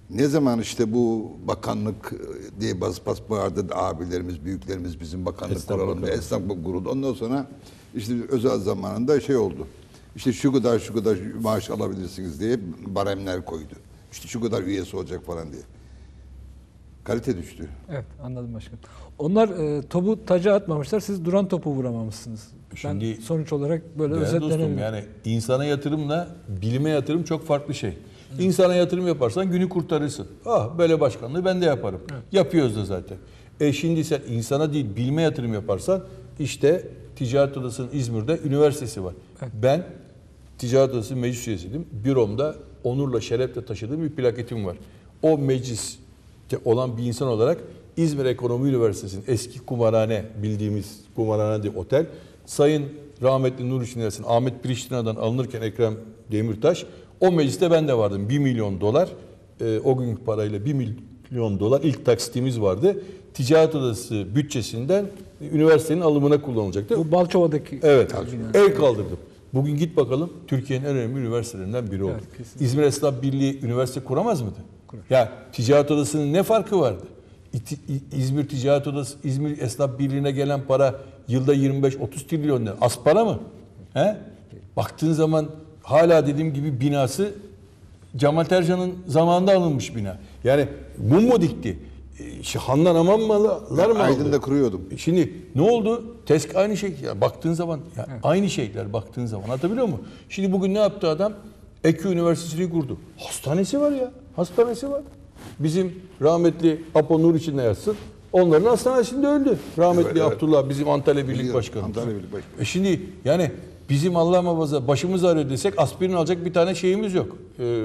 Ne zaman işte bu bakanlık diye bas bağırdı abilerimiz, büyüklerimiz bizim bakanlık kuralım, esnaf kuruldu. Ondan sonra işte özel zamanında şey oldu. İşte şu kadar maaş alabilirsiniz diye baremler koydu. İşte şu kadar üyesi olacak falan diye. Kalite düştü. Evet, anladım başkanım. Onlar topu taca atmamışlar, siz duran topu vuramamışsınız. Şimdi, sonuç olarak böyle değerli dostum, özetlenebilir. yani insana yatırımla bilime yatırım çok farklı şey. İnsana yatırım yaparsan günü kurtarırsın. Ah, böyle başkanlığı ben de yaparım. Evet. Yapıyoruz da zaten. Şimdi sen insana değil bilime yatırım yaparsan işte Ticaret Odası'nın İzmir'de üniversitesi var. Evet. Ben Ticaret Odası meclis üyesiydim. Büromda onurla, şerefle taşıdığım bir plaketim var. O mecliste olan bir insan olarak İzmir Ekonomi Üniversitesi'nin eski kumarhane, bildiğimiz kumarhane değil, otel, Sayın rahmetli Nur İçinler'sin Ahmet Priştina'dan alınırken Ekrem Demirtaş, o mecliste ben de vardım. 1 milyon dolar, o günkü parayla 1 milyon dolar ilk taksitimiz vardı. Ticaret Odası bütçesinden üniversitenin alımına kullanılacaktı. Bu Balçova'daki. Evet, el kaldırdım. Bugün git bakalım, Türkiye'nin en önemli üniversitelerinden biri oldu. Evet, İzmir Esnaf Birliği üniversite kuramaz mıydı? Kurar. Ya Ticaret Odası'nın ne farkı vardı? İzmir Ticaret Odası, İzmir Esnaf Birliği'ne gelen para yılda 25-30 trilyon lira. Az para mı? He? Baktığın zaman hala dediğim gibi binası Cemal Tercan'ın zamanında alınmış bina. Yani mum mu dikti? Handan Amanmalılar mı aldı? Aydın'da kuruyordum. Şimdi ne oldu? TESK aynı şey. Ya baktığın zaman ya evet. Aynı şeyler baktığın zaman. Hatırlıyor musun? Şimdi bugün ne yaptı adam? EKÜ Üniversitesi'ni kurdu. Hastanesi var ya. Hastanesi var. Bizim rahmetli Apo Nur içinde yatsın. Onların hastanesinde öldü. Rahmetli evet, Abdullah evet. Bizim Antalya Birlik Başkanı. Antalya Birlik Başkanı. Şimdi yani bizim Allah muhafaza başımız ağrıyor desek aspirin alacak bir tane şeyimiz yok.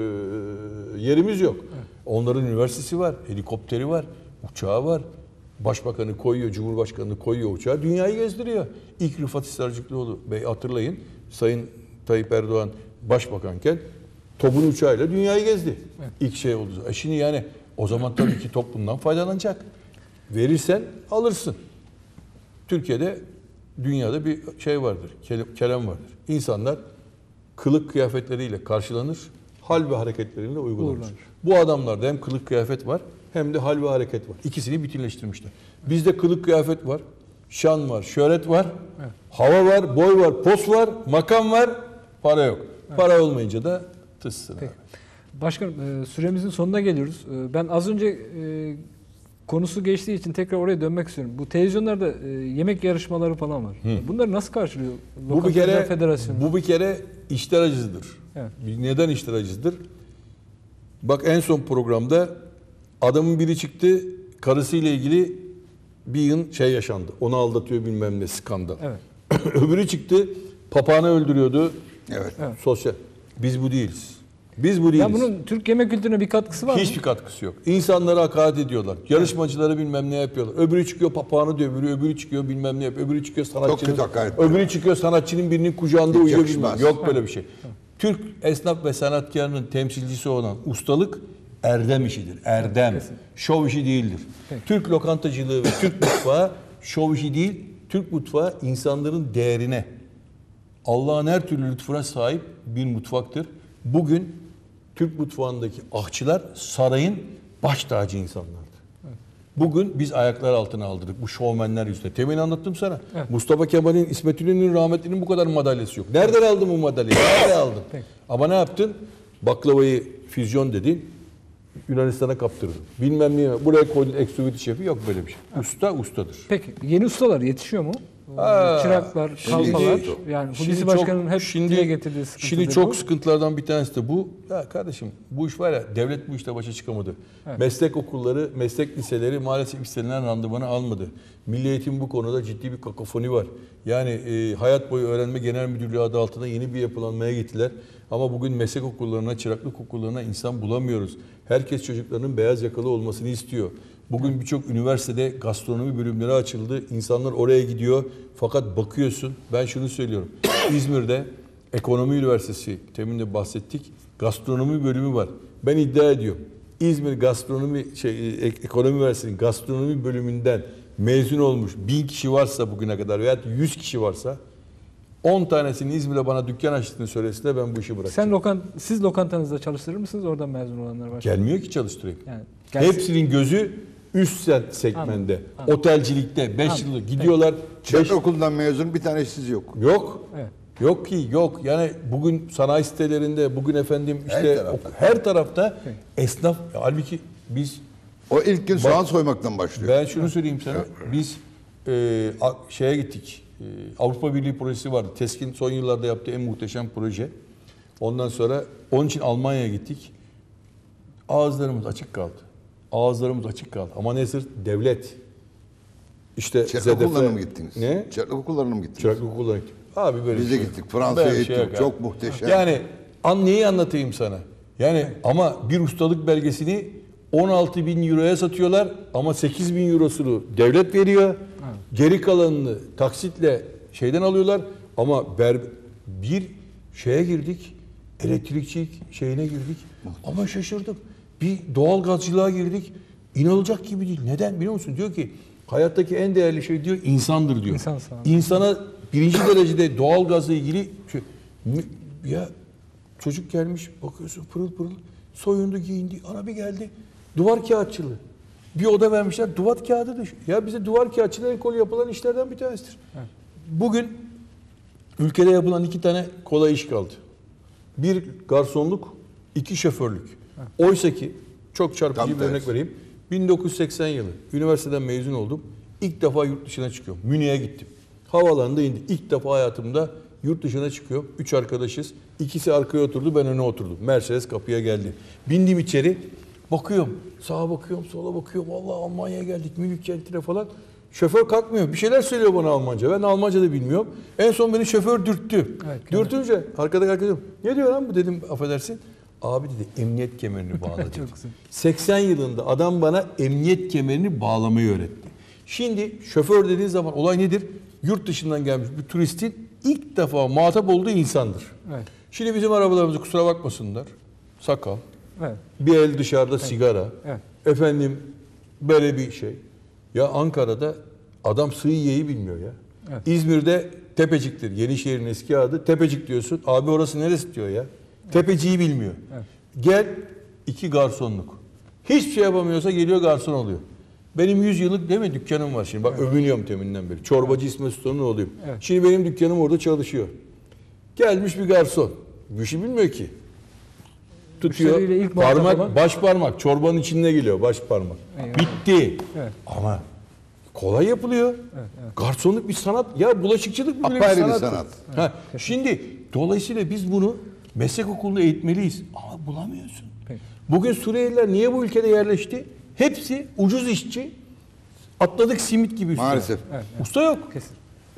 Yerimiz yok. Evet. Onların üniversitesi var, helikopteri var, uçağı var. Başbakanı koyuyor, Cumhurbaşkanı koyuyor uçağı, dünyayı gezdiriyor. İlk Rıfat Hisarcıklıoğlu Bey hatırlayın, Sayın Tayyip Erdoğan başbakanken TOB'un uçağıyla dünyayı gezdi. Evet. İlk şey oldu. Şimdi yani o zaman tabii ki toplumdan faydalanacak. Verirsen alırsın. Türkiye'de, dünyada bir şey vardır, kelam vardır. İnsanlar kılık kıyafetleriyle karşılanır, hal ve hareketleriyle uygulanır. Bu adamlarda hem kılık kıyafet var, hem de hal ve hareket var. İkisini bütünleştirmişler. Bizde kılık kıyafet var, şan var, şöhret var, evet. Hava var, boy var, pos var, makam var, para yok. Evet. Para olmayınca da tıssın. Başkanım, süremizin sonuna geliyoruz. Ben az önce konusu geçtiği için tekrar oraya dönmek istiyorum. Bu televizyonlarda yemek yarışmaları falan var. Bunları nasıl karşılıyor Lokantacılar Federasyonu? Bu bir kere işler acısıdır. Evet. Neden işler acısıdır? Bak en son programda adamın biri çıktı, karısıyla ilgili bir yıl şey yaşandı. Onu aldatıyor bilmem ne skandal. Evet. Öbürü çıktı, papağanı öldürüyordu. Evet. Sosyal. Biz bu değiliz. Biz bu değiliz. Ya bunun Türk yemek kültürüne bir katkısı var mı? Hiçbir katkısı yok. İnsanlara hakaret ediyorlar. Yarışmacıları bilmem ne yapıyorlar. Öbürü çıkıyor papağanı dövüyor, öbürü çıkıyor bilmem ne yapıyor. Öbürü çıkıyor sanatçının. Öbürü çıkıyor sanatçının birinin kucağında uyuyor bilmem. Yok böyle bir şey. Türk esnaf ve sanatkarının temsilcisi olan ustalık erdem işidir. Erdem. Kesin. Şov işi değildir. Peki. Türk lokantacılığı ve Türk mutfağı şov işi değil. Türk mutfağı insanların değerine, Allah'ın her türlü lütfuna sahip bir mutfaktır. Bugün Türk mutfağındaki ahçılar sarayın baş tacı insanlardı. Evet. Bugün biz ayaklar altına aldırdık bu şovmenler yüzünden. Temin anlattım sana. Evet. Mustafa Kemal'in, İsmet İnönü'nün rahmetlinin bu kadar madalyası yok. Nereden aldın bu madalyayı? Nerede aldın? Peki. Ama ne yaptın? Baklavayı füzyon dedin. Yunanistan'a kaptırdın. Bilmem ne. Buraya koydun eksuviti şefi. Yok böyle bir şey. Usta ustadır. Peki yeni ustalar yetişiyor mu? Çıraklar, kalfalar. Yani Hulusi Başkan'ın hep dile getirdiği sıkıntı. Şimdi çok sıkıntılardan bir tanesi de bu. Ya kardeşim bu iş var ya, devlet bu işte başa çıkamadı. Evet. Meslek okulları, meslek liseleri maalesef istenilen randımanı almadı. Milli Eğitim bu konuda ciddi bir kakofoni var. Yani Hayat Boyu Öğrenme Genel Müdürlüğü adı altında yeni bir yapılanmaya gittiler. Ama bugün meslek okullarına, çıraklık okullarına insan bulamıyoruz. Herkes çocuklarının beyaz yakalı olmasını istiyor. Bugün birçok üniversitede gastronomi bölümleri açıldı. İnsanlar oraya gidiyor. Fakat bakıyorsun, ben şunu söylüyorum. İzmir'de Ekonomi Üniversitesi, temin de bahsettik, gastronomi bölümü var. Ben iddia ediyorum. İzmir Ekonomi Üniversitesi'nin gastronomi bölümünden mezun olmuş 1000 kişi varsa bugüne kadar veya 100 kişi varsa 10 tanesinin İzmir'de bana dükkan açtığını söylesinler, ben bu işi bırakacağım. Siz lokantanızda çalıştırır mısınız? Oradan mezun olanlar var. Gelmiyor ki çalıştırayım. Yani Hepsinin gözü üst segmende. Anladım. Otelcilikte 5 Anladım. yıllık gidiyorlar. Çevre okulundan mezun bir tane işsiz yok. Yok. Evet. Yok ki yok. Yani bugün sanayi sitelerinde, bugün efendim işte her tarafta esnaf. Halbuki biz, O ilk gün soğan soymaktan başlıyor. ben şunu söyleyeyim sana. Biz şeye gittik. Avrupa Birliği projesi vardı. TESK'in son yıllarda yaptığı en muhteşem proje. Ondan sonra onun için Almanya'ya gittik. Ağızlarımız açık kaldı. Ağızlarımız açık kaldı. Ama ne sırf devlet. İşte Çıraklık okullarına mı gittiniz? Ne? Çıraklık okullarına mı gittiniz? Çıraklık okullarına gittik. Abi böyle Biz de şey gittik. yok. Fransa'ya Böyle gittik. şey yok Çok abi. muhteşem. Yani neyi anlatayım sana? Yani ama bir ustalık belgesini 16 bin euroya satıyorlar ama 8 bin eurosunu devlet veriyor. Geri kalanını taksitle şeyden alıyorlar ama bir şeye girdik, elektrikçi şeyine girdik ama şaşırdım. Bir doğal gazcılığa girdik, inanılacak gibi değil. Neden biliyor musun? Diyor ki hayattaki en değerli şey diyor insandır diyor. İnsan sağlığı. İnsana birinci derecede doğal gazla ilgili ya çocuk gelmiş bakıyorsun pırıl pırıl soyundu giyindi ana bir geldi duvar kağıtçılığı. Bir oda vermişler duvar kağıdı da ya bize duvar kağıtçılığı el kol yapılan işlerden bir tanesidir. Evet. Bugün ülkede yapılan 2 tane kolay iş kaldı. Bir garsonluk, 2 şoförlük. Oysa ki çok çarpıcı bir örnek vereyim. 1980 yılı üniversiteden mezun oldum. İlk defa yurt dışına çıkıyorum. Münih'e gittim. Havaalanında indim. İlk defa hayatımda yurt dışına çıkıyorum. 3 arkadaşız. İkisi arkaya oturdu, ben öne oturdum. Mercedes kapıya geldi. Bindim içeri. Bakıyorum. Sağa bakıyorum, sola bakıyorum. Vallahi Almanya'ya geldik. Münih kentine falan. Şoför kalkmıyor. Bir şeyler söylüyor bana Almanca. Ben Almanca da bilmiyorum. En son beni şoför dürttü. Evet, Dürtünce arkadaki arkadaşım ne diyor lan bu dedim affedersin. Abi dedi emniyet kemerini bağla dedi. Çok güzel. 80 yılında adam bana emniyet kemerini bağlamayı öğretti. Şimdi şoför dediğin zaman olay nedir? Yurt dışından gelmiş bir turistin ilk defa muhatap olduğu insandır. Evet. Şimdi bizim arabalarımızı kusura bakmasınlar. Sakal, Evet. bir el dışarıda sigara, Evet. efendim böyle bir şey. Ya Ankara'da adam Sığıye'yi bilmiyor ya. Evet. İzmir'de Tepecik'tir. Yenişehir'in eski adı. Tepecik diyorsun. Abi orası neresi diyor ya. Tepeciği bilmiyor. Evet. Gel 2 garsonluk. Hiçbir şey yapamıyorsa geliyor garson oluyor. Benim 100 yıllık değil mi dükkanım var şimdi. Bak övünüyorum teminden beri. Çorbacı İsmet Usta'nın oğluyum. Evet. Şimdi benim dükkanım orada çalışıyor. Gelmiş bir garson. Bir şey bilmiyor ki. Tutuyor. Müşteriyle ilk muhatap Parmak, olan- baş parmak. Çorbanın içinde geliyor baş parmak. Eyvallah. Bitti. Evet. Ama kolay yapılıyor. Evet. Garsonluk bir sanat. Ya bulaşıkçılık bile Apayrı bir bir sanat. Ha, şimdi dolayısıyla biz bunu meslek okulunda eğitmeliyiz. Ama bulamıyorsun. Peki. Bugün Suriyeliler niye bu ülkede yerleşti? Hepsi ucuz işçi. Atladık simit gibi üstüne. Maalesef. Evet. Usta yok. Kesin.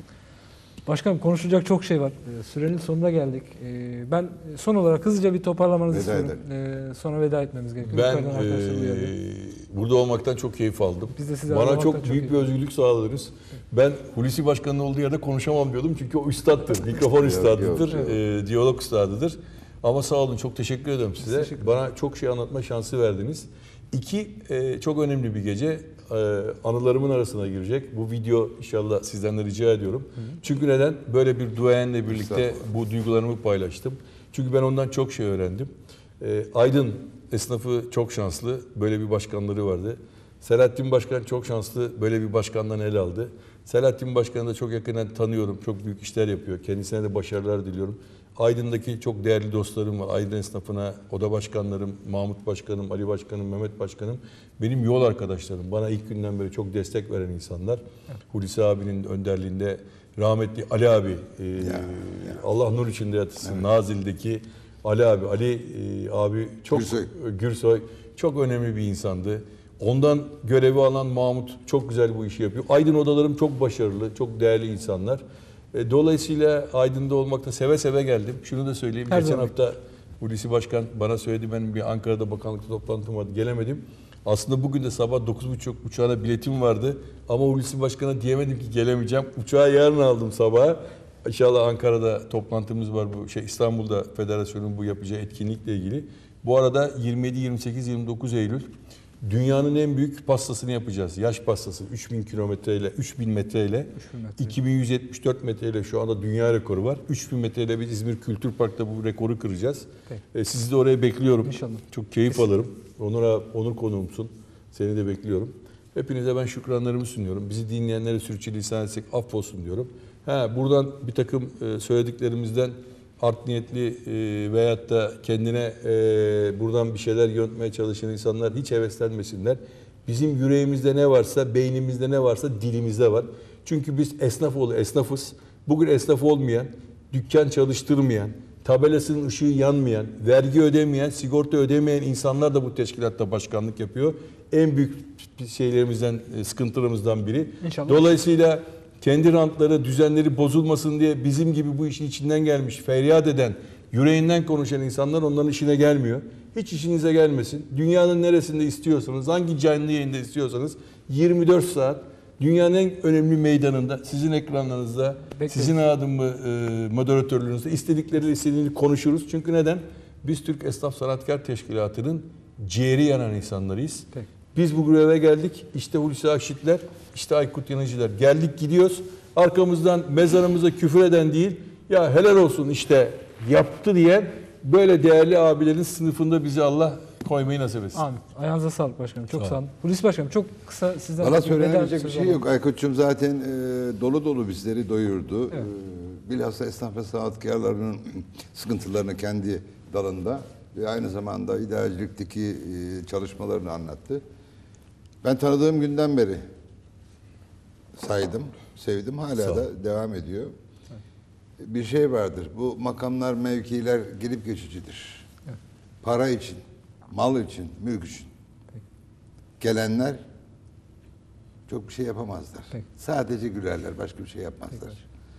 Başkanım konuşacak çok şey var. Sürenin sonuna geldik. Ben son olarak hızlıca bir toparlamanızı Veda istiyorum. Sonra veda etmemiz gerekiyor. Ben Yukarıdan arkadaşlar uyarıyor. burada olmaktan çok keyif aldım. Biz de sizi Bana ağırlamaktan çok çok büyük bir keyif özgürlük sağladınız. Ben Hulusi Başkan'ın olduğu yerde konuşamam diyordum çünkü o üstattır. Mikrofon üstadıdır, diyalog üstadıdır. Ama sağ olun, çok teşekkür ederim size. teşekkür Bana çok şey anlatma şansı verdiniz. 2, çok önemli bir gece. Anılarımın arasına girecek. Bu video inşallah sizden de rica ediyorum. Çünkü neden? Böyle bir duayenle birlikte bu duygularımı paylaştım. Çünkü ben ondan çok şey öğrendim. Aydın esnafı çok şanslı. Böyle bir başkanları vardı. Selahattin Başkan çok şanslı. Böyle bir başkandan el aldı. Selahattin Başkan'ı da çok yakından tanıyorum. Çok büyük işler yapıyor. Kendisine de başarılar diliyorum. Aydın'daki çok değerli dostlarım var. Aydın esnafına, oda başkanlarım, Mahmut Başkanım, Ali Başkanım, Mehmet Başkanım benim yol arkadaşlarım. Bana ilk günden beri çok destek veren insanlar. Hulusi abinin önderliğinde rahmetli Ali abi, Allah nur içinde yatırsın, Nazil'deki Ali abi, abi çok Gürsoy çok önemli bir insandı. Ondan görevi alan Mahmut çok güzel bu işi yapıyor. Aydın odalarım çok başarılı, çok değerli insanlar. Dolayısıyla Aydın'da olmakta seve seve geldim. Şunu da söyleyeyim. Her Geçen zaman. hafta Hulusi Başkan bana söyledi. Benim bir Ankara'da bakanlıkta toplantım vardı. Gelemedim. Aslında bugün de sabah 9.30 uçağına biletim vardı. Ama Hulusi Başkan'a diyemedim ki gelemeyeceğim. Uçağı yarın aldım sabaha. İnşallah Ankara'da toplantımız var. Bu İstanbul'da federasyonun bu yapacağı etkinlikle ilgili. Bu arada 27, 28, 29 Eylül Dünyanın en büyük pastasını yapacağız. Yaş pastası 3000 kilometreyle, 3000 metreyle, 2174 metreyle şu anda dünya rekoru var. 3000 metreyle biz İzmir Kültür Park'ta bu rekoru kıracağız. Sizi de oraya bekliyorum. İnşallah. Çok keyif alırım. Onur konuğumsun. Seni de bekliyorum. Hepinize ben şükranlarımı sunuyorum. Bizi dinleyenlere sürçülisan etsek affolsun diyorum. Buradan bir takım söylediklerimizden art niyetli veyahut da kendine buradan bir şeyler yönetmeye çalışan insanlar hiç heveslenmesinler. Bizim yüreğimizde ne varsa, beynimizde ne varsa dilimizde var. Çünkü biz esnafız. Bugün esnaf olmayan, dükkan çalıştırmayan, tabelasının ışığı yanmayan, vergi ödemeyen, sigorta ödemeyen insanlar da bu teşkilatta başkanlık yapıyor. En büyük şeylerimizden, sıkıntılarımızdan biri. İnşallah. Dolayısıyla kendi rantları, düzenleri bozulmasın diye bizim gibi bu işin içinden gelmiş, feryat eden, yüreğinden konuşan insanlar onların işine gelmiyor. Hiç işinize gelmesin. Dünyanın neresinde istiyorsanız, hangi canlı yayında istiyorsanız 24 saat dünyanın en önemli meydanında, sizin ekranlarınızda, sizin adımı moderatörlüğünüzde istediğini konuşuruz. Çünkü neden? Biz Türk Esnaf Sanatkar Teşkilatı'nın ciğeri yanan insanlarıyız. Peki. Biz bu göreve geldik. İşte Hulusi Akşitler, işte Aykut Yanıcılar. Geldik gidiyoruz. Arkamızdan mezarımıza küfür eden değil, ya helal olsun işte yaptı diyen böyle değerli abilerin sınıfında bizi Allah koymayı nasip etsin. Amin. Ayağınıza sağlık başkanım. Çok Sağ sağ olun. Hulusi Başkanım çok kısa sizden... Valla veda söylenemeyecek bir sözü şey alalım. yok. Aykut'cum zaten dolu dolu bizleri doyurdu. Evet. Bilhassa esnaf ve sanatkarlarının sıkıntılarını kendi dalında ve aynı zamanda idarecilikteki çalışmalarını anlattı. Ben tanıdığım günden beri saydım, sevdim. Hala da devam ediyor. Bir şey vardır. Bu makamlar, mevkiler gelip geçicidir. Evet. Para için, mal için, mülk için. Gelenler çok bir şey yapamazlar. Peki. Sadece gülerler, başka bir şey yapmazlar. Peki.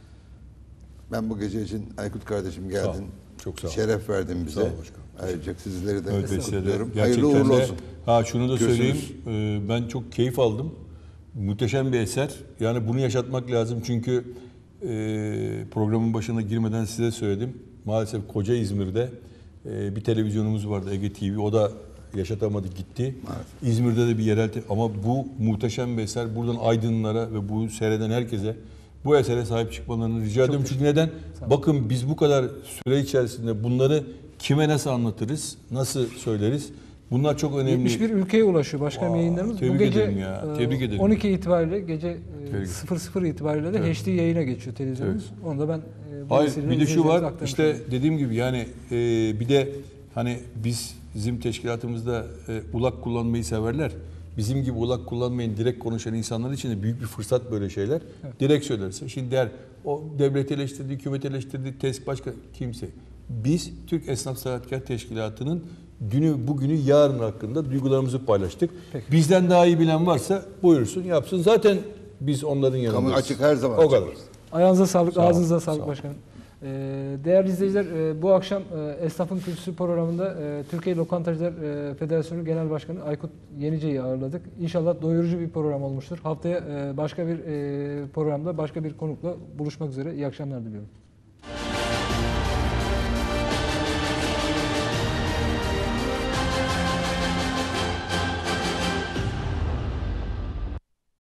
Ben bu gece için Aykut kardeşim Sağ ol. geldin. Çok sağ ol. Şeref verdin bize. Sağ ol başkanım. Ayrıca sizleri de Evet, kutluyorum. gerçekten Hayırlı uğurlu de, olsun. şunu da Görüşürüz. söyleyeyim. Ben çok keyif aldım. Muhteşem bir eser. Yani bunu yaşatmak lazım çünkü programın başına girmeden size söyledim. Maalesef koca İzmir'de bir televizyonumuz vardı, Ege TV. O da yaşatamadı, gitti. Evet. İzmir'de de bir yerel ama bu muhteşem bir eser. Buradan aydınlara ve bu seyreden herkese bu esere sahip çıkmalarını rica ediyorum. Çünkü neden? Bakın biz bu kadar süre içerisinde bunları kime nasıl anlatırız, nasıl söyleriz? Bunlar çok önemli. 71 ülkeye ulaşıyor başkanım yayınlarımız. Tebrik Bu gece ederim ya, tebrik ederim. 12 itibariyle gece Tebrik 00 itibariyle de HD yayına geçiyor televizyonumuz. Onu da ben bu Hayır, vesileyle bir de şu izleyicilerimize var, aktarmış işte olayım. dediğim gibi yani bir de hani bizim teşkilatımızda ulak kullanmayı severler. Bizim gibi ulak kullanmayın, direkt konuşan insanlar için de büyük bir fırsat böyle şeyler. Evet. Direkt söylerse. Şimdi o devlet eleştirdi, hükümet eleştirdi, TESK başka kimse. Biz Türk Esnaf Sanatkar Teşkilatı'nın dünü, bugünü, yarın hakkında duygularımızı paylaştık. Peki. Bizden daha iyi bilen varsa buyursun, yapsın. Zaten biz onların yanındayız. Kamu açık her zaman. O kadar. açık. Ayağınıza sağlık, Sağ ol, ağzınıza sağ sağlık ol. başkanım. Değerli izleyiciler, bu akşam Esnafın Kürsüsü programında Türkiye Lokantacılar Federasyonu Genel Başkanı Aykut Yenice'yi ağırladık. İnşallah doyurucu bir program olmuştur. Haftaya başka bir programda, başka bir konukla buluşmak üzere. İyi akşamlar diliyorum.